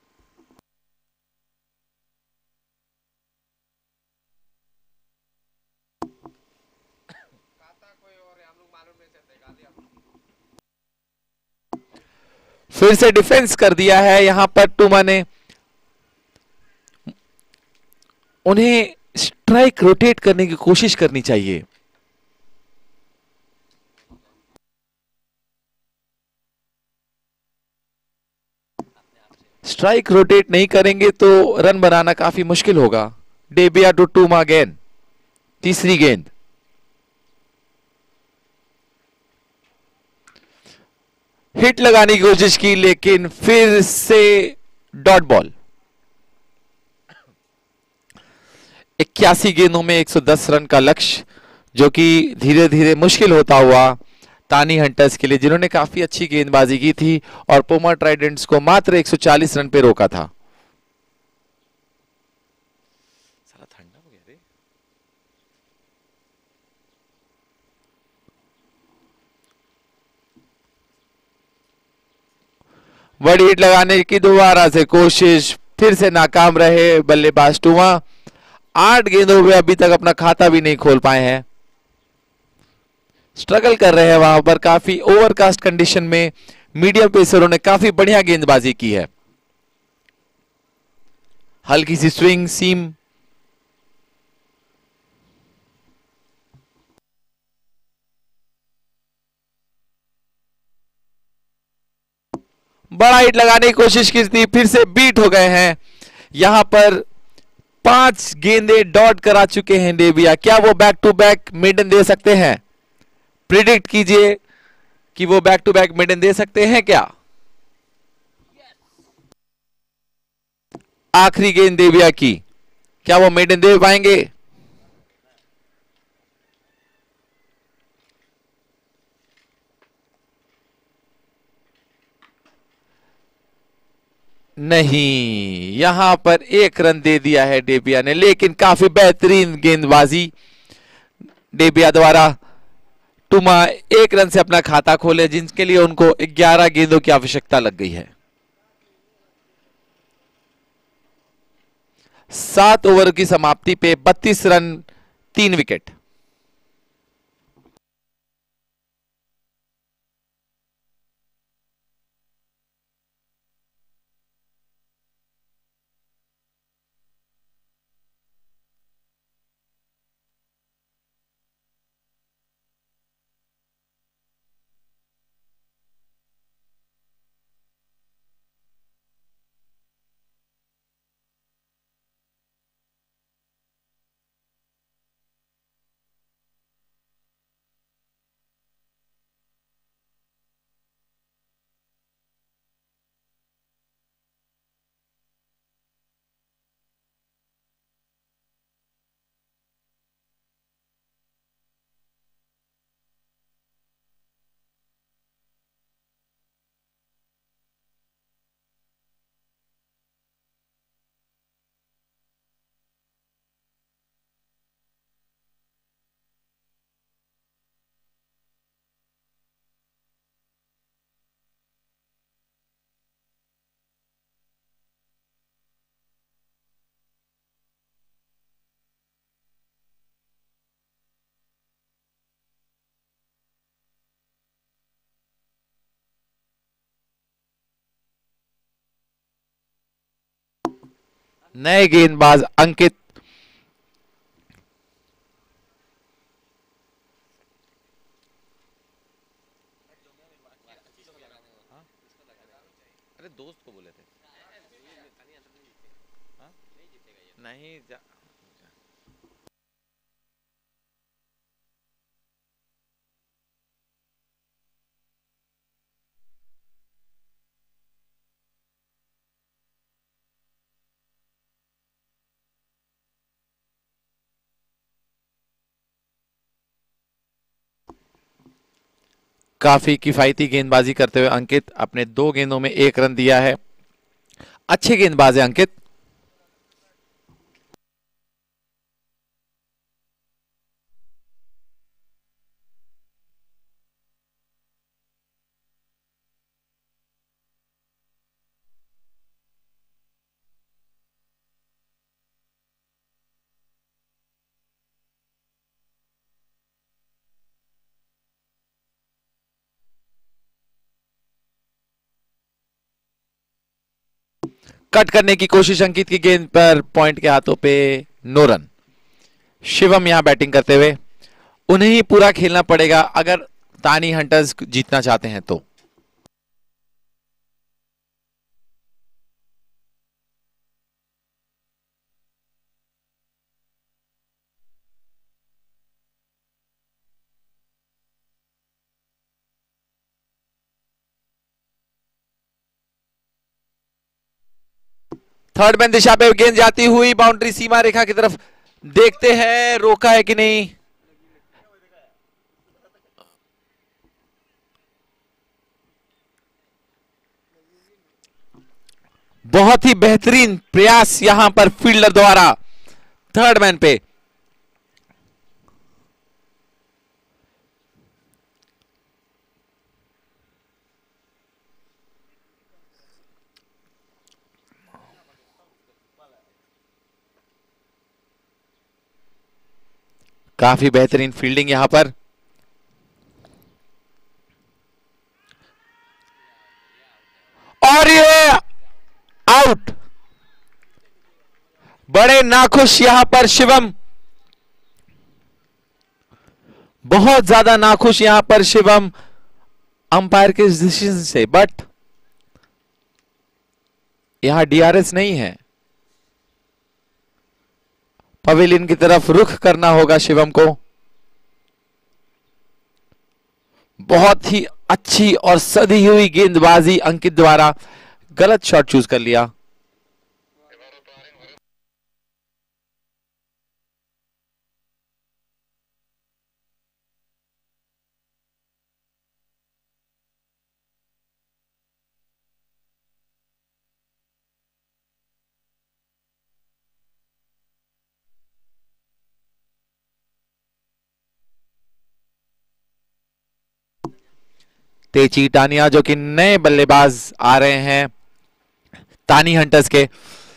Speaker 1: फिर से डिफेंस कर दिया है यहां पर टूमा ने. उन्हें स्ट्राइक रोटेट करने की कोशिश करनी चाहिए. स्ट्राइक रोटेट नहीं करेंगे तो रन बनाना काफी मुश्किल होगा. डेबिया टू टूमा गेंद. तीसरी गेंद. हिट लगाने की कोशिश की, लेकिन फिर से डॉट बॉल. इक्यासी गेंदों में एक सौ दस रन का लक्ष्य, जो कि धीरे धीरे मुश्किल होता हुआ तानी हंटर्स के लिए, जिन्होंने काफी अच्छी गेंदबाजी की थी और पोमा ट्राइडेंट्स को मात्र एक सौ चालीस रन पे रोका था. साला ठंडा हो गया रे. बड़ी हिट लगाने की दोबारा से कोशिश, फिर से नाकाम रहे बल्लेबाज टूमा. आठ गेंदों में अभी तक अपना खाता भी नहीं खोल पाए हैं. स्ट्रगल कर रहे हैं वहां पर. काफी ओवरकास्ट कंडीशन में मीडियम पेसरों ने काफी बढ़िया गेंदबाजी की है. हल्की सी स्विंग सीम. बड़ा हिट लगाने की कोशिश की थी, फिर से बीट हो गए हैं. यहां पर पांच गेंदे डॉट करा चुके हैं डेबिया. क्या वो बैक टू बैक मेडन दे सकते हैं? प्रिडिक्ट कीजिए कि वो बैक टू बैक मेडन दे सकते हैं क्या? आखिरी गेंद देविया की, क्या वो मेडन दे पाएंगे? नहीं, यहां पर एक रन दे दिया है डेबिया ने, लेकिन काफी बेहतरीन गेंदबाजी डेबिया द्वारा. टूमा एक रन से अपना खाता खोले, जिनके लिए उनको ग्यारह गेंदों की आवश्यकता लग गई है. सात ओवर की समाप्ति पे बत्तीस रन, तीन विकेट. नए गेंदबाज अंकित अरे दोस्त को बोले थे नहीं जा... काफी किफायती गेंदबाजी करते हुए अंकित अपने दो गेंदों में एक रन दिया है। अच्छे गेंदबाज है अंकित। कट करने की कोशिश अंकित की गेंद पर, पॉइंट के हाथों पे, नो रन। शिवम यहां बैटिंग करते हुए, उन्हें ही पूरा खेलना पड़ेगा अगर तानी हंटर्स जीतना चाहते हैं तो। थर्ड मैन दिशा पे गेंद जाती हुई बाउंड्री सीमा रेखा की तरफ, देखते हैं रोका है कि नहीं। बहुत ही बेहतरीन प्रयास यहां पर फील्डर द्वारा थर्ड मैन पे। काफी बेहतरीन फील्डिंग यहां पर। और ये आउट। बड़े नाखुश यहां पर शिवम, बहुत ज्यादा नाखुश यहां पर शिवम अंपायर के डिसीजन से, बट यहां डीआरएस नहीं है। पवेलियन की तरफ रुख करना होगा शिवम को। बहुत ही अच्छी और सधी हुई गेंदबाजी अंकित द्वारा, गलत शॉट चूज कर लिया। तेजी टानिया जो कि नए बल्लेबाज आ रहे हैं तानी हंटर्स के।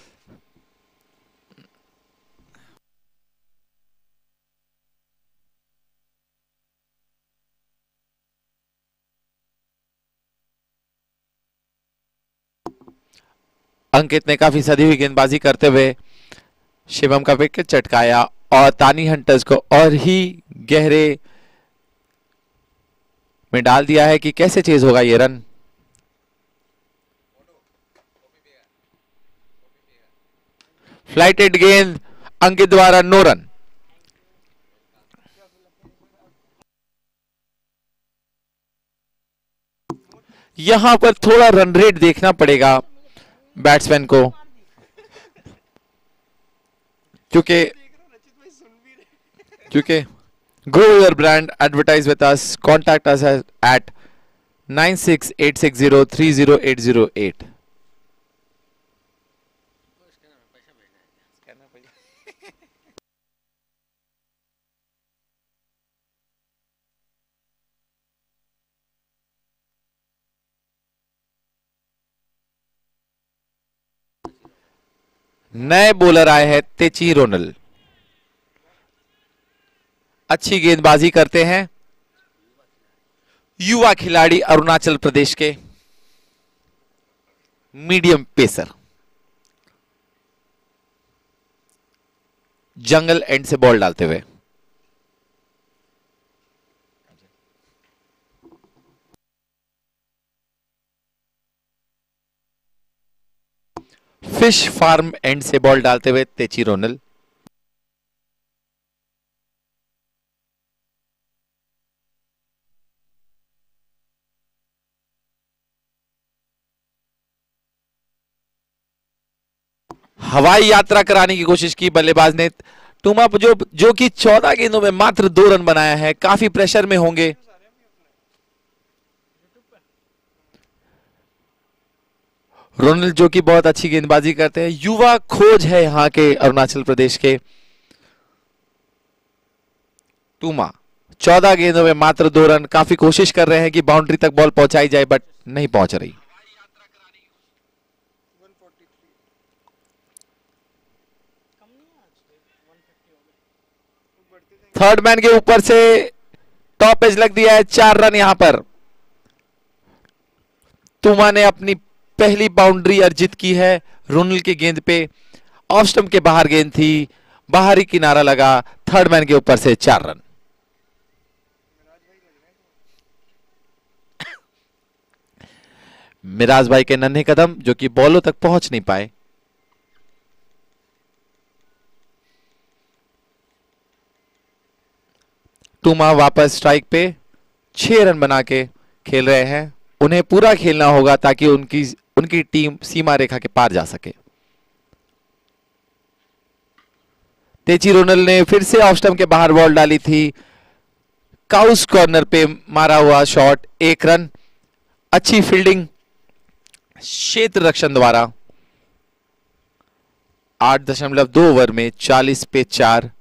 Speaker 1: अंकित ने काफी सदी हुई गेंदबाजी करते हुए शिवम का विकेट चटकाया और तानी हंटर्स को और ही गहरे में डाल दिया है कि कैसे चेज होगा ये रन। फ्लाइटेड गेंद अंकित द्वारा, नो रन। यहां पर थोड़ा रन रेट देखना पड़ेगा बैट्समैन को, क्योंकि क्योंकि grow your brand, advertise with us, contact us at nine six eight six zero three zero eight zero eight. नए बॉलर आए हैं तेची रोनल, अच्छी गेंदबाजी करते हैं, युवा खिलाड़ी अरुणाचल प्रदेश के, मीडियम पेसर। जंगल एंड से बॉल डालते हुए। फिश फार्म एंड से बॉल डालते हुए तेची रोनल। हवाई यात्रा कराने की कोशिश की बल्लेबाज ने। टूमा जो जो कि चौदह गेंदों में मात्र दो रन बनाया है, काफी प्रेशर में होंगे। रोनल जो कि बहुत अच्छी गेंदबाजी करते हैं, युवा खोज है यहां के अरुणाचल प्रदेश के। टूमा चौदह गेंदों में मात्र दो रन, काफी कोशिश कर रहे हैं कि बाउंड्री तक बॉल पहुंचाई जाए, बट नहीं पहुंच रही। थर्ड मैन के ऊपर से टॉप एज लग दिया है, चार रन यहां पर। टूमा ने अपनी पहली बाउंड्री अर्जित की है रोनल की गेंद पे। ऑफ स्टंप के बाहर गेंद थी, बाहरी किनारा लगा, थर्ड मैन के ऊपर से चार रन। मिराज भाई के नन्हे कदम जो कि बॉलों तक पहुंच नहीं पाए। टूमा वापस स्ट्राइक पे छह रन बना के खेल रहे हैं। उन्हें पूरा खेलना होगा ताकि उनकी उनकी टीम सीमा रेखा के पार जा सके। तेची रोनल ने फिर से ऑफ स्टंप के बाहर बॉल डाली थी। काउस कॉर्नर पे मारा हुआ शॉट, एक रन। अच्छी फील्डिंग क्षेत्र रक्षण द्वारा। आठ दशमलव दो ओवर में चालीस पे चार।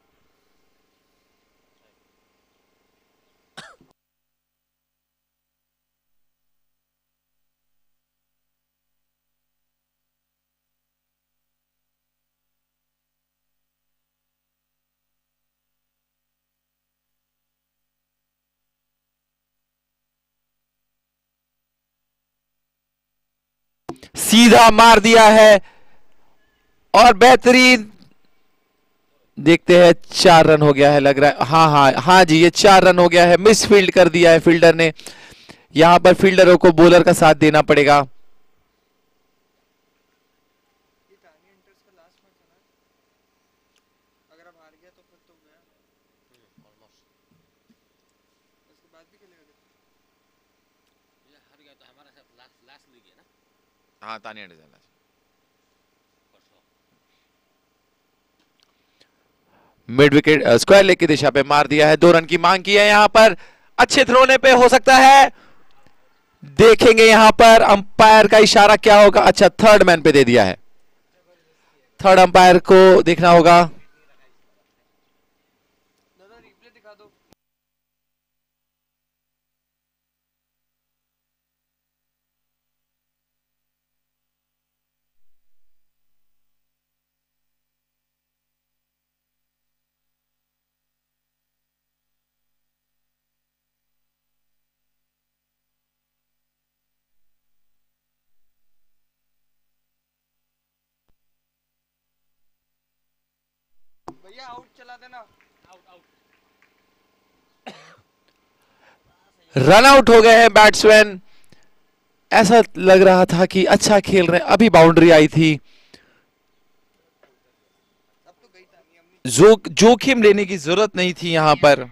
Speaker 1: सीधा मार दिया है और बेहतरीन, देखते हैं चार रन हो गया है लग रहा है। हाँ हाँ हाँ जी, ये चार रन हो गया है। मिस फील्ड कर दिया है फील्डर ने। यहां पर फील्डरों को बॉलर का साथ देना पड़ेगा। हाँ Tania mid wicket square leg की दिशा पे मार दिया है। दो रन की मांग की है यहां पर। अच्छे थ्रोने पे हो सकता है, देखेंगे यहां पर अंपायर का इशारा क्या होगा। अच्छा, थर्ड मैन पे दे दिया है। थर्ड अंपायर को देखना होगा।
Speaker 5: भैया आउट चला देना।
Speaker 1: रन आउट हो गए हैं बैट्समैन। ऐसा लग रहा था कि अच्छा खेल रहे हैं, अभी बाउंड्री आई थी। जो जोखिम लेने की जरूरत नहीं थी यहां पर।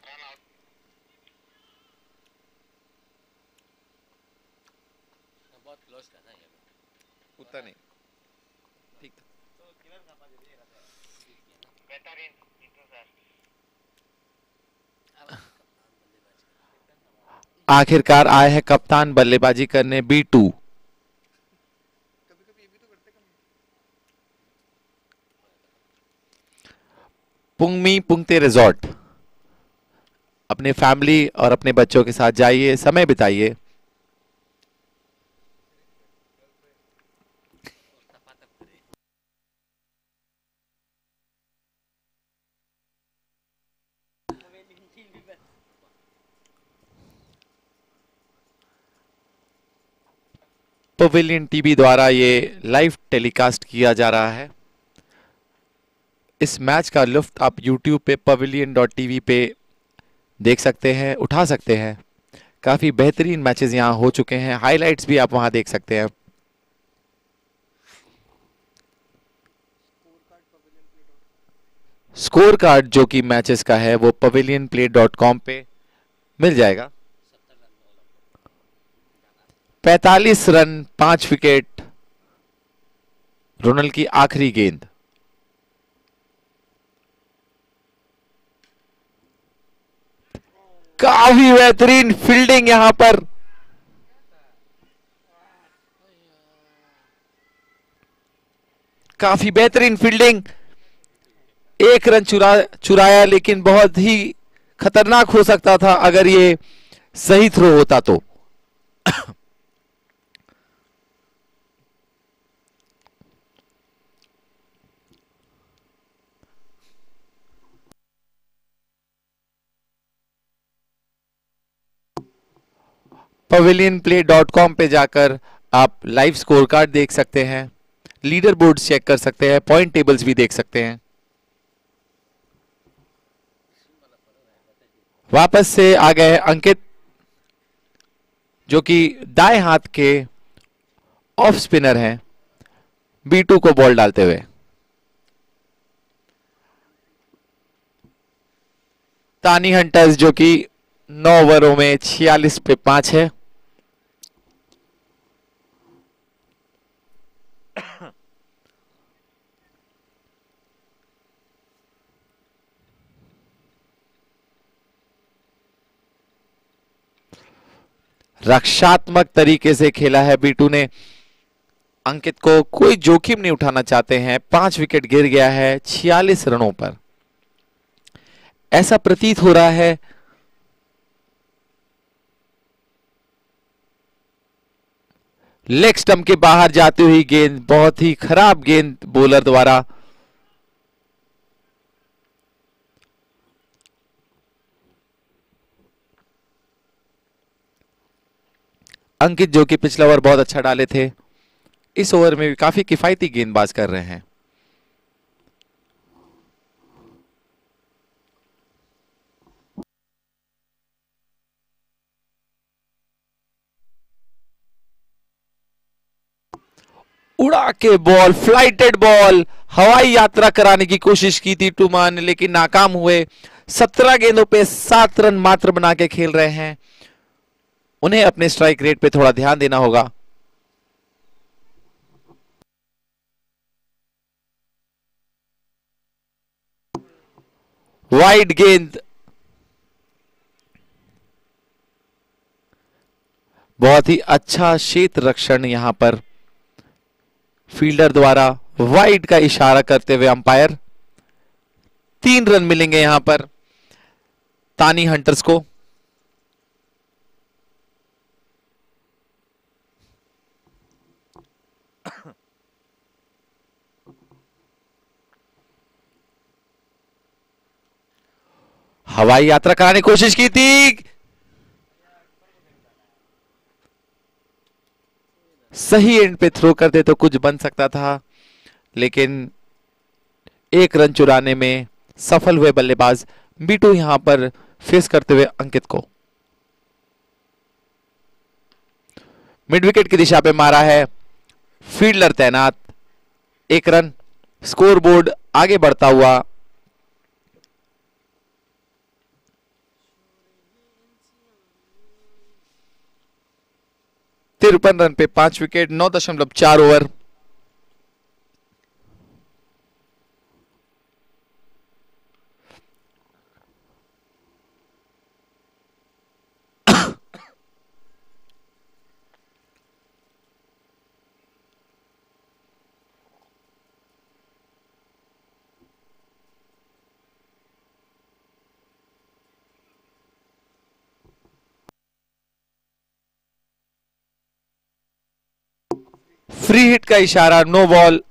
Speaker 1: उतना नहीं ठीक था। आखिरकार आए हैं कप्तान बल्लेबाजी करने B two. Pungmi Pungte resort. अपने फैमिली और अपने बच्चों के साथ जाइए, समय बिताइए। पवेलियन टीवी द्वारा ये लाइव टेलीकास्ट किया जा रहा है। इस मैच का लुत्फ आप यूट्यूब पे पवेलियन डॉट टीवी पे देख सकते हैं, उठा सकते हैं। काफी बेहतरीन मैचेस यहाँ हो चुके हैं, हाइलाइट्स भी आप वहां देख सकते हैं। स्कोर कार्ड जो कि मैचेस का है वो पवेलियन प्ले डॉट कॉम पे मिल जाएगा। पैंतालीस रन, पांच विकेट, रोनल की आखिरी गेंद। काफी बेहतरीन फील्डिंग यहां पर। काफी बेहतरीन फील्डिंग, एक रन चुरा चुराया, लेकिन बहुत ही खतरनाक हो सकता था अगर ये सही थ्रो होता तो। पवेलियन प्ले डॉट कॉम पे जाकर आप लाइव स्कोर कार्ड देख सकते हैं, लीडर बोर्ड चेक कर सकते हैं, पॉइंट टेबल्स भी देख सकते हैं। वापस से आ गए अंकित, जो कि दाएं हाथ के ऑफ स्पिनर हैं, बी टू को बॉल डालते हुए। तानी हंटर्स जो कि नौ ओवरों में छियालीस पे पांच है। रक्षात्मक तरीके से खेला है बीटू ने, अंकित को कोई जोखिम नहीं उठाना चाहते हैं। पांच विकेट गिर गया है छियालीस रनों पर। ऐसा प्रतीत हो रहा है लेग स्टंप के बाहर जाती हुई गेंद, बहुत ही खराब गेंद बॉलर द्वारा। अंकित जो कि पिछला ओवर बहुत अच्छा डाले थे, इस ओवर में भी काफी किफायती गेंदबाज कर रहे हैं। उड़ा के बॉल, फ्लाइटेड बॉल, हवाई यात्रा कराने की कोशिश की थी टूमान ने, लेकिन नाकाम हुए। सत्रह गेंदों पे सात रन मात्र बना के खेल रहे हैं। उन्हें अपने स्ट्राइक रेट पे थोड़ा ध्यान देना होगा। वाइड गेंद, बहुत ही अच्छा क्षेत्र रक्षण यहां पर फील्डर द्वारा, वाइड का इशारा करते हुए अंपायर। तीन रन मिलेंगे यहां पर तानी हंटर्स को। हवाई यात्रा कराने की कोशिश की थी, सही एंड पे थ्रो करते तो कुछ बन सकता था, लेकिन एक रन चुराने में सफल हुए बल्लेबाज बीटू यहां पर फेस करते हुए अंकित को। मिड विकेट की दिशा पे मारा है, फील्डर तैनात, एक रन। स्कोरबोर्ड आगे बढ़ता हुआ। तिरपन रन पे पांच विकेट, नौ दशमलव चार ओवर। फ्री हिट का इशारा, नो बॉल।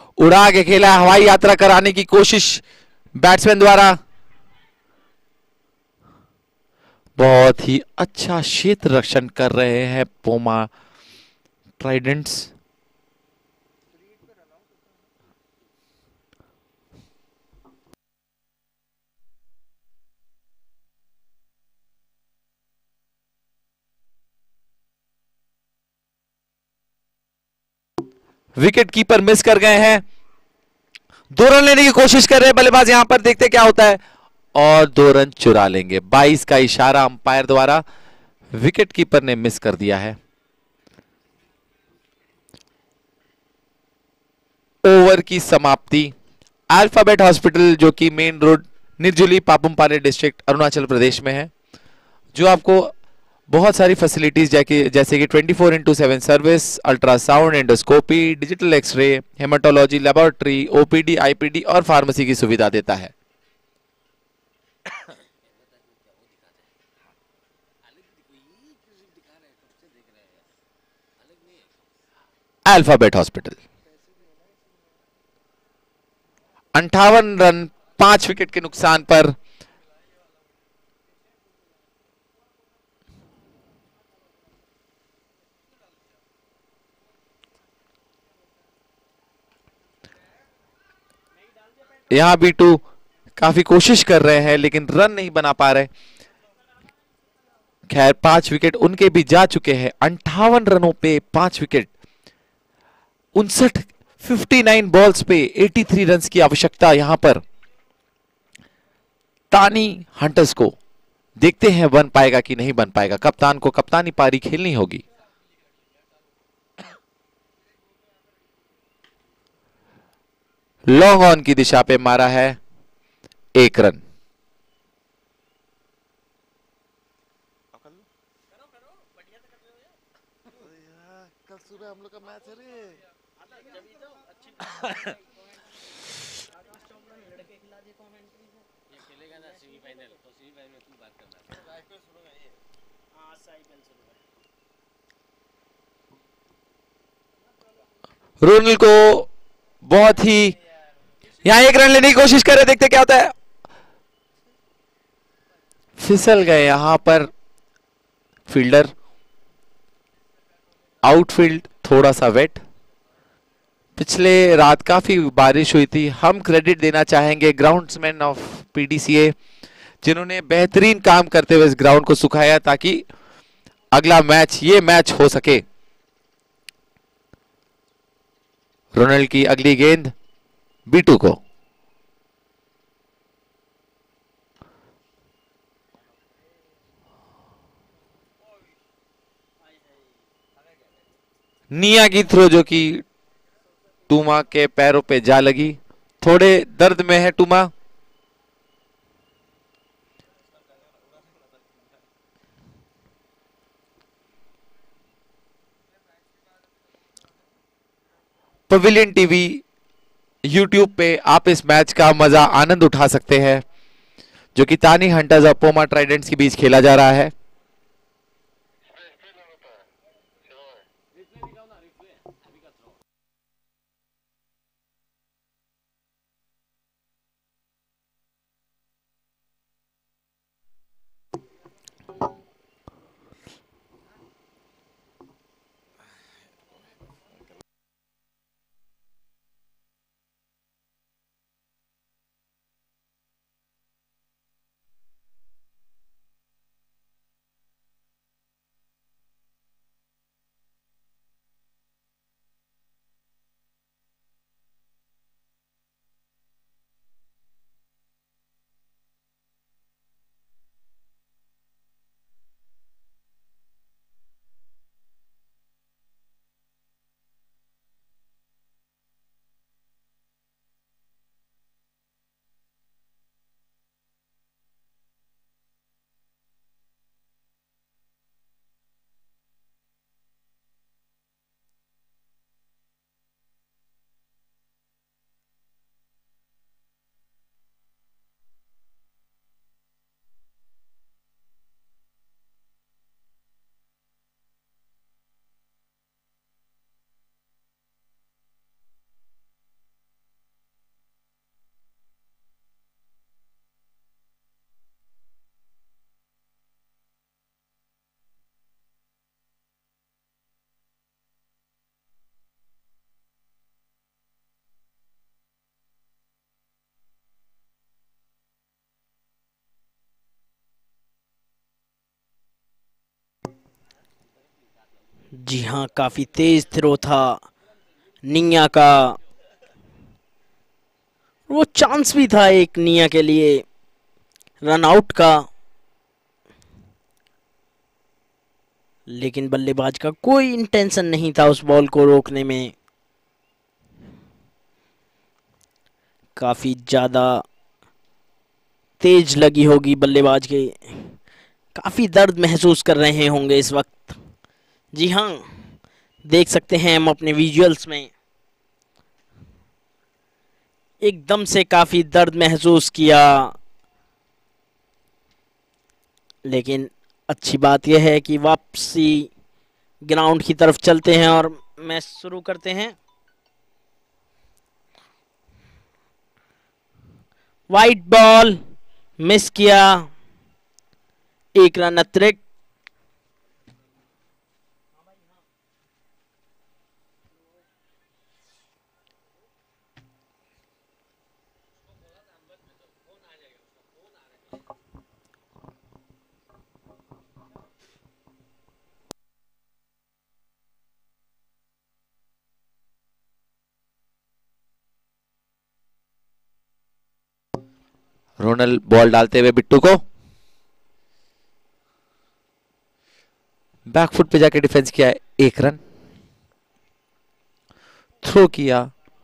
Speaker 1: उड़ा के खेला, हवाई यात्रा कराने की कोशिश बैट्समैन द्वारा। बहुत ही अच्छा क्षेत्र रक्षण कर रहे हैं Poma Tridents. Wicket keeper miss कर गए हैं, दो रन लेने की कोशिश कर रहे हैं बल्लेबाज। यहां पर देखते क्या होता है, और दो रन चुरा लेंगे। बाईस का इशारा अंपायर द्वारा, विकेट कीपर ने मिस कर दिया है। ओवर की समाप्ति। अल्फाबेट हॉस्पिटल जो कि main road Nirjuli Papumpare district Arunachal Pradesh में है, जो आपको बहुत सारी फैसिलिटीज जैसे कि twenty four into seven service, ultrasound, endoscopy, digital x-ray, haematology laboratory, OPD, IPD और फार्मेसी की सुविधा देता है। Alphabet hospital. अंठावन रन पांच विकेट के नुकसान पर यहां बीटू काफी कोशिश कर रहे हैं लेकिन रन नहीं बना पा रहे। खैर पांच विकेट उनके भी जा चुके हैं। अंठावन रनों पे पांच विकेट, उनसठ फिफ्टी नाइन बॉल्स पे तिरासी रन की आवश्यकता यहां पर तानी हंटर्स को। देखते हैं बन पाएगा कि नहीं बन पाएगा। कप्तान को कप्तानी पारी खेलनी होगी। लॉन्ग ऑन की दिशा पे मारा है एक रन। कल सुबह हम लोग का मैच है रे। रोनल को बहुत ही यहां एक रन लेने की कोशिश कर रहे, देखते क्या होता है। फिसल गए यहां पर फील्डर। आउटफील्ड थोड़ा सा वेट। पिछले रात काफी बारिश हुई थी। हम क्रेडिट देना चाहेंगे ग्राउंड्समैन ऑफ पीडीसीए, जिन्होंने बेहतरीन काम करते हुए इस ग्राउंड को सुखाया ताकि अगला मैच ये मैच हो सके। रोनाल्ड की अगली गेंद बीटू को। निया की थ्रो जो कि टूमा के पैरों पे जा लगी। थोड़े दर्द में है टूमा। पवेलियन टीवी यूट्यूब पे आप इस मैच का मजा आनंद उठा सकते हैं, जो कि तानी हंटर्स और पोमा ट्राइडेंट्स के बीच खेला जा रहा है।
Speaker 2: जी हाँ, काफी तेज थ्रो था निया का। वो चांस भी था एक निया के लिए रन आउट का, लेकिन बल्लेबाज का कोई इंटेंशन नहीं था उस बॉल को रोकने में। काफी ज्यादा तेज लगी होगी बल्लेबाज के, काफी दर्द महसूस कर रहे होंगे इस वक्त। जी हाँ, देख सकते हैं हम अपने विजुअल्स में, एकदम से काफी दर्द महसूस किया। लेकिन अच्छी बात यह है कि वापसी ग्राउंड की तरफ चलते हैं और मैच शुरू करते हैं। वाइट बॉल मिस किया, एक रन अतिरिक्त।
Speaker 1: रोनल बॉल डालते हुए बिट्टू को बैकफुट पे जाके डिफेंस किया, एक रन। थ्रो किया,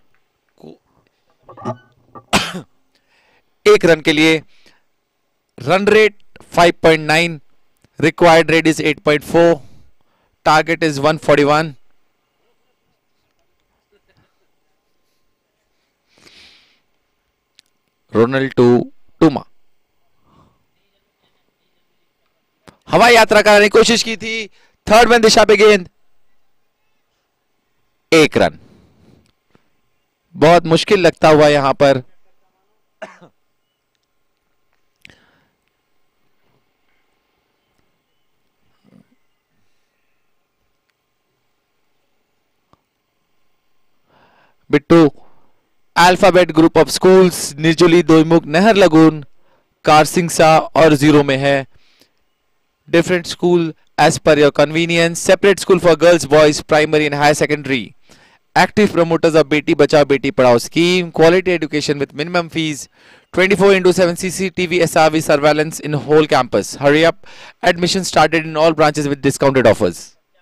Speaker 1: एक रन के लिए। Run rate five point nine, required rate is eight point four, target is one forty one. रोनल टू टूमा हवाई यात्रा कराने की कोशिश की थी, थर्ड मैन दिशा पे गेंद, एक रन। बहुत मुश्किल लगता हुआ यहां पर Bittu alphabet group of schools Nirjuli, Doimukh, Naharlagun, Karsingsa और जीरो में है। Different school as per your convenience, separate school for girls, boys, primary and higher secondary. Active promoters of Beti Bachao Beti Padhao scheme, quality education with minimum fees, twenty-four into seven C C T V S R V surveillance in whole campus. Hurry up, admission started in all branches with discounted offers.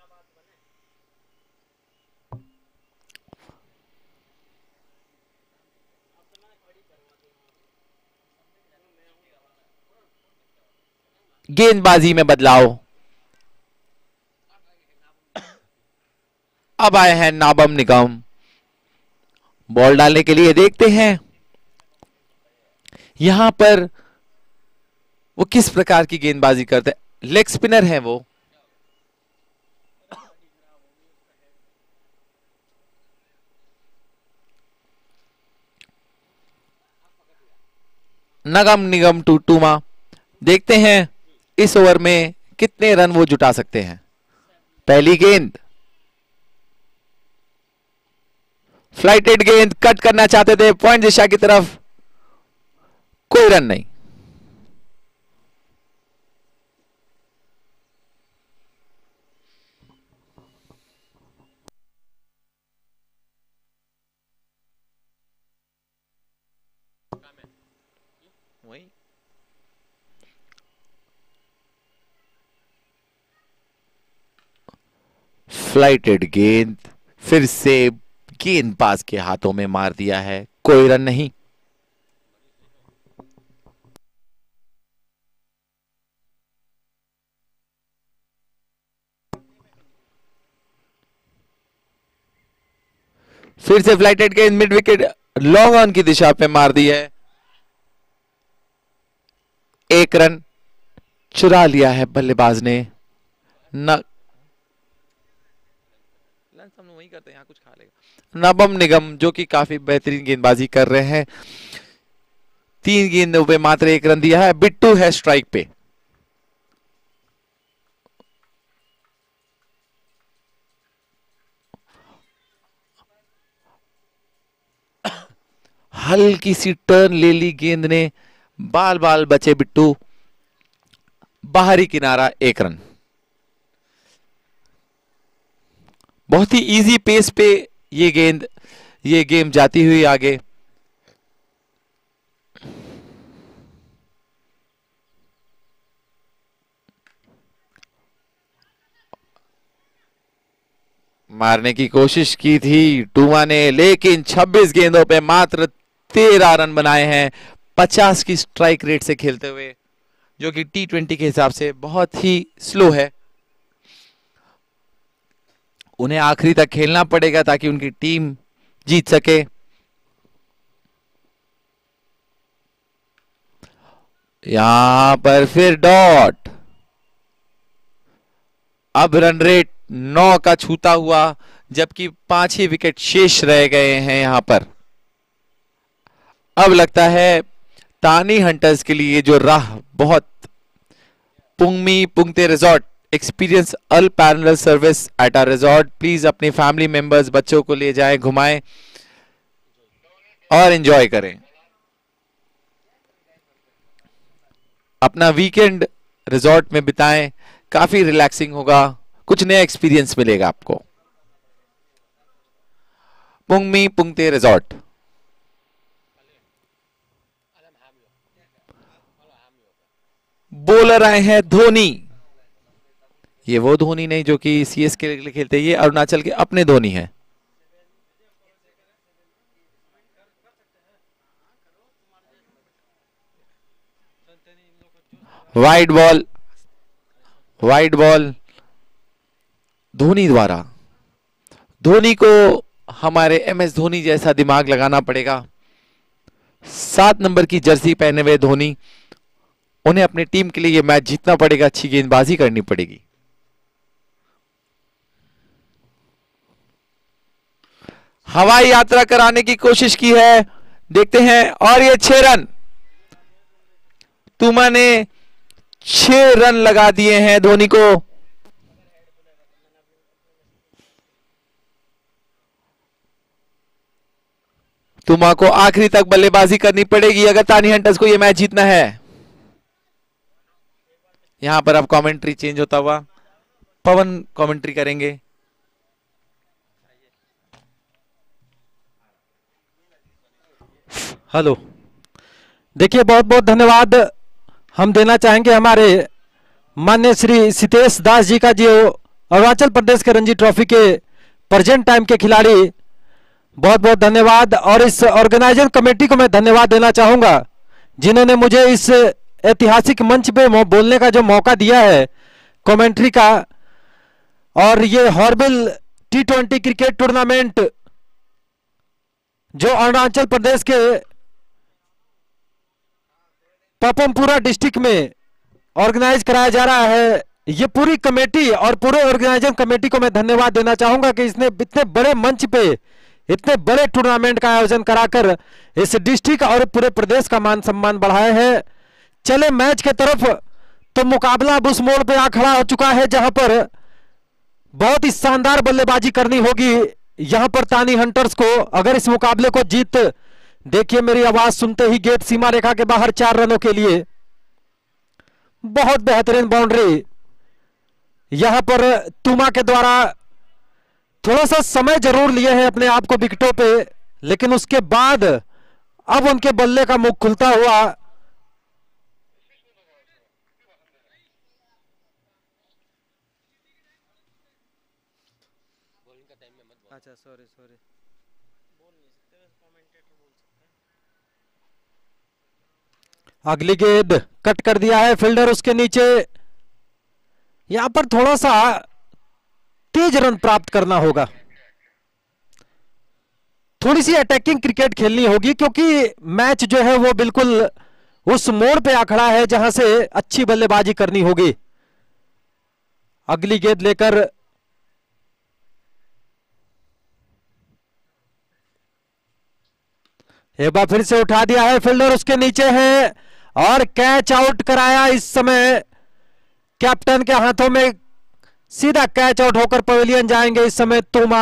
Speaker 1: गेंदबाजी में बदलाव, अब आए हैं नाबम निगम ball डालने के लिए। देखते हैं यहां पर वो किस प्रकार की गेंदबाजी करते हैं। लेग स्पिनर है वो, नगम निगम टू टूमा। देखते हैं इस ओवर में कितने रन वो जुटा सकते हैं। पहली गेंद, फ्लाइटेड गेंद, कट करना चाहते थे पॉइंट दिशा की तरफ, कोई रन नहीं। फ्लाइटेड गेंद फिर से गेंदबाज के हाथों में मार दिया है, कोई रन नहीं। फिर से फ्लाइटेड गेंद मिड विकेट लॉन्ग ऑन की दिशा पे मार दी है, एक रन चुरा लिया है बल्लेबाज ने। न वही करते हैं, यहाँ कुछ खा लेगा। नबम निगम जो कि काफी बेहतरीन गेंदबाजी कर रहे हैं, तीन गेंदों पे मात्र एक रन दिया है। बिट्टू है स्ट्राइक पे। हल्की सी टर्न ले ली गेंद ने, बाल बाल बचे बिट्टू, बाहरी किनारा, एक रन। बहुत ही इजी पेस पे ये गेंद ये गेम जाती हुई आगे। मारने की कोशिश की थी टूमा ने, लेकिन छब्बीस गेंदों पे मात्र तेरह रन बनाए हैं पचास की स्ट्राइक रेट से खेलते हुए, जो कि टी ट्वेंटी के हिसाब से बहुत ही स्लो है। उन्हें आखिरी तक खेलना पड़ेगा ताकि उनकी टीम जीत सके। यहां पर फिर डॉट। अब रन रेट नौ का छूता हुआ, जबकि पांच ही विकेट शेष रह गए हैं यहां पर। अब लगता है तानी हंटर्स के लिए जो राह बहुत Pungmi Pungte resort experience unparalleled service at a resort. Please अपनी फैमिली मेंबर्स बच्चों को ले जाएं, घुमाएं और एंजॉय करें। अपना वीकेंड रिजॉर्ट में बिताएं, काफी रिलैक्सिंग होगा, कुछ नया एक्सपीरियंस मिलेगा आपको। पुंगमी पुंगते रिजॉर्ट। बॉलर आए हैं धोनी। ये वो धोनी नहीं जो कि सीएसके के लिए खेलते, ये अरुणाचल के अपने धोनी हैं। Wide ball, wide ball Dhoni द्वारा। धोनी को हमारे एम एस धोनी जैसा दिमाग लगाना पड़ेगा। सात नंबर की जर्सी पहने हुए धोनी, उन्हें अपनी टीम के लिए यह मैच जीतना पड़ेगा, अच्छी गेंदबाजी करनी पड़ेगी। हवाई यात्रा कराने की कोशिश की है, देखते हैं, और ये छह रन तुमा ने छह रन लगा दिए हैं धोनी को। तुमा को आखिरी तक बल्लेबाजी करनी पड़ेगी अगर तानी हंटर्स को यह मैच जीतना है। यहां पर अब कमेंट्री चेंज होता हुआ पवन कमेंट्री करेंगे।
Speaker 6: हेलो, देखिए बहुत बहुत धन्यवाद हम देना चाहेंगे हमारे माननीय श्री सितेश दास जी का, जो अरुणाचल प्रदेश के रणजी ट्रॉफी के प्रेजेंट टाइम के खिलाड़ी। बहुत बहुत धन्यवाद। और इस ऑर्गेनाइजर कमेटी को मैं धन्यवाद देना चाहूंगा जिन्होंने मुझे इस ऐतिहासिक मंच पे बोलने का जो मौका दिया है कमेंट्री का। और ये Hornbill T twenty cricket tournament जो अरुणाचल प्रदेश के पापमपुरा डिस्ट्रिक्ट में ऑर्गेनाइज कराया जा रहा है, ये पूरी कमेटी और पूरे ऑर्गेनाइजर कमेटी को मैं धन्यवाद देना चाहूंगा कि इसने इतने बड़े मंच पे इतने बड़े टूर्नामेंट का आयोजन कराकर इस डिस्ट्रिक्ट और पूरे प्रदेश का मान सम्मान बढ़ाया है। चले मैच के तरफ, तो मुकाबला अब उस मोड़ पे आ खड़ा हो चुका है जहां पर बहुत ही शानदार बल्लेबाजी करनी होगी यहां पर तानी हंटर्स को अगर इस मुकाबले को जीत। देखिए मेरी आवाज सुनते ही गेट सीमा रेखा के बाहर चार रनों के लिए बहुत बेहतरीन बाउंड्री यहां पर तुमा के द्वारा। थोड़ा सा समय जरूर लिए हैं अपने आप को विकेटों पे, लेकिन उसके बाद अब उनके बल्ले का मुख खुलता हुआ।
Speaker 3: अच्छा सॉरी सॉरी
Speaker 6: अगली गेंद कट कर दिया है फील्डर उसके नीचे। यहां पर थोड़ा सा तेज रन प्राप्त करना होगा, थोड़ी सी अटैकिंग क्रिकेट खेलनी होगी क्योंकि मैच जो है वो बिल्कुल उस मोड़ पे आ खड़ा है जहां से अच्छी बल्लेबाजी करनी होगी। अगली गेंद लेकर एक बार फिर से उठा दिया है फील्डर उसके नीचे है और कैच आउट कराया। इस समय कैप्टन के हाथों में सीधा कैच आउट होकर पवेलियन जाएंगे। इस समय तुमा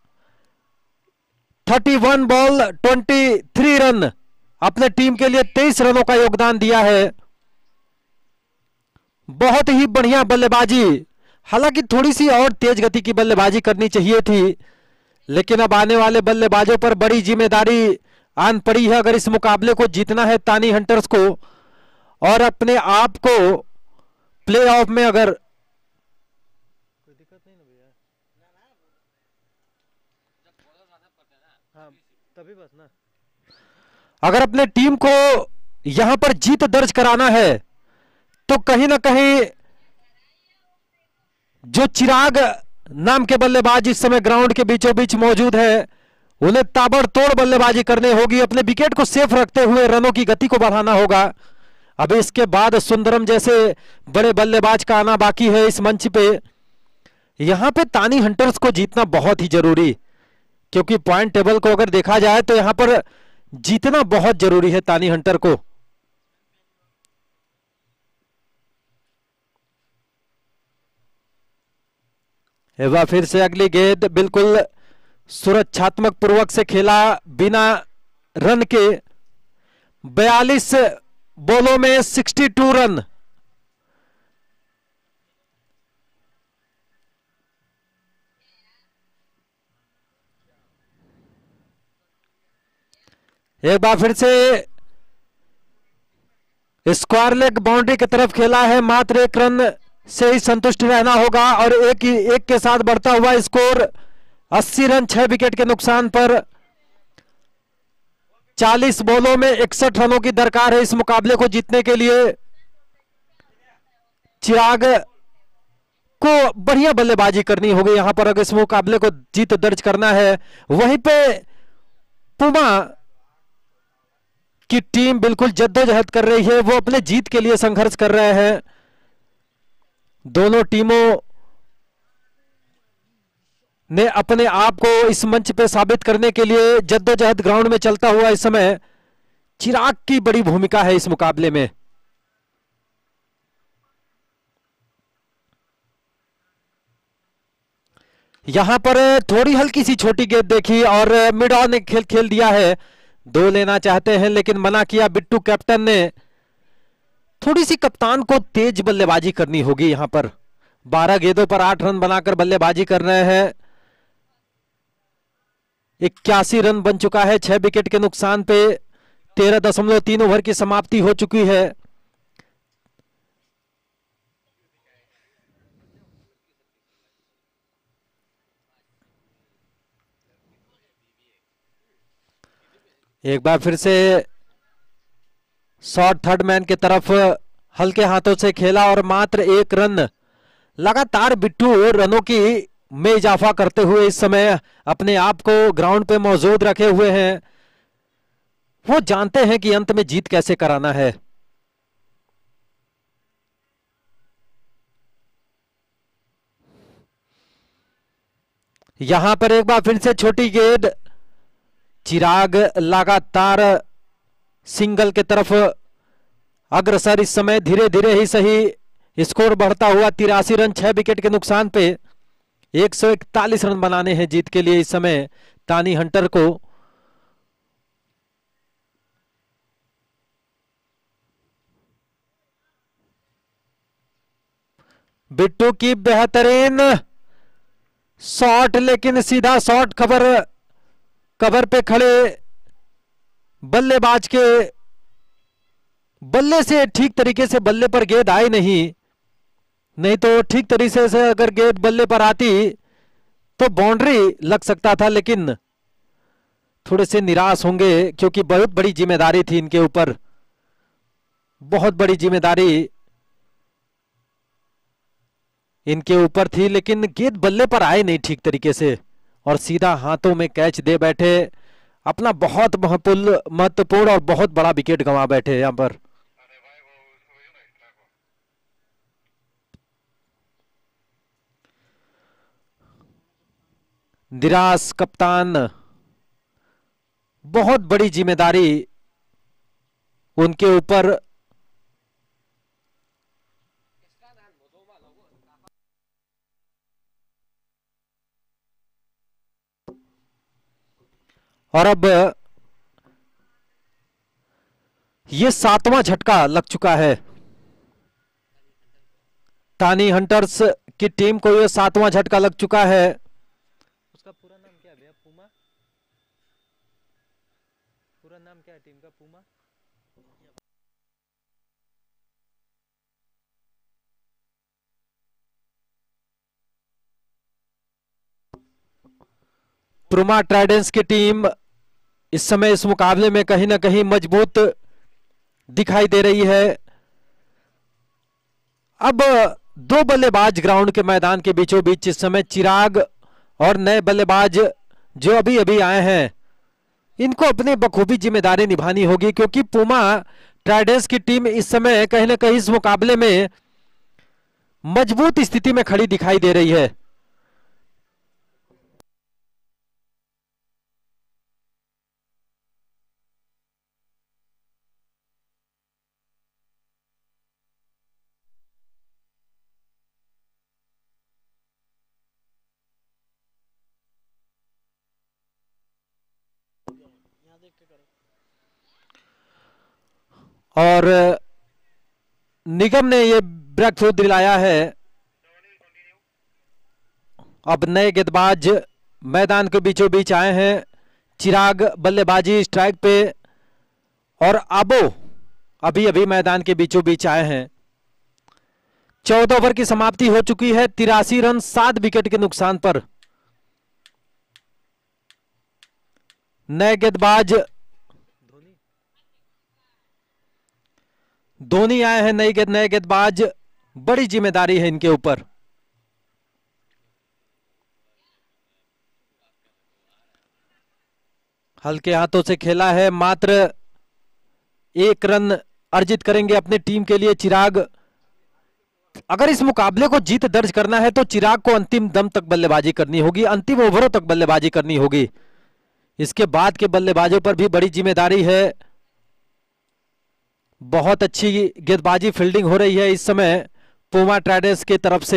Speaker 6: इकतीस बॉल तेईस रन अपने टीम के लिए तेईस रनों का योगदान दिया है। बहुत ही बढ़िया बल्लेबाजी हालांकि थोड़ी सी और तेज गति की बल्लेबाजी करनी चाहिए थी, लेकिन अब आने वाले बल्लेबाजों पर बड़ी जिम्मेदारी आन पड़ी है अगर इस मुकाबले को जीतना है तानी हंटर्स को, और अपने आप को प्लेऑफ में अगर कोई दिक्कत नहीं ना भैया, हाँ तभी बस ना, अगर अपने टीम को यहां पर जीत दर्ज कराना है तो कहीं ना कहीं जो चिराग नाम के बल्लेबाज इस समय ग्राउंड के बीचों बीच मौजूद है उन्हें ताबड़तोड़ बल्लेबाजी करनी होगी, अपने विकेट को सेफ रखते हुए रनों की गति को बढ़ाना होगा। अब इसके बाद सुंदरम जैसे बड़े बल्लेबाज का आना बाकी है इस मंच पे। यहां पे तानी हंटर्स को जीतना बहुत ही जरूरी, क्योंकि पॉइंट टेबल को अगर देखा जाए तो यहां पर जीतना बहुत जरूरी है तानी हंटर को। एक बार फिर से अगली गेंद बिल्कुल सुरक्षात्मक पूर्वक से खेला बिना रन के। बयालीस बॉलों में बासठ रन। एक बार फिर से स्क्वायर लेग बाउंड्री की तरफ खेला है, मात्र एक रन से ही संतुष्ट रहना होगा और एक ही एक के साथ बढ़ता हुआ स्कोर अस्सी रन छह विकेट के नुकसान पर। चालीस बॉलों में इकसठ रनों की दरकार है इस मुकाबले को जीतने के लिए। चिराग को बढ़िया बल्लेबाजी करनी होगी यहां पर अगर इस मुकाबले को जीत दर्ज करना है। वहीं पे पुमा की टीम बिल्कुल जद्दोजहद कर रही है, वो अपने जीत के लिए संघर्ष कर रहे हैं। दोनों टीमों ने अपने आप को इस मंच पे साबित करने के लिए जद्दोजहद ग्राउंड में चलता हुआ इस समय चिराग की बड़ी भूमिका है इस मुकाबले में। यहां पर थोड़ी हल्की सी छोटी गेंद देखी और मिड ऑन ने खेल खेल दिया है। दो लेना चाहते हैं लेकिन मना किया बिट्टू कैप्टन ने। थोड़ी सी कप्तान को तेज बल्लेबाजी करनी होगी यहां पर। बारह गेंदों पर आठ रन बनाकर बल्लेबाजी कर रहे हैं। इक्यासी रन बन चुका है छह विकेट के नुकसान पे। तेरह दशमलव तीन ओवर की समाप्ति हो चुकी है। एक बार फिर से शॉट थर्ड मैन की तरफ हल्के हाथों से खेला और मात्र एक रन। लगातार बिट्टू रनों की में इजाफा करते हुए इस समय अपने आप को ग्राउंड पे मौजूद रखे हुए हैं। वो जानते हैं कि अंत में जीत कैसे कराना है। यहां पर एक बार फिर से छोटी गेंद। चिराग लगातार सिंगल के तरफ अग्रसर इस समय धीरे धीरे ही सही। स्कोर बढ़ता हुआ तिरासी रन छह विकेट के नुकसान पे। एक सौ इकतालीस रन बनाने हैं जीत के लिए इस समय तानी हंटर को। बिट्टू की बेहतरीन शॉट, लेकिन सीधा शॉट कवर कवर पे खड़े बल्लेबाज के बल्ले से ठीक तरीके से बल्ले पर गेंद आई नहीं। नहीं तो ठीक तरीके से अगर गेंद बल्ले पर आती तो बाउंड्री लग सकता था, लेकिन थोड़े से निराश होंगे क्योंकि बहुत बड़ी जिम्मेदारी थी इनके ऊपर। बहुत बड़ी जिम्मेदारी इनके ऊपर थी, लेकिन गेंद बल्ले पर आए नहीं ठीक तरीके से और सीधा हाथों में कैच दे बैठे। अपना बहुत महत्वपूर्ण और बहुत बड़ा विकेट गंवा बैठे यहां पर। निराश कप्तान, बहुत बड़ी जिम्मेदारी उनके ऊपर। और अब ये सातवां झटका लग चुका है तानी हंटर्स की टीम को यह सातवां झटका लग चुका है।
Speaker 3: उसका पूरा नाम क्या है भैया? पूमा? पूरा नाम क्या है टीम का? पूमा?
Speaker 6: पुमा ट्राइडेंस की टीम इस समय इस मुकाबले में कहीं ना कहीं मजबूत दिखाई दे रही है। अब दो बल्लेबाज ग्राउंड के मैदान के बीचों बीच इस समय चिराग और नए बल्लेबाज जो अभी अभी आए हैं, इनको अपनी बखूबी जिम्मेदारी निभानी होगी, क्योंकि पुमा ट्राइडेंस की टीम इस समय कहीं ना कहीं इस मुकाबले में मजबूत स्थिति में खड़ी दिखाई दे रही है। और निगम ने ये ब्रेक थ्रू दिलाया है। अब नए गेंदबाज मैदान के बीचों बीच आए हैं। चिराग बल्लेबाजी स्ट्राइक पे और आबो अभी अभी मैदान के बीचों बीच आए हैं। चौदह ओवर की समाप्ति हो चुकी है, तिरासी रन सात विकेट के नुकसान पर। नए गेंदबाज धोनी आए हैं। नई गेंद नए गेंदबाज, बड़ी जिम्मेदारी है इनके ऊपर। हल्के हाथों से खेला है, मात्र एक रन अर्जित करेंगे अपनी टीम के लिए चिराग। अगर इस मुकाबले को जीत दर्ज करना है तो चिराग को अंतिम दम तक बल्लेबाजी करनी होगी, अंतिम ओवरों तक बल्लेबाजी करनी होगी। इसके बाद के बल्लेबाजों पर भी बड़ी जिम्मेदारी है। बहुत अच्छी गेंदबाजी फील्डिंग हो रही है इस समय पुमा ट्राइडेंस की तरफ से।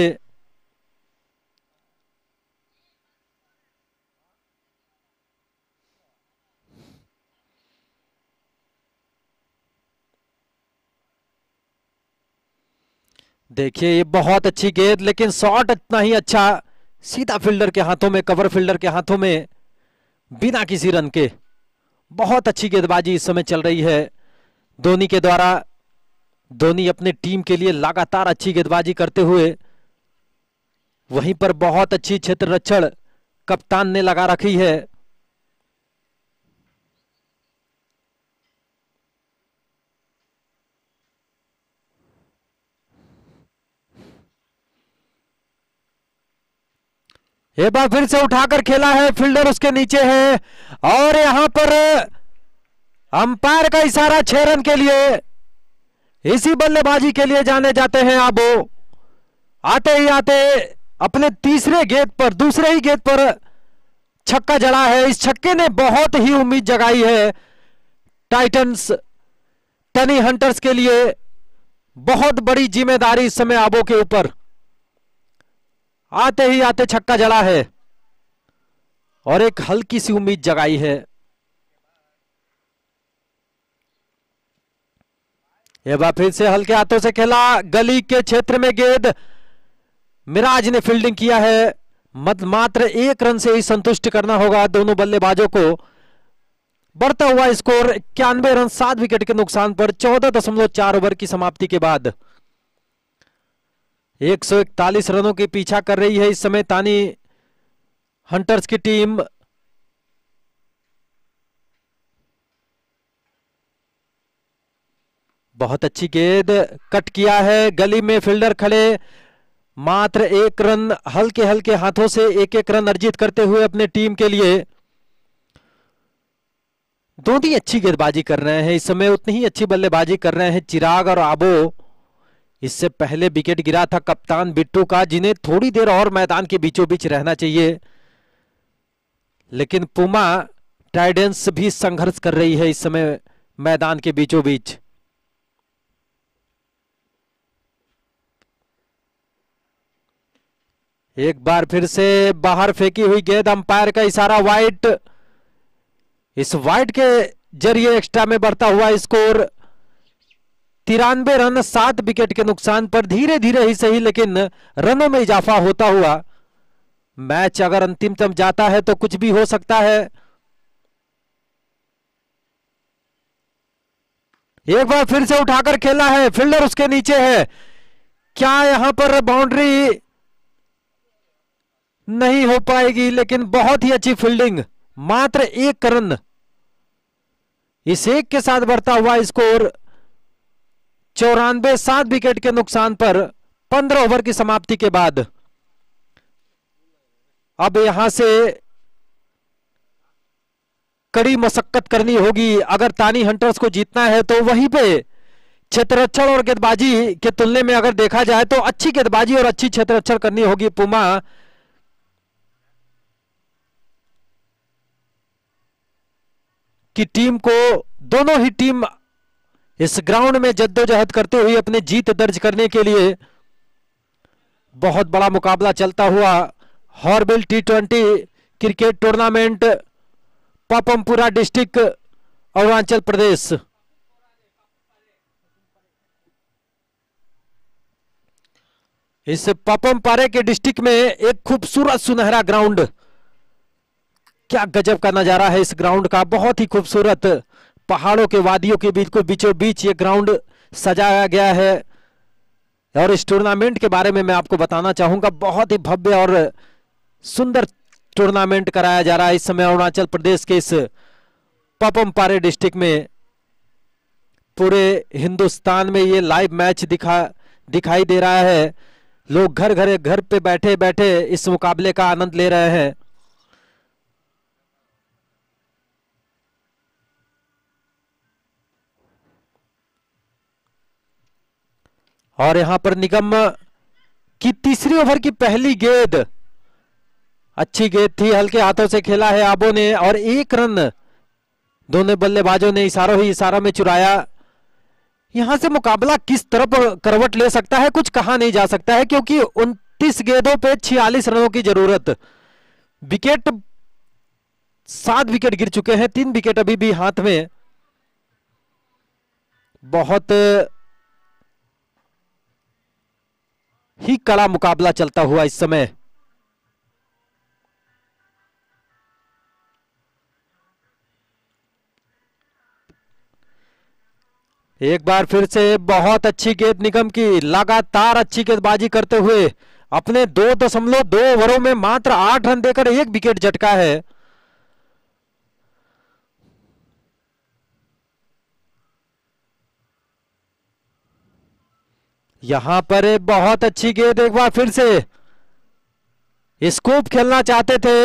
Speaker 6: देखिए ये बहुत अच्छी गेंद, लेकिन शॉट इतना ही अच्छा, सीधा फील्डर के हाथों में, कवर फील्डर के हाथों में, बिना किसी रन के। बहुत अच्छी गेंदबाजी इस समय चल रही है धोनी के द्वारा। धोनी अपने टीम के लिए लगातार अच्छी गेंदबाजी करते हुए, वहीं पर बहुत अच्छी क्षेत्र रक्षण कप्तान ने लगा रखी है। एक बार फिर से उठाकर खेला है, फील्डर उसके नीचे है और यहां पर अंपायर का इशारा छह रन के लिए। इसी बल्लेबाजी के लिए जाने जाते हैं आबो। आते ही आते अपने तीसरे गेंद पर, दूसरे ही गेंद पर छक्का जड़ा है। इस छक्के ने बहुत ही उम्मीद जगाई है टाइटंस टनी हंटर्स के लिए। बहुत बड़ी जिम्मेदारी इस समय आबो के ऊपर। आते ही आते छक्का जड़ा है और एक हल्की सी उम्मीद जगाई है। एक बार फिर से हल्के हाथों से खेला, गली के क्षेत्र में गेंद, मिराज ने फील्डिंग किया है। मत मात्र एक रन से ही संतुष्ट करना होगा दोनों बल्लेबाजों को। बढ़ता हुआ स्कोर इक्यानवे रन सात विकेट के नुकसान पर चौदह दशमलव चार ओवर की समाप्ति के बाद एक सौ इकतालीस रनों के पीछा कर रही है इस समय तानी हंटर्स की टीम। बहुत अच्छी गेंद, कट किया है, गली में फील्डर खड़े, मात्र एक रन, हल्के हल्के हाथों से एक एक रन अर्जित करते हुए अपने टीम के लिए। दोनों ही अच्छी गेंदबाजी कर रहे हैं इस समय, उतनी ही अच्छी बल्लेबाजी कर रहे हैं चिराग और आबो। इससे पहले विकेट गिरा था कप्तान बिट्टू का, जिन्हें थोड़ी देर और मैदान के बीचों बीच रहना चाहिए, लेकिन पुमा ट्राइडेंस भी संघर्ष कर रही है इस समय मैदान के बीचों बीच। एक बार फिर से बाहर फेंकी हुई गेंद, अंपायर का इशारा वाइड। इस वाइड के जरिए एक्स्ट्रा में बढ़ता हुआ स्कोर तिरानवे रन सात विकेट के नुकसान पर धीरे धीरे ही सही लेकिन रनों में इजाफा होता हुआ मैच अगर अंतिम तक जाता है तो कुछ भी हो सकता है। एक बार फिर से उठाकर खेला है, फील्डर उसके नीचे है, क्या यहां पर बाउंड्री नहीं हो पाएगी, लेकिन बहुत ही अच्छी फील्डिंग, मात्र एक रन, इस एक के साथ बढ़ता हुआ स्कोर चौरानवे सात विकेट के नुकसान पर पंद्रह ओवर की समाप्ति के बाद। अब यहां से कड़ी मशक्कत करनी होगी अगर तानी हंटर्स को जीतना है, तो वहीं पे क्षेत्ररक्षण और गेंदबाजी के तुलने में अगर देखा जाए तो अच्छी गेंदबाजी और अच्छी क्षेत्ररक्षण करनी होगी पुमा की टीम को। दोनों ही टीम इस ग्राउंड में जद्दोजहद करते हुए अपनी जीत दर्ज करने के लिए बहुत बड़ा मुकाबला चलता हुआ Hornbill T twenty cricket tournament Papumpare district Arunachal Pradesh. इस पापमपारे के डिस्ट्रिक्ट में एक खूबसूरत सुनहरा ग्राउंड, क्या गजब का नजारा है इस ग्राउंड का, बहुत ही खूबसूरत पहाड़ों के वादियों के बीच को बीचों बीच ये ग्राउंड सजाया गया है। और इस टूर्नामेंट के बारे में मैं आपको बताना चाहूंगा, बहुत ही भव्य और सुंदर टूर्नामेंट कराया जा रहा है इस समय अरुणाचल प्रदेश के इस पापमपारे डिस्ट्रिक्ट में। पूरे हिंदुस्तान में ये लाइव मैच दिखा दिखाई दे रहा है, लोग घर घर घर पे बैठे बैठे इस मुकाबले का आनंद ले रहे हैं। और यहां पर निगम की तीसरी ओवर की पहली गेंद, अच्छी गेंद थी, हल्के हाथों से खेला है आबो ने और एक रन दोनों बल्लेबाजों ने इशारों ही इशारा में चुराया। यहां से मुकाबला किस तरफ करवट ले सकता है कुछ कहा नहीं जा सकता है, क्योंकि उनतीस गेंदों पे छियालीस रनों की जरूरत। विकेट सात विकेट गिर चुके हैं, तीन विकेट अभी भी हाथ में। बहुत ही कड़ा मुकाबला चलता हुआ इस समय। एक बार फिर से बहुत अच्छी गेंद निगम की, लगातार अच्छी गेंदबाजी करते हुए अपने दो दशमलव दो ओवरों में मात्र आठ रन देकर एक विकेट झटका है। यहां पर बहुत अच्छी गेंद, एक बार फिर से स्कूप खेलना चाहते थे,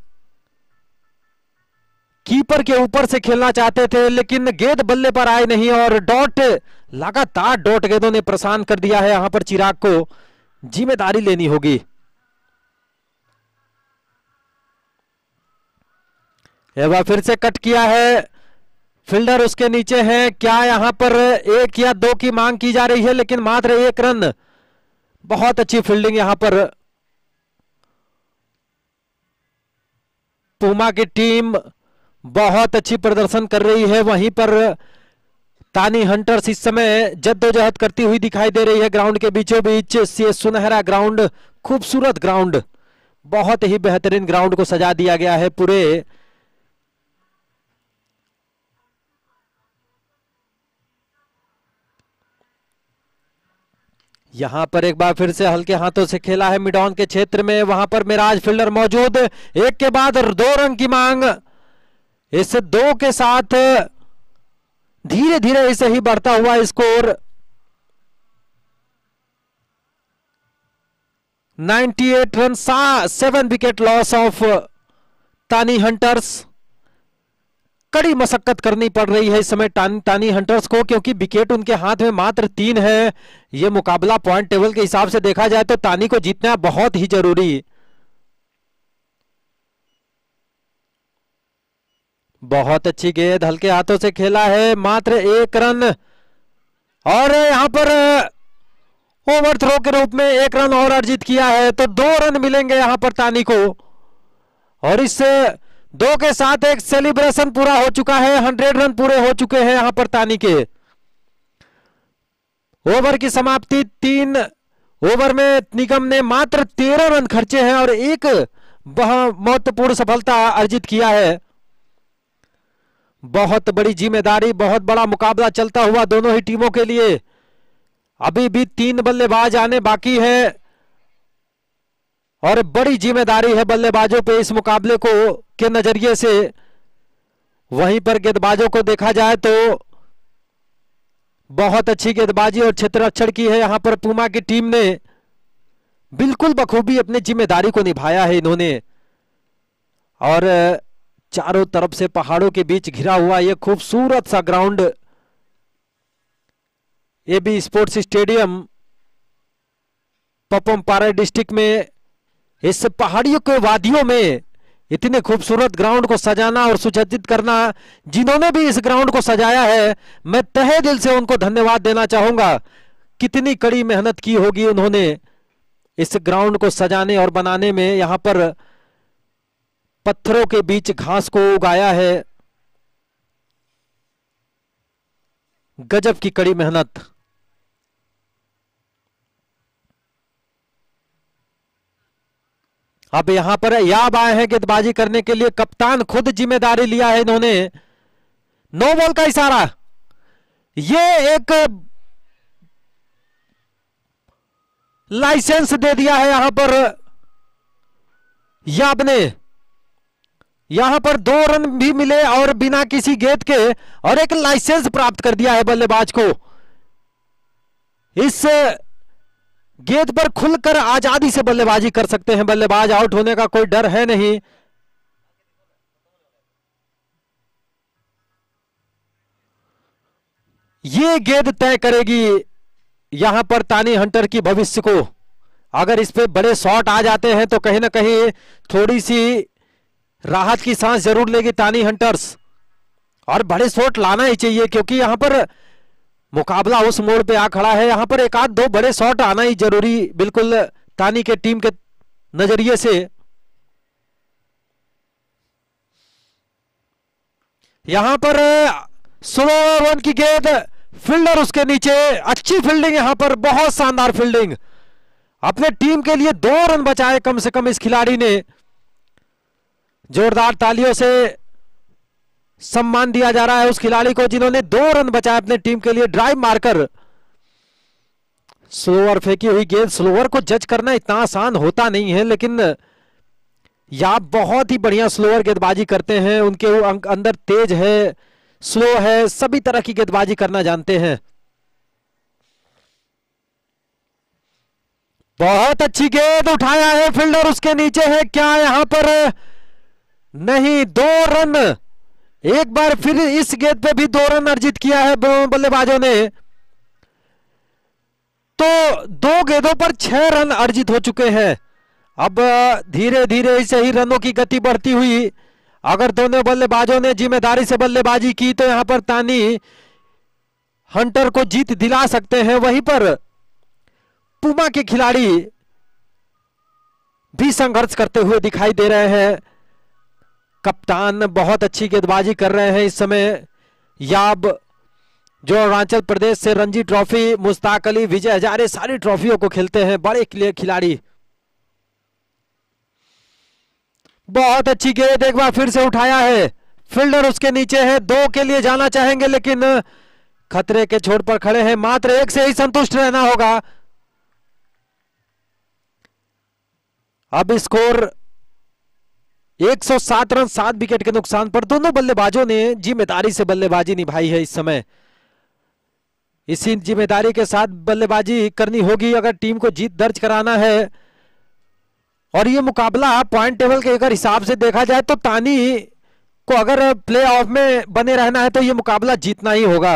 Speaker 6: कीपर के ऊपर से खेलना चाहते थे, लेकिन गेंद बल्ले पर आए नहीं और डॉट, लगातार डॉट गेंदों ने परेशान कर दिया है। यहां पर चिराग को जिम्मेदारी लेनी होगी। एक बार फिर से कट किया है, फील्डर उसके नीचे है, क्या यहां पर एक या दो की मांग की जा रही है, लेकिन मात्र एक रन। बहुत अच्छी फील्डिंग यहां पर पुमा की टीम बहुत अच्छी प्रदर्शन कर रही है। वहीं पर तानी हंटर्स इस समय जद्दोजहद करती हुई दिखाई दे रही है ग्राउंड के बीचों बीच। से सुनहरा ग्राउंड, खूबसूरत ग्राउंड, बहुत ही बेहतरीन ग्राउंड को सजा दिया गया है पूरे यहां पर। एक बार फिर से हल्के हाथों से खेला है मिड ऑन के क्षेत्र में, वहां पर मिराज फील्डर मौजूद, एक के बाद दो रन की मांग। इस दो के साथ धीरे धीरे इसे ही बढ़ता हुआ स्कोर अट्ठानवे run, seven wicket loss of Tani Hunters. कड़ी मशक्कत करनी पड़ रही है इस समय तानी, तानी हंटर्स को, क्योंकि विकेट उनके हाथ में मात्र तीन है। यह मुकाबला पॉइंट टेबल के हिसाब से देखा जाए तो तानी को जीतना बहुत ही जरूरी। बहुत अच्छी गेंद, हल्के हाथों से खेला है, मात्र एक रन। और यहां पर ओवर थ्रो के रूप में एक रन और अर्जित किया है, तो दो रन मिलेंगे यहां पर तानी को। और इस दो के साथ एक सेलिब्रेशन पूरा हो चुका है, हंड्रेड रन पूरे हो चुके हैं यहां पर तानी के। ओवर की समाप्ति। तीन ओवर में निगम ने मात्र तेरह रन खर्चे हैं और एक बहुत महत्वपूर्ण सफलता अर्जित किया है। बहुत बड़ी जिम्मेदारी, बहुत बड़ा मुकाबला चलता हुआ दोनों ही टीमों के लिए। अभी भी तीन बल्लेबाज आने बाकी है और बड़ी जिम्मेदारी है बल्लेबाजों पे इस मुकाबले को के नजरिए से। वहीं पर गेंदबाजों को देखा जाए तो बहुत अच्छी गेंदबाजी और क्षेत्ररक्षण की है यहां पर पूमा की टीम ने। बिल्कुल बखूबी अपनी जिम्मेदारी को निभाया है इन्होंने। और चारों तरफ से पहाड़ों के बीच घिरा हुआ यह खूबसूरत सा ground AB sports stadium Papumpare district में, इस पहाड़ियों के वादियों में इतने खूबसूरत ग्राउंड को सजाना और सुसज्जित करना, जिन्होंने भी इस ग्राउंड को सजाया है मैं तहे दिल से उनको धन्यवाद देना चाहूंगा। कितनी कड़ी मेहनत की होगी उन्होंने इस ग्राउंड को सजाने और बनाने में। यहां पर पत्थरों के बीच घास को उगाया है, गजब की कड़ी मेहनत। अब यहां पर याब आए हैं गेंदबाजी करने के लिए, कप्तान खुद जिम्मेदारी लिया है इन्होंने। नो बॉल का इशारा, ये एक लाइसेंस दे दिया है यहां पर याब ने। यहां पर दो रन भी मिले और बिना किसी गेंद के, और एक लाइसेंस प्राप्त कर दिया है बल्लेबाज को। इस गेंद पर खुलकर आजादी से बल्लेबाजी कर सकते हैं बल्लेबाज, आउट होने का कोई डर है नहीं। ये गेंद तय करेगी यहां पर तानी हंटर की भविष्य को। अगर इस पे बड़े शॉट आ जाते हैं तो कहीं ना कहीं थोड़ी सी राहत की सांस जरूर लेगी तानी हंटर्स, और बड़े शॉट लाना ही चाहिए क्योंकि यहां पर मुकाबला उस मोड़ पे आ खड़ा है। यहां पर एक आध दो बड़े शॉट आना ही जरूरी बिल्कुल तानी के टीम के नजरिए से। यहां पर स्लो वन की गेंद, फील्डर उसके नीचे, अच्छी फील्डिंग यहां पर, बहुत शानदार फील्डिंग। अपने टीम के लिए दो रन बचाए कम से कम इस खिलाड़ी ने। जोरदार तालियों से सम्मान दिया जा रहा है उस खिलाड़ी को जिन्होंने दो रन बचाए अपने टीम के लिए ड्राइव मारकर। स्लोअर फेंकी हुई गेंद, स्लोअर को जज करना इतना आसान होता नहीं है, लेकिन याब बहुत ही बढ़िया स्लोअर गेंदबाजी करते हैं। उनके अंदर तेज है, स्लो है, सभी तरह की गेंदबाजी करना जानते हैं। बहुत अच्छी गेंद उठाया है, फील्डर उसके नीचे है, क्या यहां पर नहीं, दो रन। एक बार फिर इस गेंद पे भी दो रन अर्जित किया है बल्लेबाजों ने। तो दो गेंदों पर छह रन अर्जित हो चुके हैं। अब धीरे धीरे इसे ही रनों की गति बढ़ती हुई, अगर दोनों बल्लेबाजों ने जिम्मेदारी से बल्लेबाजी की तो यहां पर तानी हंटर को जीत दिला सकते हैं। वहीं पर पूमा के खिलाड़ी भी संघर्ष करते हुए दिखाई दे रहे हैं। कप्तान बहुत अच्छी गेंदबाजी कर रहे हैं इस समय। याब जो अरुणाचल प्रदेश से रणजी ट्रॉफी, मुश्ताक अली, विजय हजारे सारी ट्रॉफियों को खेलते हैं, बड़े खिलाड़ी। बहुत अच्छी गेंद एक बार फिर से उठाया है, फील्डर उसके नीचे है, दो के लिए जाना चाहेंगे लेकिन खतरे के छोर पर खड़े हैं, मात्र एक से ही संतुष्ट रहना होगा। अब स्कोर एक सौ सात रन सात विकेट के नुकसान पर। दोनों बल्लेबाजों ने जिम्मेदारी से बल्लेबाजी निभाई है इस समय। इसी जिम्मेदारी के साथ बल्लेबाजी करनी होगी अगर टीम को जीत दर्ज कराना है। और ये मुकाबला पॉइंट टेबल के अगर हिसाब से देखा जाए तो तानी को अगर प्ले ऑफ में बने रहना है तो ये मुकाबला जीतना ही होगा।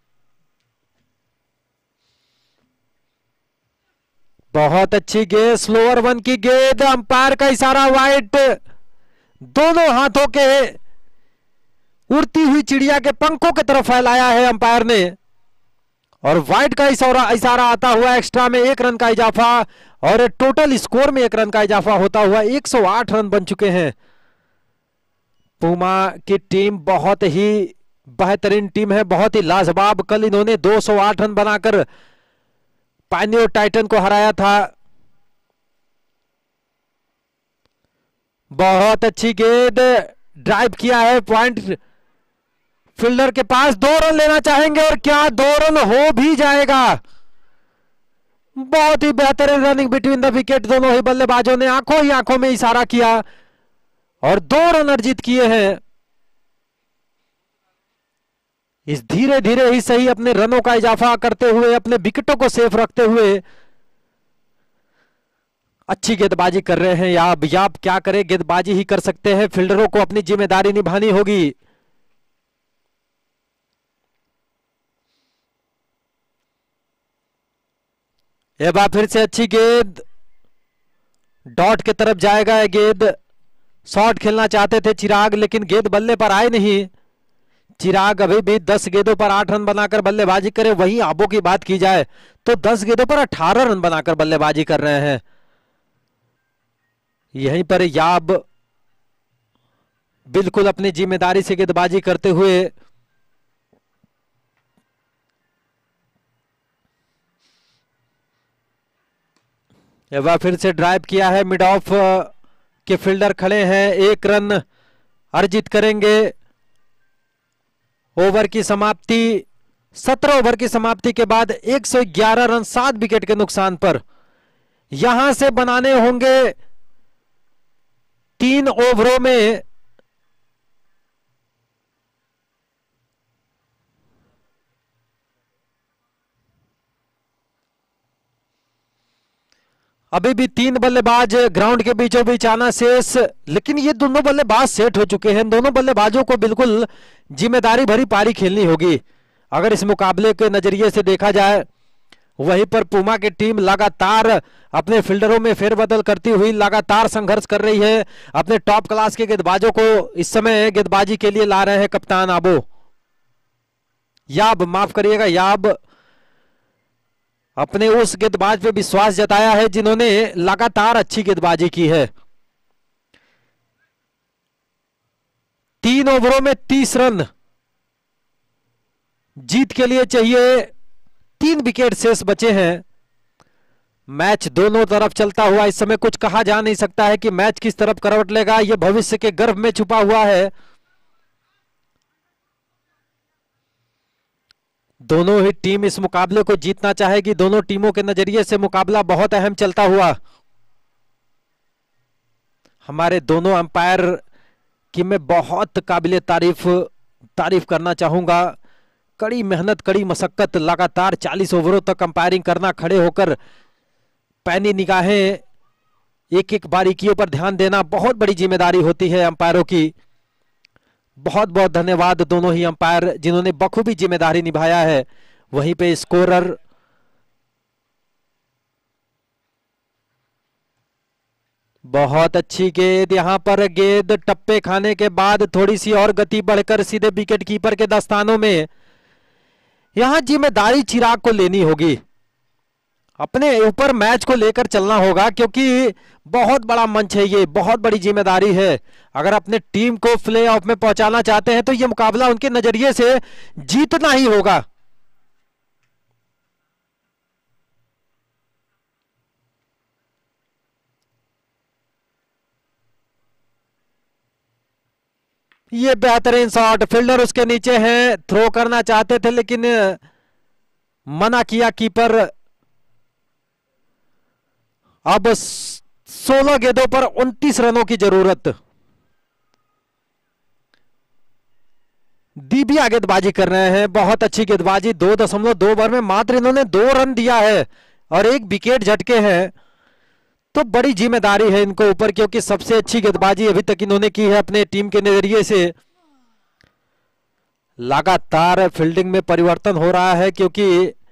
Speaker 6: बहुत अच्छी गेंद, स्लोअर वन की गेंद, अंपायर का इशारा वाइड। दोनों हाथों के उड़ती हुई चिड़िया के पंखों की तरफ फैलाया है अंपायर ने, और वाइड का इशारा इशारा आता हुआ एक्स्ट्रा में एक रन का इजाफा, और टोटल स्कोर में एक रन का इजाफा होता हुआ एक सौ आठ रन बन चुके हैं। पूमा की टीम बहुत ही बेहतरीन टीम है, बहुत ही लाजवाब। कल इन्होंने दो सौ आठ रन बनाकर पानियो टाइटन को हराया था। बहुत अच्छी गेंद, ड्राइव किया है, पॉइंट फील्डर के पास, दो रन लेना चाहेंगे और क्या दो रन हो भी जाएगा। बहुत ही बेहतरीन रनिंग बिटवीन द विकेट, दोनों ही बल्लेबाजों ने आंखों ही आंखों में इशारा किया और दो रन अर्जित किए हैं। इस धीरे धीरे ही सही अपने रनों का इजाफा करते हुए, अपने विकेटों को सेफ रखते हुए अच्छी गेंदबाजी कर रहे हैं याब। याब क्या करे, गेंदबाजी ही कर सकते हैं, फील्डरों को अपनी जिम्मेदारी निभानी होगी। एक बार फिर से अच्छी गेंद, डॉट की तरफ जाएगा ये गेंद। शॉट खेलना चाहते थे चिराग, लेकिन गेंद बल्ले पर आए नहीं। चिराग अभी भी दस गेंदों पर आठ रन बनाकर बल्लेबाजी करे। वहीं आबो की बात की जाए तो दस गेंदों पर अठारह रन बनाकर बल्लेबाजी कर रहे हैं। यहीं पर याब बिल्कुल अपनी जिम्मेदारी से गेंदबाजी करते हुए एक बार फिर से ड्राइव किया है, मिड ऑफ के फील्डर खड़े हैं, एक रन अर्जित करेंगे। ओवर की समाप्ति, सत्रह ओवर की समाप्ति के बाद एक सौ ग्यारह रन सात विकेट के नुकसान पर यहां से बनाने होंगे तीन ओवरों में अभी भी तीन बल्लेबाज ग्राउंड के बीचों बीच आना शेष, लेकिन ये दोनों बल्लेबाज सेट हो चुके हैं। दोनों बल्लेबाजों को बिल्कुल जिम्मेदारी भरी पारी खेलनी होगी। अगर इस मुकाबले के नजरिए से देखा जाए, वहीं पर पुमा की टीम लगातार अपने फील्डरों में फेरबदल करती हुई लगातार संघर्ष कर रही है। अपने टॉप क्लास के गेंदबाजों को इस समय गेंदबाजी के लिए ला रहे हैं कप्तान आबो, याब माफ करिएगा याब अपने उस गेंदबाज पे विश्वास जताया है जिन्होंने लगातार अच्छी गेंदबाजी की है। तीन ओवरों में तीस रन जीत के लिए चाहिए, तीन विकेट शेष बचे हैं। मैच दोनों तरफ चलता हुआ इस समय कुछ कहा जा नहीं सकता है कि मैच किस तरफ करवट लेगा, यह भविष्य के गर्भ में छुपा हुआ है। दोनों ही टीम इस मुकाबले को जीतना चाहेगी। दोनों टीमों के नजरिए से मुकाबला बहुत अहम चलता हुआ। हमारे दोनों अंपायर की मैं बहुत काबिले तारीफ तारीफ करना चाहूंगा। कड़ी मेहनत, कड़ी मशक्कत, लगातार चालीस ओवरों तक अंपायरिंग करना, खड़े होकर पैनी निगाहें, एक एक बारीकियों पर ध्यान देना बहुत बड़ी जिम्मेदारी होती है अंपायरों की। बहुत बहुत धन्यवाद दोनों ही अंपायर जिन्होंने बखूबी जिम्मेदारी निभाया है। वहीं पे स्कोरर बहुत अच्छी गेंद, यहां पर गेंद टप्पे खाने के बाद थोड़ी सी और गति बढ़कर सीधे विकेट कीपर के दस्तानों में। यहां जिम्मेदारी चिराग को लेनी होगी, अपने ऊपर मैच को लेकर चलना होगा, क्योंकि बहुत बड़ा मंच है ये, बहुत बड़ी जिम्मेदारी है। अगर अपने टीम को प्ले ऑफ में पहुंचाना चाहते हैं तो ये मुकाबला उनके नजरिए से जीतना ही होगा। ये बेहतरीन शॉट, फील्डर उसके नीचे है, थ्रो करना चाहते थे लेकिन मना किया कीपर। अब सोलह गेंदों पर उनतीस रनों की जरूरत। दीबिया गेंदबाजी कर रहे हैं, बहुत अच्छी गेंदबाजी। दो दशमलव दो ओवर में मात्र इन्होंने दो रन दिया है और एक विकेट झटके हैं, तो बड़ी जिम्मेदारी है इनको ऊपर, क्योंकि सबसे अच्छी गेंदबाजी अभी तक इन्होंने की है अपने टीम के नजरिए से। लगातार फील्डिंग में परिवर्तन हो रहा है, क्योंकि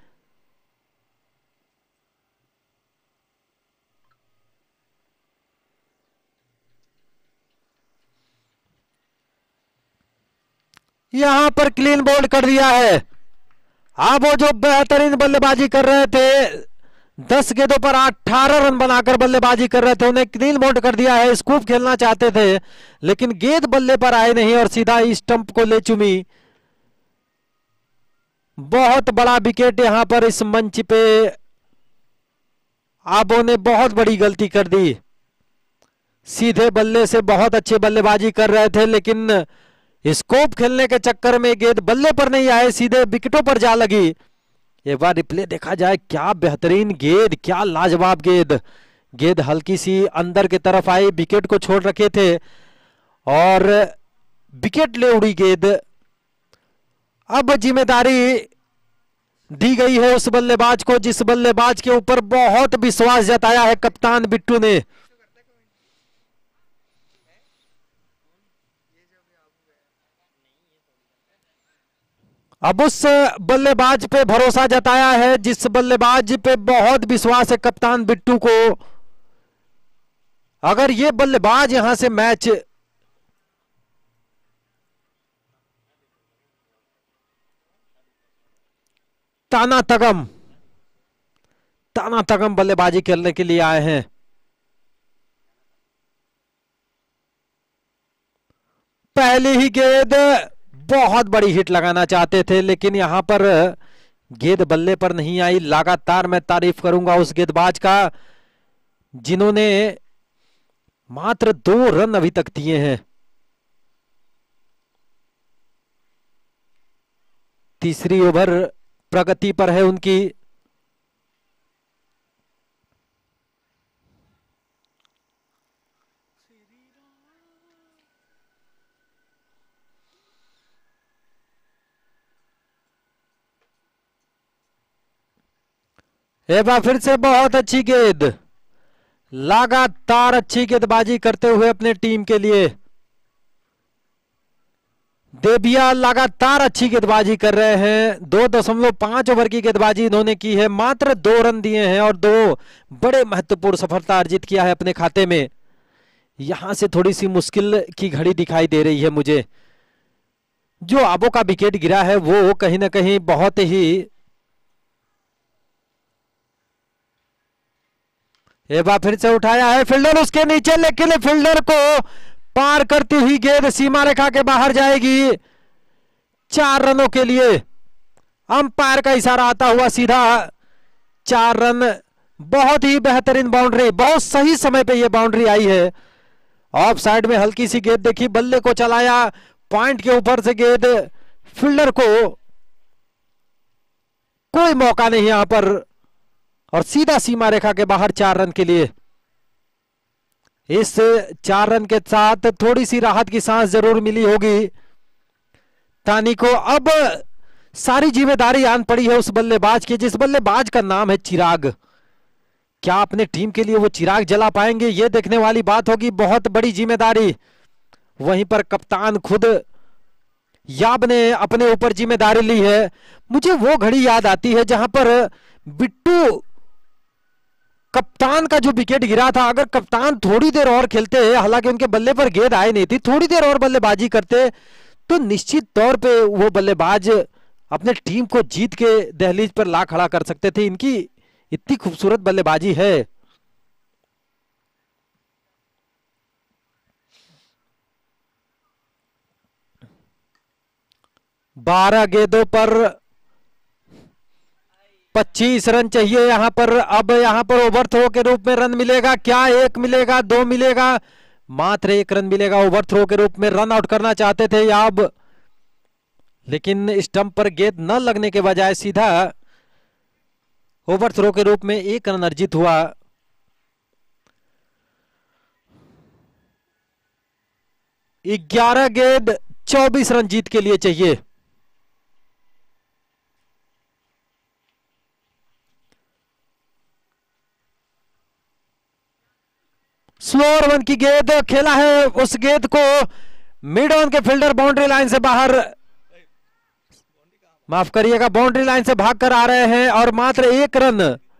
Speaker 6: यहां पर क्लीन बोल्ड कर दिया है। अब वो जो बेहतरीन बल्लेबाजी कर रहे थे, दस गेंदों पर अठारह रन बनाकर बल्लेबाजी कर रहे थे, उन्हें क्लीन बोल्ड कर दिया है। स्कूप खेलना चाहते थे लेकिन गेंद बल्ले पर आए नहीं और सीधा स्टंप को ले चुमी। बहुत बड़ा विकेट यहां पर इस मंच पे आबो ने बहुत बड़ी गलती कर दी। सीधे बल्ले से बहुत अच्छे बल्लेबाजी कर रहे थे, लेकिन स्कोप खेलने के चक्कर में गेंद बल्ले पर नहीं आए, सीधे विकेटों पर जा लगी। एक बार रिप्ले देखा जाए, क्या बेहतरीन गेंद, क्या लाजवाब गेंद। गेंद हल्की सी अंदर की तरफ आई, विकेट को छोड़ रखे थे और विकेट ले उड़ी गेंद। अब जिम्मेदारी दी गई है उस बल्लेबाज को जिस बल्लेबाज के ऊपर बहुत विश्वास जताया है कप्तान बिट्टू ने। अब उस बल्लेबाज पे भरोसा जताया है जिस बल्लेबाज पे बहुत विश्वास है कप्तान बिट्टू को। अगर ये बल्लेबाज यहां से मैच ताना तगम ताना तगम बल्लेबाजी खेलने के लिए आए हैं। पहली ही गेंद बहुत बड़ी हिट लगाना चाहते थे, लेकिन यहां पर गेंद बल्ले पर नहीं आई। लगातार मैं तारीफ करूंगा उस गेंदबाज का जिन्होंने मात्र दो रन अभी तक दिए हैं। तीसरी ओवर प्रगति पर है उनकी। एक बार फिर से बहुत अच्छी गेंद, लगातार अच्छी गेंदबाजी करते हुए अपने टीम के लिए देबिया लगातार अच्छी गेंदबाजी कर रहे हैं। दो दशमलव पांच ओवर की गेंदबाजी इन्होंने की है, मात्र दो रन दिए हैं और दो बड़े महत्वपूर्ण सफलता अर्जित किया है अपने खाते में। यहां से थोड़ी सी मुश्किल की घड़ी दिखाई दे रही है मुझे। जो आबो का विकेट गिरा है वो कहीं ना कहीं बहुत ही, एक बार फिर से उठाया है फील्डर उसके नीचे, लेकिन फील्डर को पार करती हुई गेंद सीमा रेखा के बाहर जाएगी चार रनों के लिए। अंपायर का इशारा आता हुआ सीधा चार रन। बहुत ही बेहतरीन बाउंड्री, बहुत सही समय पे ये बाउंड्री आई है। ऑफ साइड में हल्की सी गेंद देखी, बल्ले को चलाया, पॉइंट के ऊपर से गेंद, फील्डर को कोई मौका नहीं यहां पर और सीधा सीमा रेखा के बाहर चार रन के लिए। इस चार रन के साथ थोड़ी सी राहत की सांस जरूर मिली होगी तानी को। अब सारी जिम्मेदारी आन पड़ी है उस बल्लेबाज की जिस बल्लेबाज का नाम है चिराग। क्या अपने टीम के लिए वो चिराग जला पाएंगे, ये देखने वाली बात होगी। बहुत बड़ी जिम्मेदारी। वहीं पर कप्तान खुद याब ने अपने ऊपर जिम्मेदारी ली है। मुझे वो घड़ी याद आती है जहां पर बिट्टू कप्तान का जो विकेट गिरा था, अगर कप्तान थोड़ी देर और खेलते, हालांकि उनके बल्ले पर गेंद आई नहीं थी, थोड़ी देर और बल्लेबाजी करते तो निश्चित तौर पे वो बल्लेबाज अपने टीम को जीत के दहलीज पर ला खड़ा कर सकते थे। इनकी इतनी खूबसूरत बल्लेबाजी है। बारह गेंदों पर पच्चीस रन चाहिए यहां पर। अब यहां पर ओवर थ्रो के रूप में रन मिलेगा क्या? एक मिलेगा, दो मिलेगा, मात्र एक रन मिलेगा। ओवर थ्रो के रूप में रन आउट करना चाहते थे याब, लेकिन स्टंप पर गेंद न लगने के बजाय सीधा ओवर थ्रो के रूप में एक रन अर्जित हुआ। ग्यारह गेंद चौबीस रन जीत के लिए चाहिए। स्लोअर वन की गेंद खेला है, उस गेंद को मिड ऑन के फील्डर बाउंड्री लाइन से बाहर, माफ करिएगा, बाउंड्री लाइन से भागकर आ रहे हैं और मात्र एक रन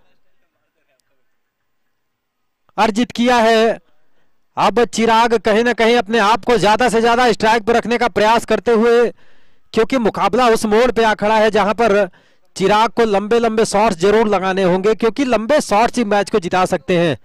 Speaker 6: अर्जित किया है। अब चिराग कहीं ना कहीं अपने आप को ज्यादा से ज्यादा स्ट्राइक पर रखने का प्रयास करते हुए, क्योंकि मुकाबला उस मोड़ पे आ खड़ा है जहां पर चिराग को लंबे लंबे शॉट्स जरूर लगाने होंगे, क्योंकि लंबे शॉट्स ही मैच को जिता सकते हैं।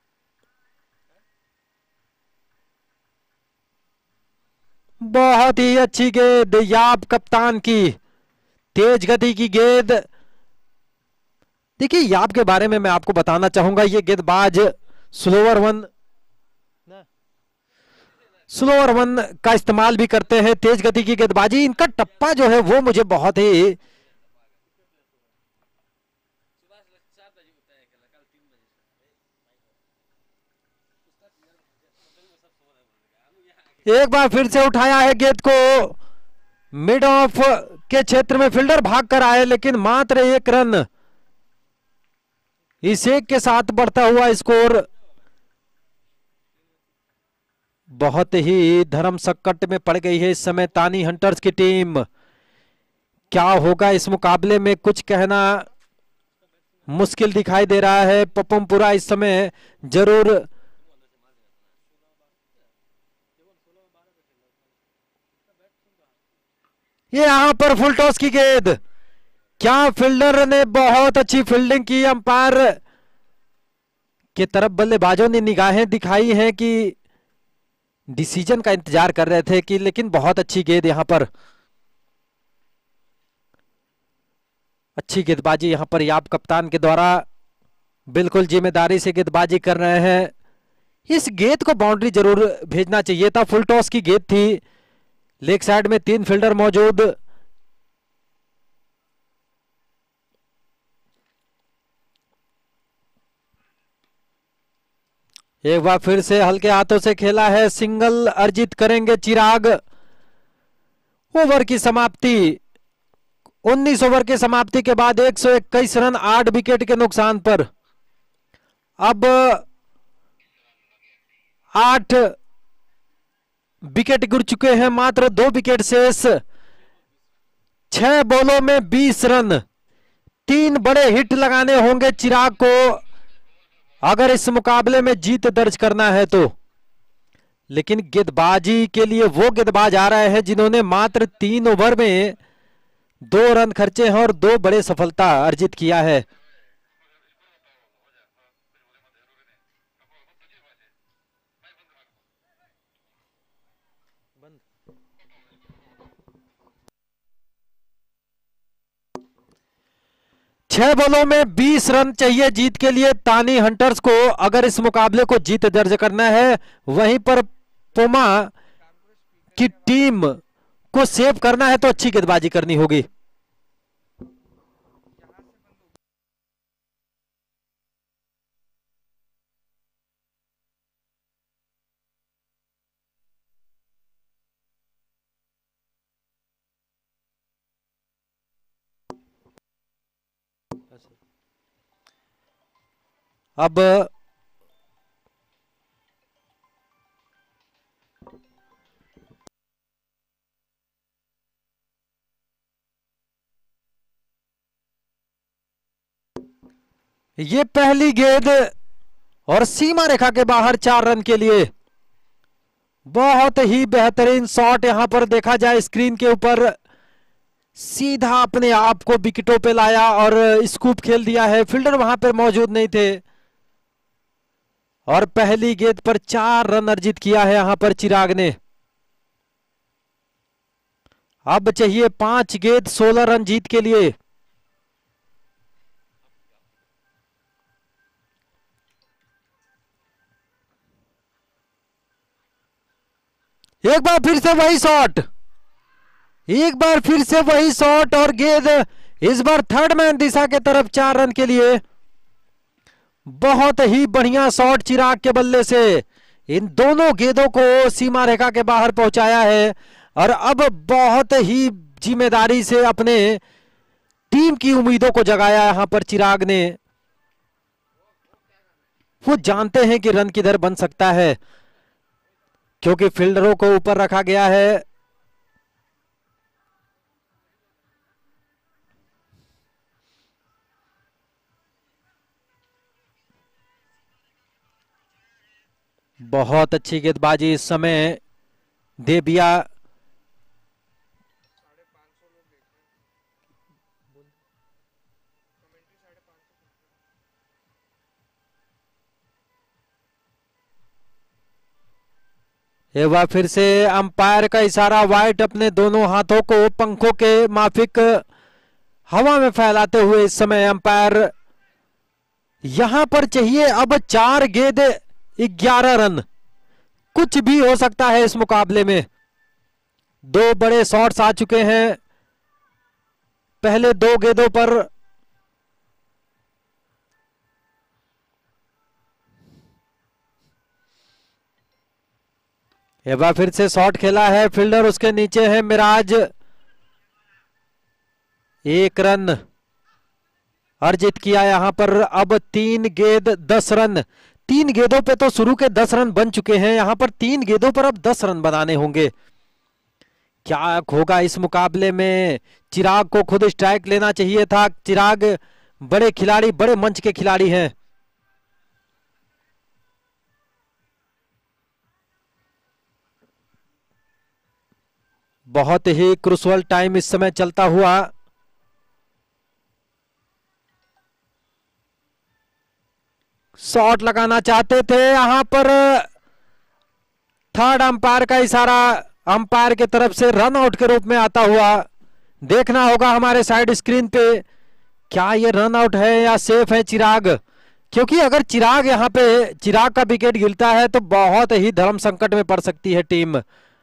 Speaker 6: बहुत ही अच्छी गेंद याब कप्तान की, तेज गति की गेंद, देखिए याब के बारे में मैं आपको बताना चाहूंगा, ये गेंदबाज स्लोअर वन स्लोअर वन का इस्तेमाल भी करते हैं, तेज गति की गेंदबाजी। इनका टप्पा जो है वो मुझे बहुत ही एक बार फिर से उठाया है गेंद को मिड ऑफ के क्षेत्र में, फील्डर भाग कर आए लेकिन मात्र एक रन, इस एक के साथ बढ़ता हुआ स्कोर। बहुत ही धर्म संकट में पड़ गई है इस समय तानी हंटर्स की टीम। क्या होगा इस मुकाबले में कुछ कहना मुश्किल दिखाई दे रहा है। पपमपुरा इस समय जरूर ये यहां पर फुल टॉस की गेंद, क्या फील्डर ने बहुत अच्छी फील्डिंग की। अंपायर के तरफ बल्लेबाजों ने निगाहें दिखाई हैं कि डिसीजन का इंतजार कर रहे थे कि, लेकिन बहुत अच्छी गेंद यहां पर, अच्छी गेंदबाजी यहां पर याब कप्तान के द्वारा बिल्कुल जिम्मेदारी से गेंदबाजी कर रहे हैं। इस गेंद को बाउंड्री जरूर भेजना चाहिए था, फुल टॉस की गेंद थी, लेग साइड में तीन फील्डर मौजूद। एक बार फिर से हल्के हाथों से खेला है, सिंगल अर्जित करेंगे चिराग। ओवर की समाप्ति, उन्नीस ओवर की समाप्ति के बाद एक सौ इक्कीस रन आठ विकेट के नुकसान पर। अब आठ विकेट गिर चुके हैं, मात्र दो विकेट शेष, छह बॉलों में बीस रन। तीन बड़े हिट लगाने होंगे चिराग को अगर इस मुकाबले में जीत दर्ज करना है तो। लेकिन गेंदबाजी के लिए वो गेंदबाज आ रहे हैं जिन्होंने मात्र तीन ओवर में दो रन खर्चे हैं और दो बड़े सफलता अर्जित किया है। छह बॉलों में बीस रन चाहिए जीत के लिए तानी हंटर्स को अगर इस मुकाबले को जीत दर्ज करना है। वहीं पर पुमा की टीम को सेव करना है तो अच्छी गेंदबाजी करनी होगी। अब ये पहली गेंद और सीमा रेखा के बाहर चार रन के लिए बहुत ही बेहतरीन शॉट यहां पर देखा जाए स्क्रीन के ऊपर, सीधा अपने आप को विकेटों पे लाया और स्कूप खेल दिया है। फील्डर वहां पर मौजूद नहीं थे और पहली गेंद पर चार रन अर्जित किया है यहां पर चिराग ने। अब चाहिए पांच गेंद सोलह रन जीत के लिए। एक बार फिर से वही शॉट, एक बार फिर से वही शॉट और गेंद इस बार थर्ड मैन दिशा के तरफ चार रन के लिए। बहुत ही बढ़िया शॉट चिराग के बल्ले से इन दोनों गेंदों को सीमा रेखा के बाहर पहुंचाया है और अब बहुत ही जिम्मेदारी से अपने टीम की उम्मीदों को जगाया यहां पर चिराग ने। वो जानते हैं कि रन किधर बन सकता है क्योंकि फील्डरों को ऊपर रखा गया है। बहुत अच्छी गेंदबाजी इस समय देबिया एक बार फिर से अंपायर का इशारा, वाइट अपने दोनों हाथों को पंखों के माफिक हवा में फैलाते हुए इस समय अंपायर यहां पर चाहिए अब चार गेंद ग्यारह रन। कुछ भी हो सकता है इस मुकाबले में। दो बड़े शॉट्स आ चुके हैं पहले दो गेंदों पर। एक बार फिर से शॉट खेला है, फील्डर उसके नीचे है मिराज। एक रन अर्जित किया यहां पर। अब तीन गेंद दस रन। तीन गेंदों पे तो शुरू के दस रन बन चुके हैं, यहां पर तीन गेंदों पर अब दस रन बनाने होंगे। क्या होगा इस मुकाबले में? चिराग को खुद स्ट्राइक लेना चाहिए था। चिराग बड़े खिलाड़ी, बड़े मंच के खिलाड़ी हैं। बहुत ही क्रूशियल टाइम इस समय चलता हुआ। शॉट लगाना चाहते थे, यहां पर थर्ड अंपायर का इशारा अंपायर की तरफ से रन आउट के रूप में आता हुआ। देखना होगा हमारे साइड स्क्रीन पे क्या ये रन आउट है या सेफ है चिराग, क्योंकि अगर चिराग यहां पे चिराग का विकेट गिरता है तो बहुत ही धर्म संकट में पड़ सकती है टीम।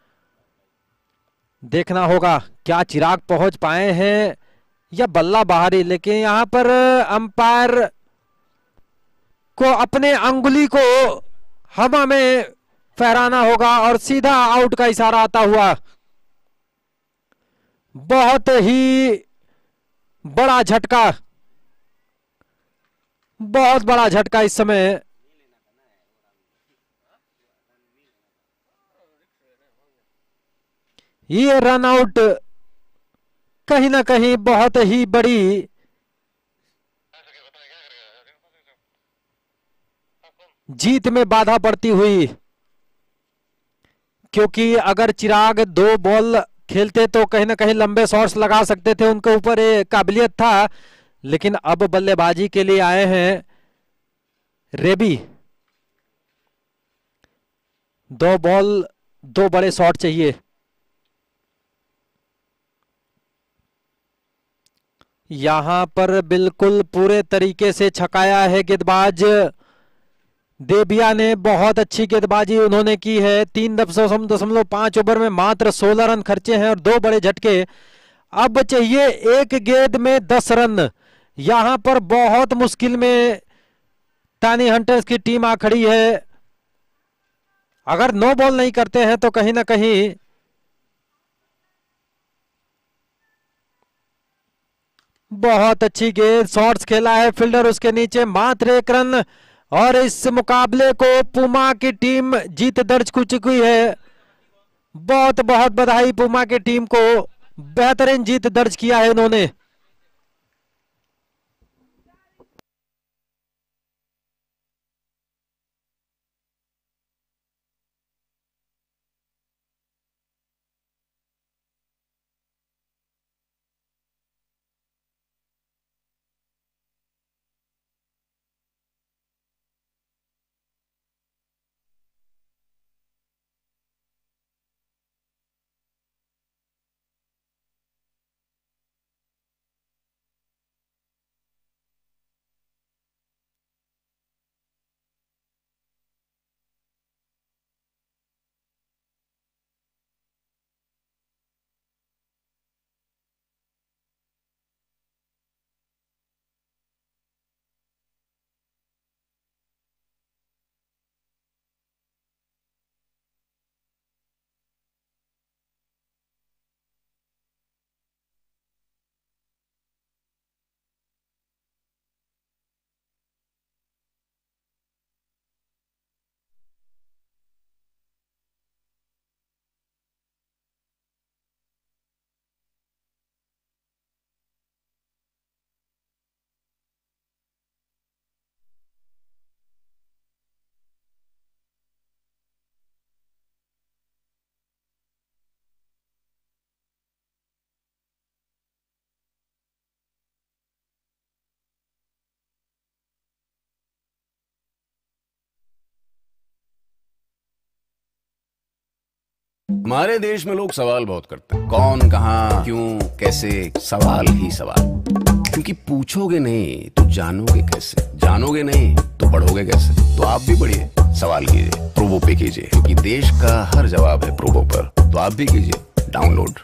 Speaker 6: देखना होगा क्या चिराग पहुंच पाए हैं या बल्ला बाहरी। लेकिन यहां पर अंपायर को अपने अंगुली को हवा में फहराना होगा और सीधा आउट का इशारा आता हुआ। बहुत ही बड़ा झटका, बहुत बड़ा झटका इस समय। ये रन आउट कहीं ना कहीं बहुत ही बड़ी जीत में बाधा पड़ती हुई, क्योंकि अगर चिराग दो बॉल खेलते तो कहीं ना कहीं लंबे शॉट्स लगा सकते थे, उनके ऊपर एक काबिलियत था। लेकिन अब बल्लेबाजी के लिए आए हैं रेबी। दो बॉल दो बड़े शॉट चाहिए। यहां पर बिल्कुल पूरे तरीके से छकाया है गेंदबाज देबिया ने। बहुत अच्छी गेंदबाजी उन्होंने की है। तीन दशमलव पांच ओवर में मात्र सोलह रन खर्चे हैं और दो बड़े झटके। अब चाहिए एक गेंद में दस रन। यहां पर बहुत मुश्किल में टानी हंटर्स की टीम आ खड़ी है। अगर नो बॉल नहीं करते हैं तो कहीं ना कहीं बहुत अच्छी गेंद, शॉट्स खेला है फील्डर उसके नीचे। मात्र एक रन और इस मुकाबले को पुमा की टीम जीत दर्ज कर चुकी है। बहुत बहुत बधाई पुमा की टीम को, बेहतरीन जीत दर्ज किया है इन्होंने।
Speaker 4: हमारे देश में लोग सवाल बहुत करते हैं, कौन, कहां, क्यों, कैसे, सवाल ही सवाल। क्योंकि पूछोगे नहीं तो जानोगे कैसे, जानोगे नहीं तो पढ़ोगे कैसे। तो आप भी पढ़िए, सवाल कीजिए, प्रोबो पे कीजिए, क्योंकि देश का हर जवाब है प्रोबो पर। तो आप भी कीजिए डाउनलोड।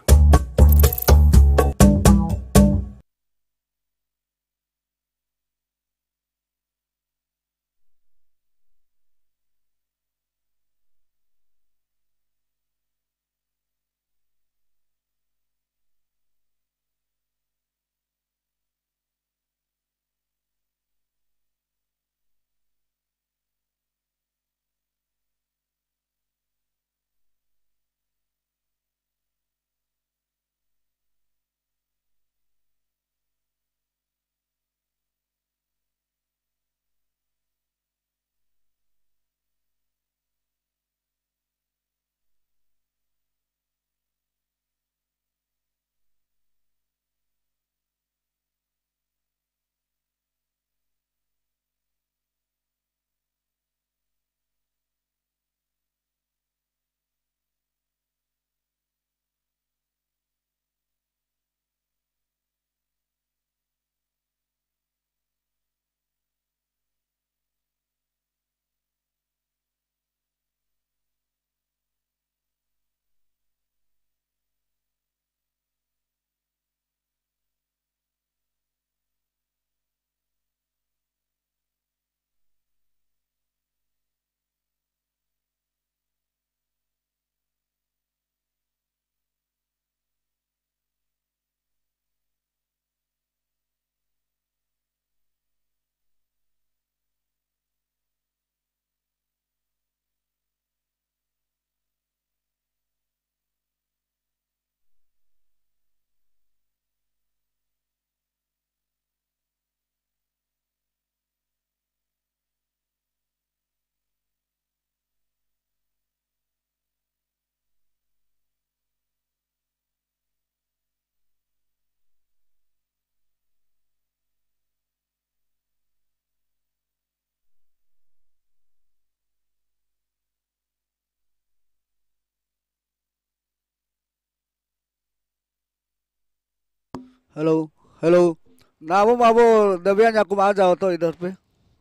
Speaker 7: हेलो हेलो, नामो मामो दबिया नाकुम आ जाओ तो इधर पे।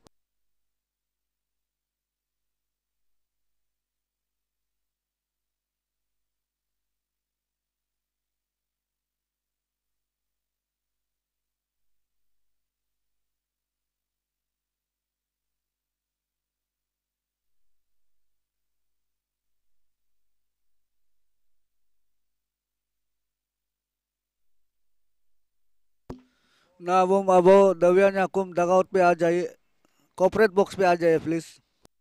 Speaker 7: नामो मामो दबिया नाकुम डगआउट पे आ जाइए, कॉर्पोरेट बॉक्स पे आ जाइए प्लीज।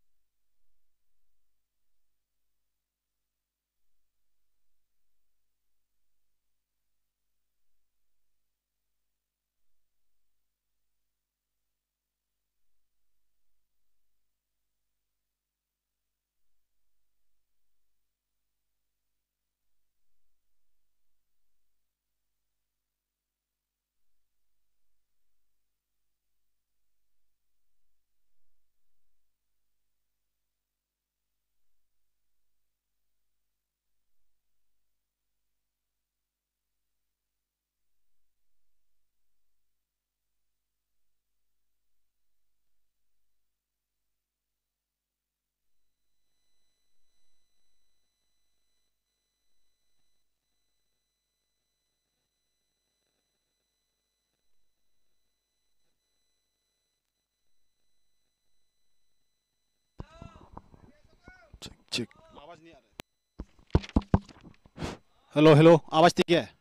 Speaker 8: ठीक, आवाज नहीं आ रहा। हेलो हेलो, आवाज ठीक है?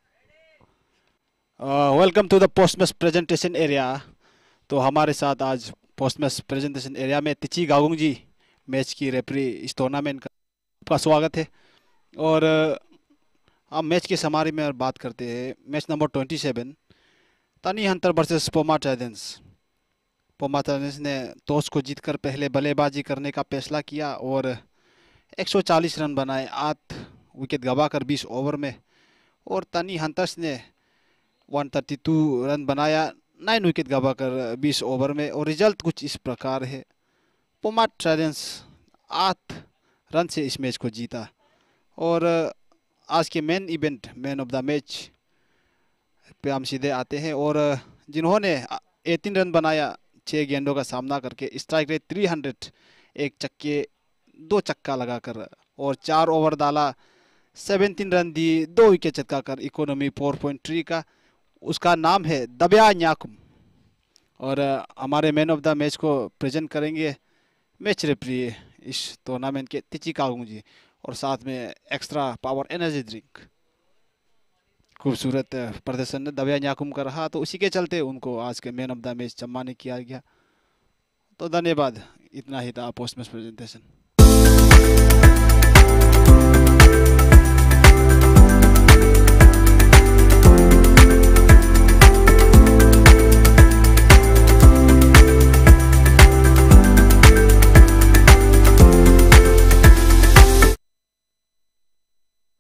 Speaker 8: Welcome to the post match presentation area. तो हमारे साथ आज पोस्ट मैच प्रेजेंटेशन एरिया में तिची गागुंग जी, मैच की रेफरी इस टूर्नामेंट का आपका स्वागत है। और अब मैच के समारी में बात करते हैं। Match number twenty seven, Tani hunter versus Poma Titans. Poma Titans ने टॉस को जीतकर पहले बल्लेबाजी करने का फैसला किया और एक सौ चालीस रन बनाए, आठ विकेट गंवाकर बीस ओवर में। और तनी हंटर्स ने एक सौ बत्तीस रन बनाया, नौ विकेट गंवाकर बीस ओवर में। और रिजल्ट कुछ इस प्रकार है, पोमा टाइटंस आठ रन से इस मैच को जीता। और आज के main event, man of the match पे हम सीधे आते हैं। और जिन्होंने अठारह रन बनाया छः गेंदों का सामना करके, स्ट्राइक रेट तीन सौ, एक चक्के दो चक्का लगाकर, और चार ओवर डाला, सत्रह रन दी, दो विकेट चटकाकर, इकोनॉमी चार पॉइंट तीन का। उसका नाम है दब्या न्याकुम। और हमारे मैन ऑफ द मैच को प्रेजेंट करेंगे मैच रेफरी इस टूर्नामेंट के तिची कागुंग जी, और साथ में एक्स्ट्रा पावर एनर्जी ड्रिंक। खूबसूरत प्रदर्शन दब्या न्याकुम का रहा, तो उसी के चलते उनको आज के मैन ऑफ द मैच सम्मानित किया गया। तो धन्यवाद, इतना ही था पोस्ट मैच प्रेजेंटेशन।